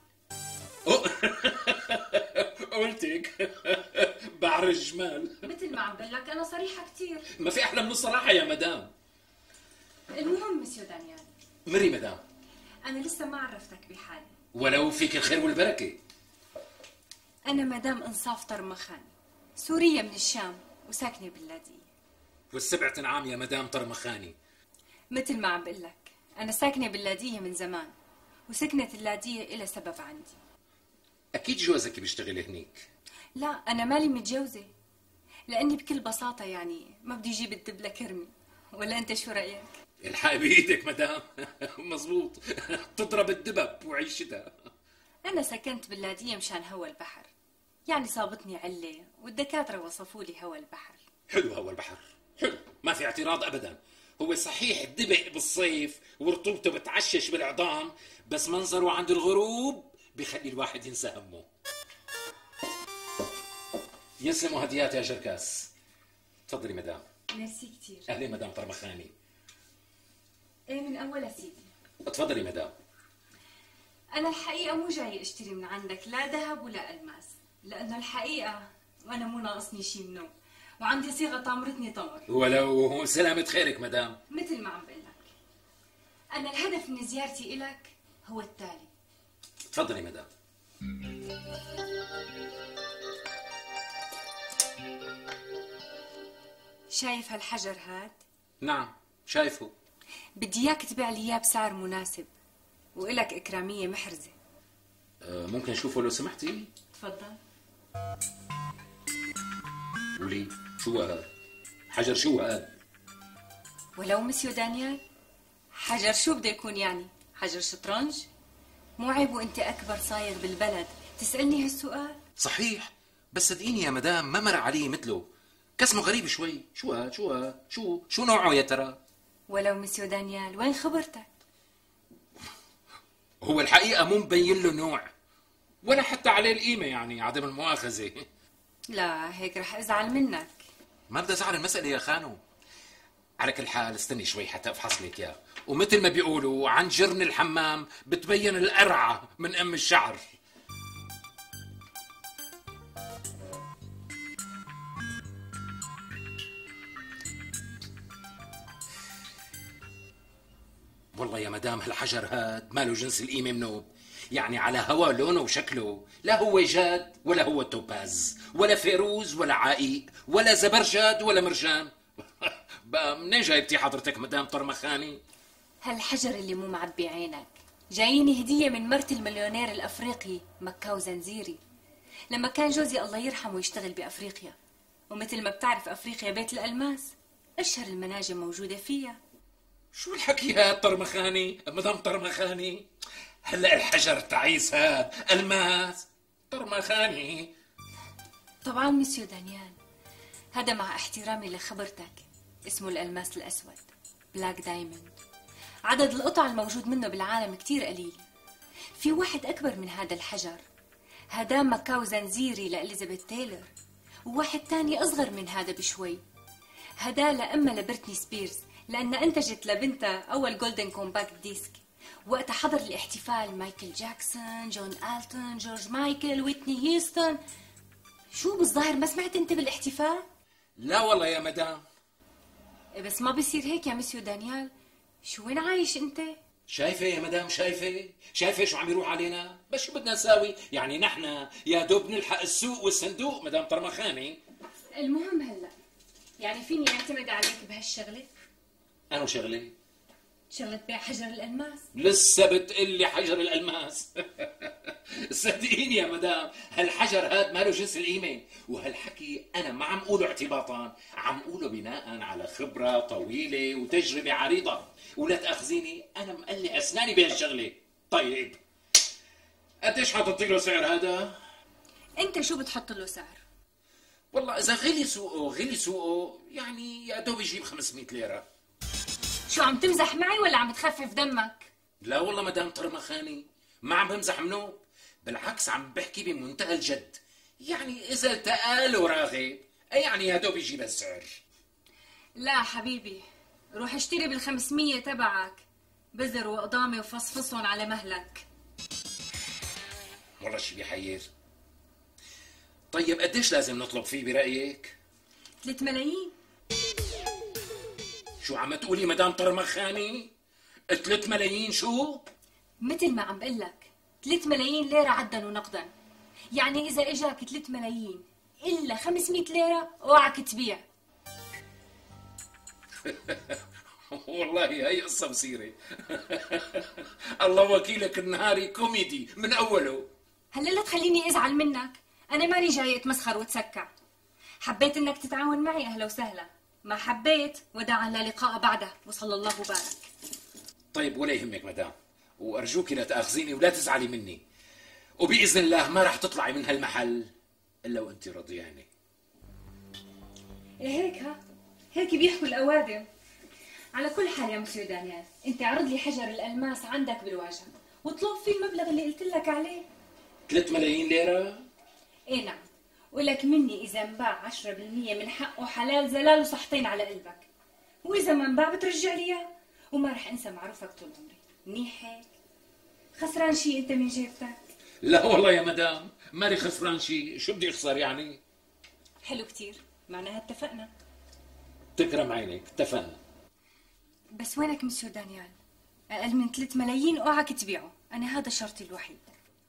قلتك بعر الجمال. مثل ما عم بقول لك انا صريحه كثير. ما في احلى من الصراحه يا مدام. المهم مسيو دانيال. مري مدام. انا لسه ما عرفتك بحالي. ولو فيك الخير والبركه. انا مدام انصاف طرمخاني، سوريه من الشام وساكنه باللاذقيه. والسبع تنعام يا مدام طرمخاني. مثل ما عم بقول لك انا ساكنه باللاذقيه من زمان، وسكنه اللاذقيه إلها سبب عندي. اكيد جوزك بيشتغل هنيك. لا أنا مالي متجوزة، لأني بكل بساطة يعني ما بدي أجيب الدب لكرمي. ولا أنت شو رأيك؟ الحق بإيدك مدام. مزبوط. تضرب الدبب وعيشتها. أنا سكنت باللاذقية مشان هوا البحر، يعني صابتني علة والدكاترة وصفوا لي هوا البحر. حلو هوا البحر، حلو، ما في اعتراض أبدا. هو صحيح الدبق بالصيف ورطوبته بتعشش بالعظام، بس منظره عند الغروب بيخلي الواحد ينسى همه. يسلموا هديات يا جركاس. تفضلي مدام. ميرسي كثير. اهلا مدام طرمخاني. ايه من اول سيدي. تفضلي مدام. انا الحقيقه مو جاي اشتري من عندك لا ذهب ولا الماس، لانه الحقيقه وانا مو ناقصني شيء منه، وعندي صيغه طامرتني طمر. ولو سلامة خيرك مدام. مثل ما عم بقول لك، انا الهدف من زيارتي الك هو التالي. تفضلي مدام. شايف هالحجر هاد؟ نعم شايفه. بدي اياك تبيع لي اياه بسعر مناسب وإلك إكرامية محرزة. أه ممكن اشوفه لو سمحتي؟ تفضل. قولي شو هذا؟ حجر شو هذا؟ ولو مسيو دانيال، حجر شو بده يكون يعني؟ حجر شطرنج؟ مو عيب وانت اكبر صايغ بالبلد تسألني هالسؤال؟ صحيح، بس صدقيني يا مدام ما مر علي مثله، كسمه غريب شوي. شو هاد؟ شو هاد؟ شو شو نوعه يا ترى؟ ولو مسيو دانيال وين خبرتك؟ هو الحقيقة مو مبين له نوع ولا حتى عليه القيمة، يعني عدم المؤاخذة. لا هيك رح ازعل منك. ما بدي ازعل المسألة يا خانو. على كل حال استني شوي حتى افحص لك اياه، ومثل ما بيقولوا عن جرن الحمام بتبين القرعة من ام الشعر. والله يا مدام هالحجر هاد ماله جنس القيمة منوب، يعني على هوا لونه وشكله لا هو جاد ولا هو توباز ولا فيروز ولا عائق ولا زبرجد ولا مرجان. بقى منين جايبتي حضرتك مدام طرمخاني؟ هالحجر اللي مو معبي عينك جاييني هدية من مرت المليونير الأفريقي مكاو زنزيري، لما كان جوزي الله يرحمه يشتغل بأفريقيا، ومثل ما بتعرف أفريقيا بيت الألماس، أشهر المناجم موجودة فيها. شو الحكي هاد طرمخاني؟ مدام طرمخاني هلا الحجر تعيس هاد الماس طرمخاني. طبعا مسيو دانيال، هذا مع احترامي لخبرتك اسمه الألماس الأسود، بلاك دايموند. عدد القطع الموجود منه بالعالم كتير قليل. في واحد أكبر من هذا الحجر، هذا مكاو زنزيري لإليزابيث تايلور، وواحد تاني أصغر من هذا بشوي، هذا لأمها لبرتني سبيرز لأنها أنتجت لبنتها أول جولدن كومباكت ديسك. وقت حضر الاحتفال مايكل جاكسون، جون آلتون، جورج مايكل، ويتني هيوستن. شو بالظاهر ما سمعت أنت بالاحتفال؟ لا والله يا مدام. بس ما بصير هيك يا مسيو دانيال، شو وين عايش أنت؟ شايفة يا مدام، شايفة شايفة شو عم يروح علينا؟ بس شو بدنا نساوي؟ يعني نحن يا دوب نلحق السوق والصندوق مدام طرمخاني. المهم هلا يعني فيني اعتمد عليك بهالشغلة؟ أنا شغلة؟ شغلة بيع حجر الألماس؟ لسه بتقلي حجر الألماس. صدقيني يا مدام، هالحجر هاد ماله جنس القيمة، وهالحكي أنا ما عم قوله اعتباطا، عم قوله بناء على خبرة طويلة وتجربة عريضة، ولا تأخذيني أنا مقلي أسناني بهالشغلة. طيب قديش حاطط له سعر هذا؟ أنت شو بتحط له سعر؟ والله إذا غلي سوقه غلي سوقه يعني يا دوب يجيب خمسمية ليرة. شو عم تمزح معي ولا عم تخفف دمك؟ لا والله مدام طرمخاني ما عم بمزح منوب، بالعكس عم بحكي بمنتهى الجد. يعني إذا التقال وراغب يعني يا دوب يجيب السعر. لا حبيبي، روح اشتري بالخمسمية تبعك بزر وقضامة وفصفصهم على مهلك. والله شي بيحير. طيب قديش لازم نطلب فيه برأيك؟ ثلاث ملايين. شو عم تقولي مدام طرمخاني؟ ثلاث ملايين شو؟ مثل ما عم بقول لك، ثلاث ملايين ليرة عدا ونقدا. يعني إذا إجاك ثلاث ملايين إلا خمسمية ليرة اوعك تبيع. والله هي قصة بصيرة. الله وكيلك النهاري كوميدي من أوله. هلا لا تخليني أزعل منك، أنا ماني جاي أتمسخر وتسكع. حبيت إنك تتعاون معي أهلا وسهلا، ما حبيت وداعا لا لقاء بعده وصلى الله وبارك. طيب ولا يهمك مدام، وأرجوك لا تأخذيني ولا تزعلي مني، وبإذن الله ما رح تطلعي من هالمحل إلا وأنت رضيانة. إيه هيك ها، هيك بيحكوا الأوادم. على كل حال يا مسيو دانيال، أنت عرض لي حجر الألماس عندك بالواجهة واطلب فيه المبلغ اللي قلت لك عليه. ثلاث ملايين ليرة؟ إيه نعم، ولك مني إذا انباع عشرة بالمية من حقه حلال زلال وصحتين على قلبك، وإذا ما انباع بترجع لي إياه، وما رح أنسى معروفك طول عمري. منيح هيك؟ خسران شي أنت من جيبتك؟ لا والله يا مدام مالي خسران شي، شو بدي أخسر يعني؟ حلو كتير، معناها اتفقنا. تكرم عينك، اتفقنا. بس وينك مسيو دانيال؟ أقل من ثلاث ملايين اوعك تبيعه، أنا هذا شرطي الوحيد.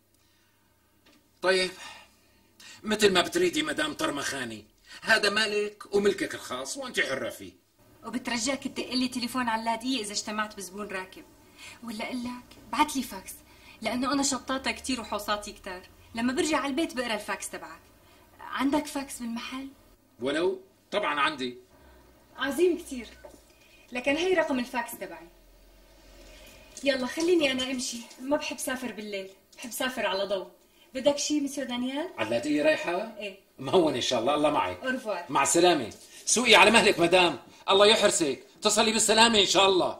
طيب مثل ما بتريدي مدام طرمخاني، هذا مالك وملكك الخاص وأنت حرة فيه. وبترجاك تدق لي تليفون على اللادية إذا اجتمعت بزبون راكب، ولا أقول لك بعت لي فاكس، لأنه أنا شطاتها كتير وحوصاتي كتار، لما برجع على البيت بقرا الفاكس تبعك. عندك فاكس بالمحل؟ ولو طبعا عندي. عظيم كتير، لكن هي رقم الفاكس تبعي. يلا خليني أنا أمشي، ما بحب سافر بالليل، بحب سافر على ضوء. بدك شي مسيو دانيال؟ علاتية رايحة؟ ايه مهون إن شاء الله، الله معك. أورفوار. مع السلامة. سوقي على مهلك مدام، الله يحرسك، تصلي بالسلامة إن شاء الله.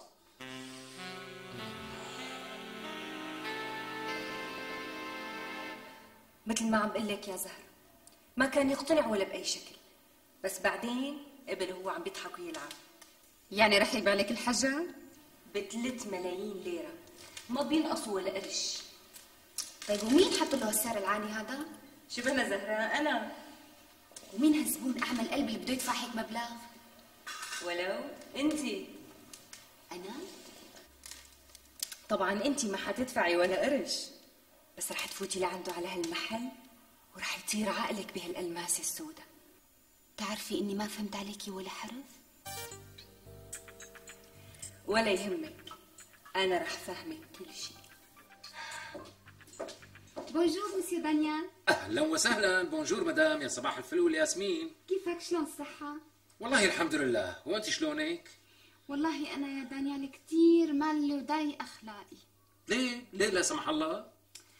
مثل ما عم بقول لك يا زهر، ما كان يقتنع ولا بأي شكل، بس بعدين قبل هو عم بيضحك ويلعب. يعني رح يبيع لك الحجر؟ بثلاث ملايين ليرة، ما بينقصوا ولا قرش. طيب ومين حط له السعر العالي هذا؟ شبهنا زهراء أنا. ومين هالزبون أعمى القلب اللي بده يدفع هيك مبلغ؟ ولو أنتي. أنا؟ طبعا أنتي ما حتدفعي ولا قرش، بس رح تفوتي لعنده على هالمحل ورح يطير عقلك بهالألماس السوداء. تعرفي إني ما فهمت عليكي ولا حرف؟ ولا يهمك، أنا رح فهمك كل شيء. بونجور مسيو دانيال. أهلا وسهلا. بونجور مدام، يا صباح الفل والياسمين. كيفك؟ شلون الصحة؟ والله الحمد لله، وأنت شلونك؟ والله أنا يا دانيال كتير مالي وضايق أخلاقي. ليه؟ ليه لا سمح الله؟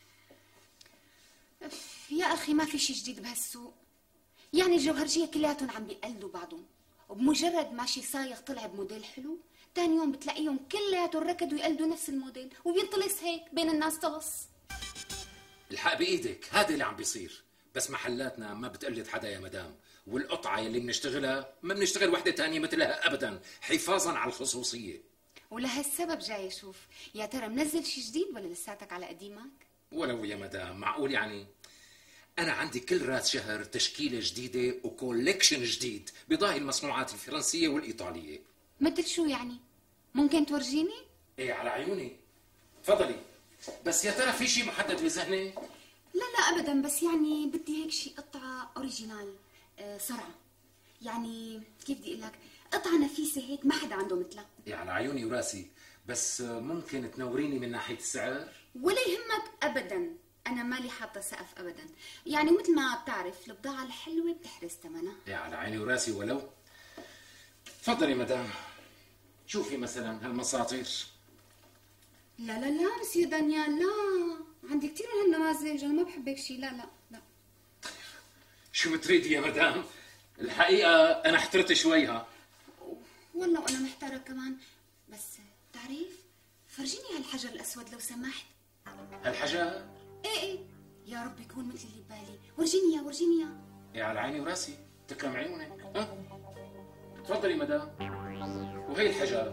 يا أخي ما في شي جديد بهالسوق. يعني الجوهرجية كلياتهم عم بيقلدوا بعضهم، وبمجرد ما شي صايغ طلع بموديل حلو تاني يوم بتلاقيهم كلياتهم ركضوا يقلدوا نفس الموديل وبينطلس هيك بين الناس طلس. الحق بايدك، هذا اللي عم بيصير. بس محلاتنا ما بتقلد حدا يا مدام، والقطعة اللي بنشتغلها ما بنشتغل وحدة تانية مثلها أبدا، حفاظا على الخصوصية. ولهالسبب جاي أشوف يا ترى منزل شي جديد ولا لساتك على قديمك؟ ولو يا مدام، معقول يعني؟ أنا عندي كل راس شهر تشكيلة جديدة وكوليكشن جديد بضاهي المصنوعات الفرنسية والإيطالية. مثل شو يعني؟ ممكن تورجيني؟ إيه على عيوني، تفضلي. بس يا ترى في شيء محدد بذهنك؟ لا لا أبدا، بس يعني بدي هيك شي قطعة أوريجينال، أه صرعة. يعني كيف بدي أقول لك، قطعة نفيسة هيك ما حدا عنده مثلها. إيه على عيوني وراسي، بس ممكن تنوريني من ناحية السعر؟ ولا يهمك أبدا، أنا مالي حاطة سقف أبدا. يعني مثل ما بتعرف البضاعة الحلوة بتحرز ثمنها. إيه على عيني وراسي. ولو تفضلي مدام، شوفي مثلا هالمساطير. لا لا لا مسيو دانيال، لا عندي كثير من هالنماذج، أنا ما بحب هيك شيء. لا لا لا. شو بتريدي يا مدام؟ الحقيقة أنا احترت شوي. ها والله وأنا محتارة كمان، بس تعرف فرجيني هالحجر الأسود لو سمحت. هالحجر؟ إيه إيه يا رب يكون مثل اللي ببالي. ورجيني إياه ورجيني إياه. إيه على عيني وراسي، تكرم عيونك. ها تفضلي مدام. وهي الحجر.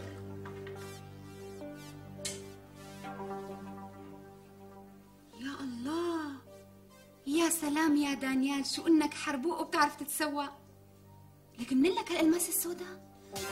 يا الله، يا سلام يا دانيال، شو انك حربوق وبتعرف تتسوق. لك منين لك هالالماس السوداء؟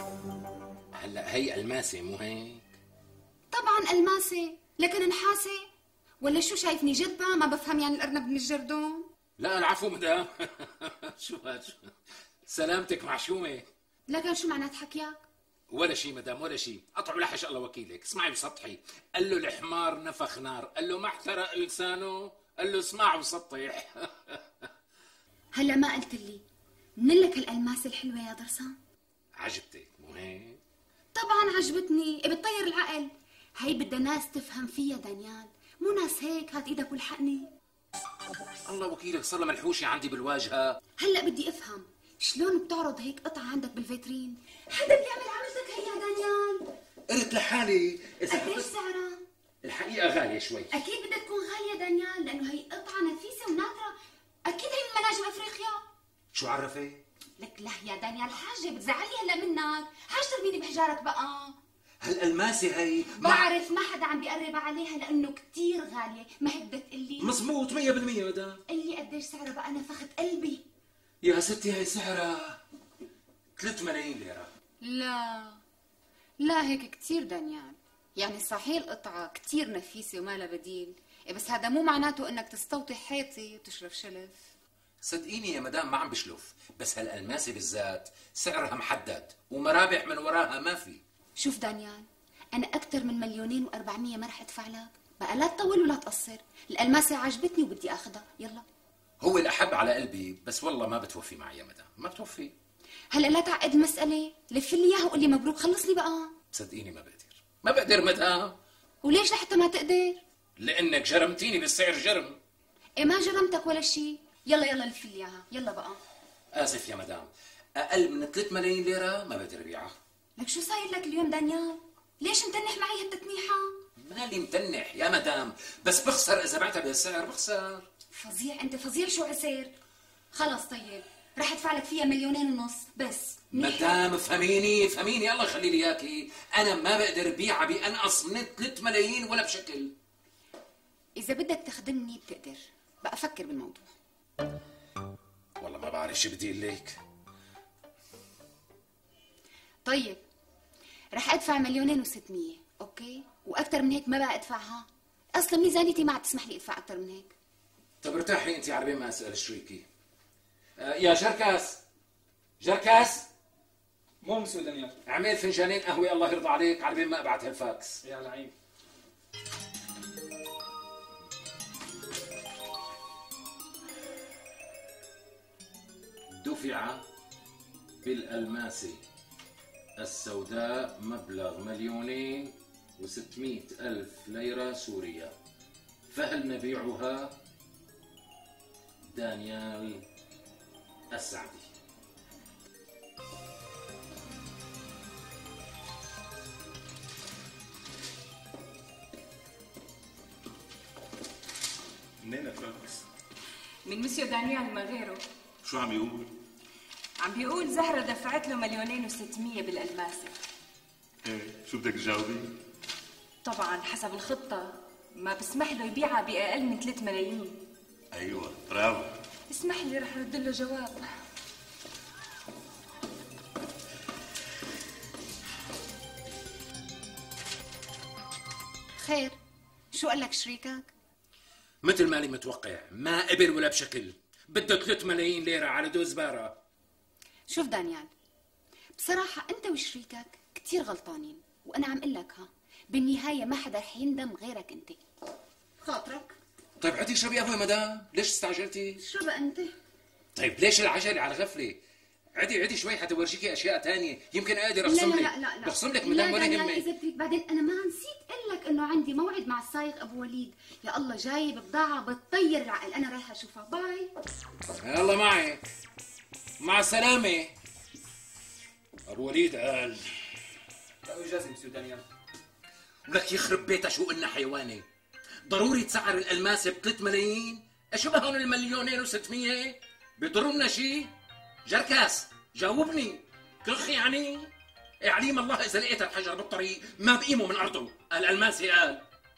هلا هي الماسه مو هيك؟ طبعا الماسه، لكن نحاسه ولا شو؟ شايفني جدبه ما بفهم يعني الارنب من الجردون؟ لا العفو مدام. شو هاد؟ سلامتك معشومه. لكن شو معنات حكيك؟ ولا شيء مدام ولا شيء، قطع ولحش الله وكيلك. اسمعي بسطحي، قال له الحمار نفخ نار، قال له ما احترق لسانه، قال له اسمع وسطح. هلا ما قلت لي منين لك هالالماس الحلوه يا درسان؟ عجبتك مو هيك؟ طبعا عجبتني، بتطير العقل. هي بدها ناس تفهم فيها دانيال، مو ناس هيك هات ايدك والحقني. الله وكيلك صار منحوشه عندي بالواجهه. هلا بدي افهم شلون بتعرض هيك قطعه عندك بالفيترين؟ حدا بيعمل عملتك هي يا دانيال؟ قلت لحالي اذا قديش سعرها؟ الحقيقه غاليه شوي. اكيد بدها تكون غاليه دانيال، لانه هي قطعه نفيسه ونادره، اكيد هي من مناجم افريقيا. شو عرفي؟ لك لا يا دانيال، حاجه بتزعلي هلا منك، حاجه ترميني بحجارك بقى. هالالماسه هي بعرف ما حدا عم بيقرب عليها لانه كثير غاليه، ما هيك بدك تقلي؟ مزبوط مية بالمية مدام. قلي قديش سعرها بقى، نفخت قلبي. يا ستي هي سعرها ثلاثة ملايين ليره. لا لا هيك كثير دانيال، يعني صحيح القطعه كثير نفيسه وما لها بديل، بس هذا مو معناته انك تستوطي حيطي وتشرب شلف. صدقيني يا مدام ما عم بشلف، بس هالالماسه بالذات سعرها محدد ومرابح من وراها ما في. شوف دانيال، انا اكثر من مليونين واربعمية ما رح ادفع لك، بقى لا تطول ولا تقصر. الالماسه عجبتني وبدي اخذها، يلا. هو الاحب على قلبي، بس والله ما بتوفي معي يا مدام، ما بتوفي. هلا لا تعقد المساله، لف لي اياها وقول لي مبروك، خلصني بقى. صدقيني ما بقدر، ما بقدر مدام. وليش لحتى ما تقدر؟ لانك جرمتيني بالسعر جرم. ايه ما جرمتك ولا شيء، يلا يلا لف لي اياها، يلا بقى. اسف يا مدام، اقل من ثلاثة ملايين ليره ما بقدر ابيعها. لك شو صاير لك اليوم دانيال؟ ليش متنح معي هالتتنيحه؟ مالي متنح يا مدام، بس بخسر اذا بعتها بهالسعر، بخسر. فظيع انت، فظيع. شو عسير؟ خلص طيب رح ادفع لك فيها مليونين ونص بس. مدام افهميني افهميني، الله يخلي لي اياكي، انا ما بقدر بيعها بانقص من ثلاثة ملايين ولا بشكل. اذا بدك تخدمني بتقدر، بقى فكر بالموضوع. والله ما بعرف شو بدي لك. طيب رح ادفع مليونين وستمية، اوكي؟ واكثر من هيك ما بقى ادفعها، اصلا ميزانيتي ما عم تسمح لي ادفع اكثر من هيك. طب ارتاحي انت على بين ما اسال شريكي. آه يا جركاس، جركاس مو مسيو دانيال، اعمل فنجانين قهوه الله يرضى عليك على بين ما ابعت هالفاكس. يا لعيب. دفع بالألماسة السوداء مبلغ مليونين وستمائة ألف ليرة سورية، فهل نبيعها؟ دانيال السعدي. منين فاكس؟ من مسيو دانيال ما غيره. شو عم يقول؟ عم بيقول زهرة دفعت له مليونين وستمية بالألماسة. ايه شو بدك تجاوبي؟ طبعا حسب الخطة ما بسمح له يبيعها بأقل من ثلاثة ملايين. ايوه برافو. اسمح لي رح رد له جواب. خير، شو قال لك شريكك؟ مثل مالي متوقع، ما قبل ولا بشكل، بده ثلاثة ملايين ليرة على دوز بارة. شوف دانيال، بصراحة أنت وشريكك كتير غلطانين، وأنا عم قلك ها بالنهاية ما حدا رح يندم غيرك أنت. خاطرك؟ طيب عدي اشربي قهوة مدام، ليش استعجلتي؟ اشربها أنت. طيب ليش العجلة على غفلة؟ عدي عدي شوي حتى ورجيكي اشياء تانية، يمكن اقدر اخصم لك. لا لا لا لا بخصم لك مدام ولا لا يهمك. إذا بدك بعدين أنا ما نسيت أقول لك إنه عندي موعد مع السايق أبو وليد، يا الله جايب بضاعة بتطير العقل، أنا رايحة أشوفها، باي. يلا معي، مع السلامة. أبو وليد قال إجازة مسيو دانيال. ولك يخرب بيتها شو قلنا حيواني، ضروري تسعر الألماسة بثلاث ملايين؟ شو بهون المليونين وستمية؟ بيضرنا شي؟ جركاس جاوبني، كخ يعني؟ عليم الله إذا لقيت الحجر بالطريق ما بقيمه من أرضه، الألماسي قال.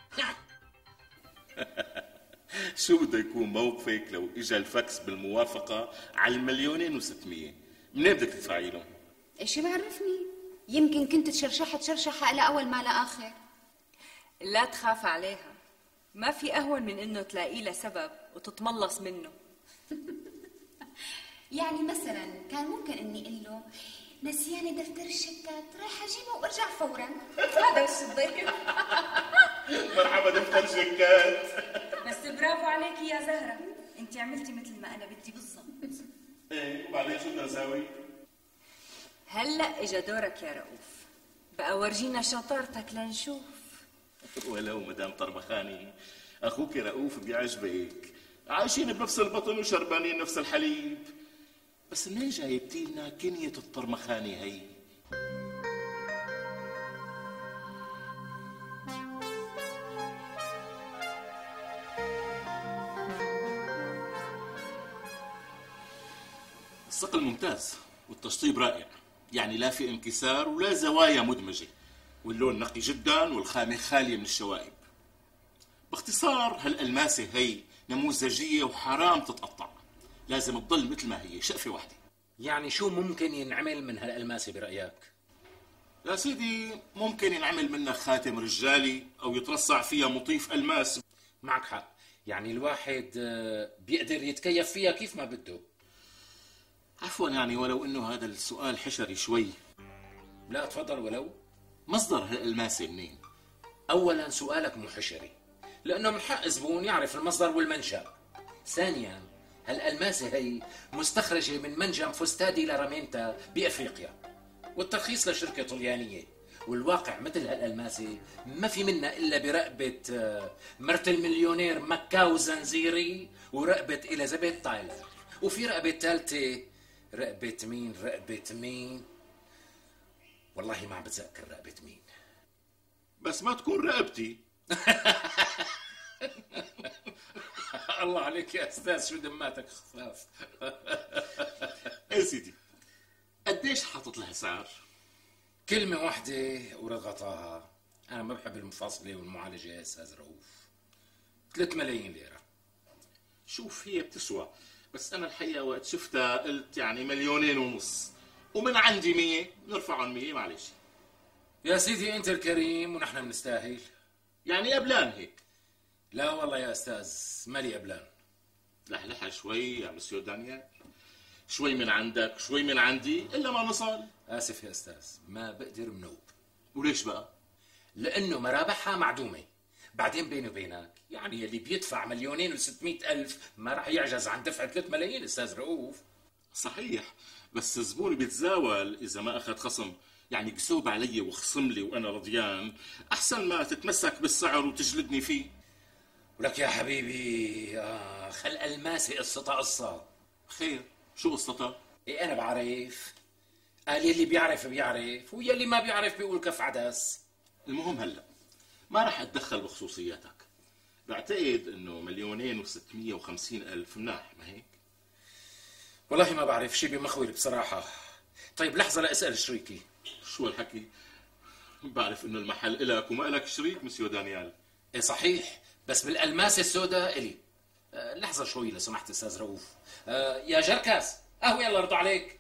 شو بده يكون موقفك لو اجى الفاكس بالموافقة على المليونين وستمية؟ منين بدك تدفعي له؟ إيش بعرفني؟ يمكن كنت تشرشحت شرشحة لا أول ما لا آخر. لا تخاف عليها، ما في أهون من إنه تلاقي له سبب وتتملص منه. يعني مثلا كان ممكن إني أقول له نسياني دفتر الشيكات، رايحة أجيبه وأرجع فورا. هذا وش الضيف. مرحبا دفتر شيكات. بس برافو عليكي يا زهرة، أنت عملتي مثل ما أنا بدي بالضبط. ايه وبعدين شو بدنا نساوي؟ هلا اجا دورك يا رؤوف، بقى ورجينا شطارتك لنشوف. ولو مدام طربخاني اخوك رؤوف بيعجبك، عايشين بنفس البطن وشربانين نفس الحليب، بس منين جايبتي لنا كنية الطرمخاني هي؟ الصقل ممتاز والتشطيب رائع، يعني لا في انكسار ولا زوايا مدمجة، واللون نقي جدا والخامة خالية من الشوائب. باختصار هالألماسة هي نموذجية وحرام تتقطع، لازم تضل مثل ما هي شقفة واحدة. يعني شو ممكن ينعمل من هالألماسة برأيك؟ يا سيدي ممكن ينعمل منها خاتم رجالي أو يترصع فيها مطيف ألماس. معك حق، يعني الواحد بيقدر يتكيف فيها كيف ما بده. عفوا يعني ولو انه هذا السؤال حشري شوي. لا تفضل. ولو مصدر هالألماسة منين؟ اولا سؤالك مو حشري، لانه من حق زبون يعرف المصدر والمنشأ. ثانيا هالألماسة هي مستخرجة من منجم فستادي لارامينتا بافريقيا، والترخيص لشركة طليانية، والواقع مثل هالألماسة ما في منها الا برقبة مرت المليونير مكاو زنزيري، ورقبة إليزابيث تايلر، وفي رقبة ثالثة. رقبة مين؟ رقبة مين؟ والله ما عم بتذكر رقبة مين. بس ما تكون رقبتي. الله عليك يا أستاذ، شو دماتك خفاف. يا سيدي قديش حاطط لها سعر؟ كلمة واحدة ورغطاها، أنا ما بحب المفاصلة والمعالجة يا أستاذ رؤوف. ثلاثة ملايين ليرة. شوف هي بتسوى، بس أنا الحقيقة وقت شفتها قلت يعني مليونين ونص، ومن عندي مية نرفعهم مية معلش. يا سيدي أنت الكريم ونحن بنستاهل. يعني قبلان هيك؟ لا والله يا أستاذ مالي قبلان. لحلحها شوي يا مسيو دانيال، شوي من عندك شوي من عندي إلا ما نصل. آسف يا أستاذ ما بقدر منوب. وليش بقى؟ لأنه مرابحها معدومة. بعدين بيني وبينك يعني اللي بيدفع مليونين وستمائة ألف ما راح يعجز عن دفع ثلاثة ملايين أستاذ رؤوف. صحيح، بس الزبون بيتزاول إذا ما أخذ خصم، يعني قسوب علي وخصم لي وانا رضيان احسن ما تتمسك بالسعر وتجلدني فيه. ولك يا حبيبي آه خل الماسي قصتها قصة. خير شو قصتها؟ ايه انا بعرف. قال يلي بيعرف بيعرف ويلي ما بيعرف بيقول كف عدس. المهم هلا ما راح اتدخل بخصوصياتك. بعتقد انه مليونين وستمية وخمسين الف مناح ما هيك؟ والله ما بعرف شي بمخوير بصراحة. طيب لحظة لأسأل شريكي. شو الحكي؟ بعرف انه المحل إلك وما إلك شريك مسيو دانيال. ايه صحيح بس بالألماس السوداء إلي. أه لحظة شوي لو سمحت أستاذ رؤوف. أه يا جركاس قهوة يلا رضوا عليك.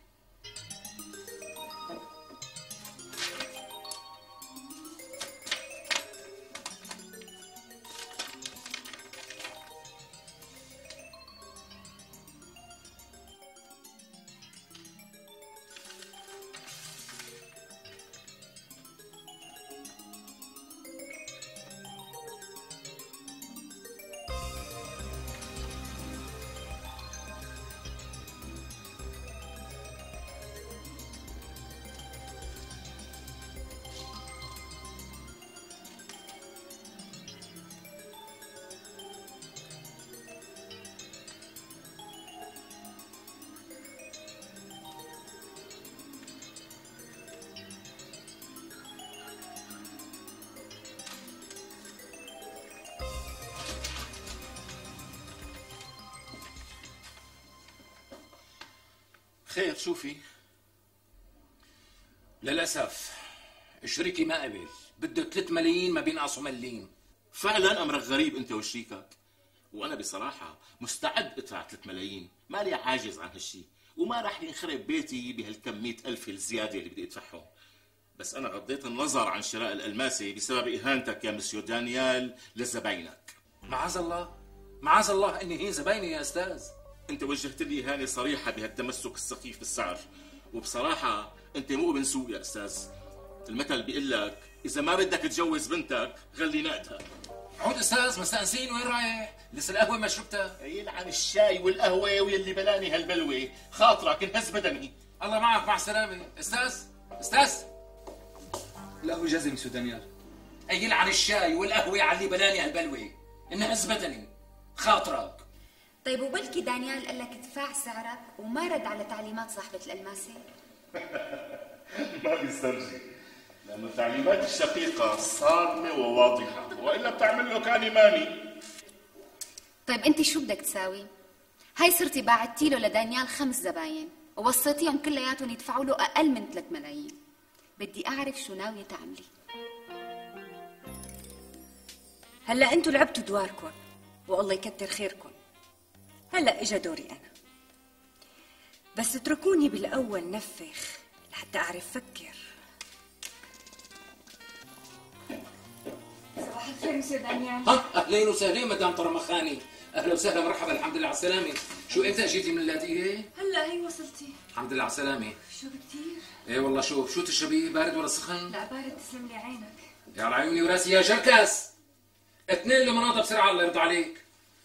خير شو في؟ للأسف شريكي ما قبل، بده ثلاث ملايين ما بينقصوا مليم. فعلا امرك غريب انت وشريكك، وانا بصراحه مستعد ادفع ثلاث ملايين، مالي عاجز عن هالشيء، وما راح ينخرب بيتي بهالكم مئة ألف الزياده اللي بدي ادفعهم. بس انا غضيت النظر عن شراء الالماسي بسبب اهانتك يا مسيو دانيال لزباينك. معاذ الله معاذ الله اني هي زبايني يا استاذ. انت وجهت لي اهانه صريحه بهالتمسك السخيف بالسعر، وبصراحه انت مو ابن سوق يا استاذ. المثل بيقول لك اذا ما بدك تجوز بنتك غلي نقدها. عود استاذ مستانسين وين رايح؟ لسه القهوه ما شربتها؟ يلعن الشاي والقهوه واللي بلاني هالبلوه، خاطرك انهز بدني. الله معك مع السلامه. استاذ استاذ القهوه جاهزه مسيو دانيال. اي يلعن الشاي والقهوه على اللي بلاني هالبلوه، انهز بدني خاطرك. طيب وبلكي دانيال قال لك ادفع سعرك وما رد على تعليمات صاحبة الألماسي؟ ما بيسترجي، لأنه تعليمات الشقيقة صارمة وواضحة، وإلا بتعمل له كاني ماني. طيب أنت شو بدك تساوي؟ هاي صرتي باعتي له لدانيال خمس زباين ووصيتيهم كلياتهم يدفعوا له أقل من ثلاث ملايين. بدي أعرف شو ناوية تعملي. هلا أنتوا لعبتوا دواركم والله يكتر خيركم. هلا اجا دوري انا، بس اتركوني بالاول نفخ لحتى اعرف فكر. صباح الخير مسيو دانيال. ها اهلين وسهلين مدام طرمخاني، اهلا وسهلا مرحبا. الحمد لله على السلامه. شو امتى جيتي من اللاذقيه؟ هلا هي وصلتي. الحمد لله على السلامه. شو كثير؟ ايه والله شوف شو تشربي بارد ولا سخن؟ لا بارد تسلم لي عينك. يا على عيوني وراسي يا جركاس. اثنين لمناطه بسرعه الله يرضى عليك.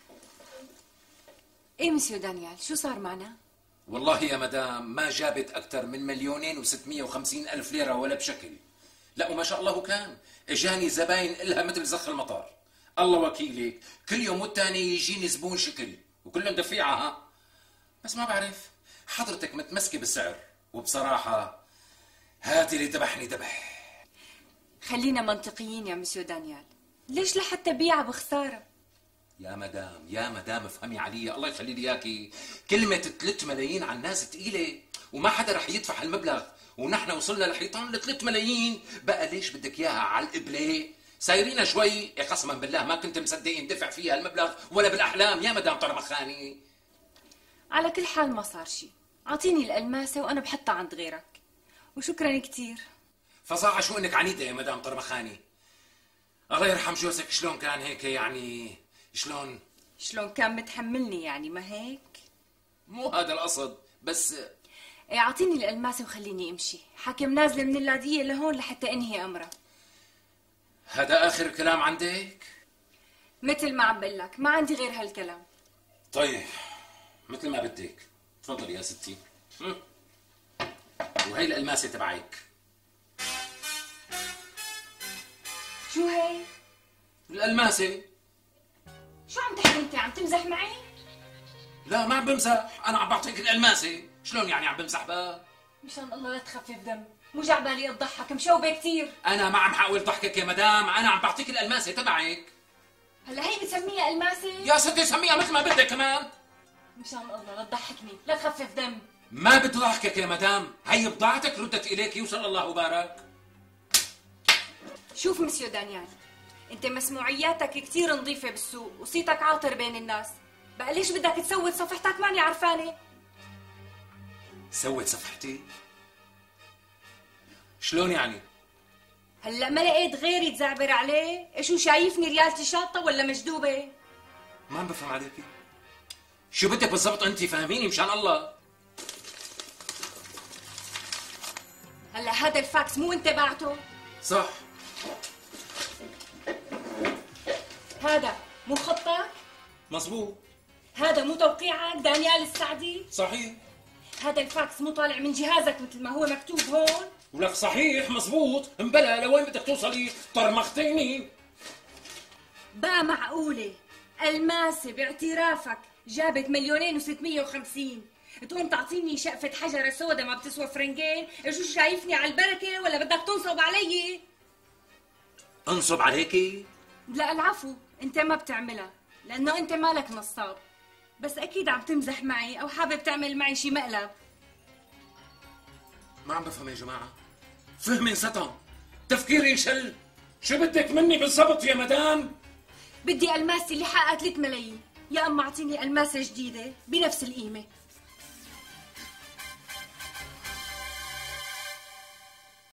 ايه مسيو دانيال شو صار معنا؟ والله يا مدام ما جابت أكثر من مليونين وستمية وخمسين ألف ليرة ولا بشكل. لا وما شاء الله كان اجاني زباين إلها مثل زخ المطار. الله وكيلك كل يوم والتاني يجيني زبون شكل وكلهم دفيعة. ها بس ما بعرف حضرتك متمسكة بالسعر، وبصراحة هاتي اللي ذبحني ذبح. خلينا منطقيين يا مسيو دانيال، ليش لحتى بيعها بخسارة؟ يا مدام يا مدام افهمي علي الله يخلي لي اياكي، كلمة ثلاث ملايين على الناس ثقيلة وما حدا رح يدفع هالمبلغ، ونحن وصلنا لحيطان ل ثلاث ملايين، بقى ليش بدك اياها على القبلة؟ سايرين شوي، قسما بالله ما كنت مصدق يندفع فيها المبلغ ولا بالاحلام يا مدام طرمخاني. على كل حال ما صار شيء، اعطيني الألماسة وانا بحطها عند غيرك، وشكرا كثير. فظاعة شو انك عنيدة يا مدام طرمخاني. الله يرحم جوزك شلون كان هيك يعني شلون؟ شلون كان متحملني يعني ما هيك؟ مو هذا القصد بس. ايه اعطيني الألماسة وخليني امشي، حاكم نازلة من اللاذقية لهون لحتى انهي امرها. هذا اخر كلام عندك؟ مثل ما عم بقول لك ما عندي غير هالكلام. طيب مثل ما بدك، تفضلي يا ستي. وهي الألماسة تبعك شو هي؟ الألماسة. شو عم تحكي انت؟ عم تمزح معي؟ لا ما عم بمزح، أنا عم بعطيك الألماسة. شلون يعني عم بمزح بقى؟ مشان الله لا تخفف دم، مو جعبالي اضحك، مشوبه كثير. أنا ما عم حاول ضحكك يا مدام، أنا عم بعطيك الألماسة تبعك. هلا هي بتسميها الماسه؟ يا ستي سميها مثل ما بدك كمان. مشان الله لا تضحكني، لا تخفف دم. ما بدي ضحكك يا مدام، هي بضاعتك ردت إليك يوصل الله وبارك. شوف مسيو دانيال، انت مسموعياتك كثير نظيفه بالسوق وصيتك عاطر بين الناس، بقى ليش بدك تسود صفحتك ماني عرفانه؟ سوت صفحتي؟ شلون يعني؟ هلا ما لقيت غيري تزعبر عليه؟ شو شايفني ريالتي شاطه ولا مجدوبه؟ ما عم بفهم عليكي. شو بدك بالضبط انت؟ فهميني مشان الله. هلا هذا الفاكس مو انت بعته؟ صح. هذا مو خطك؟ مزبوط. هذا مو توقيعك دانيال السعدي؟ صحيح. هذا الفاكس مو طالع من جهازك مثل ما هو مكتوب هون؟ ولك صحيح مزبوط، مبلا لوين بدك توصلي؟ طرمختيني. بقى معقولة الماسة باعترافك جابت مليونين وستمية وخمسين، تقوم تعطيني شقفة حجرة سودا ما بتسوى فرنجين؟ شو شايفني على البركة ولا بدك تنصب علي؟ انصب عليكي؟ لا العفو، انت ما بتعملها لانه انت مالك نصاب، بس اكيد عم تمزح معي او حابب تعمل معي شي مقلب. ما عم بفهم يا جماعة، فهمي انسطم، تفكيري انشل. شو بدك مني بالضبط يا مدام؟ بدي الماسي اللي حقها ثلاث ملايين، يا اما اعطيني الماسة جديدة بنفس القيمة.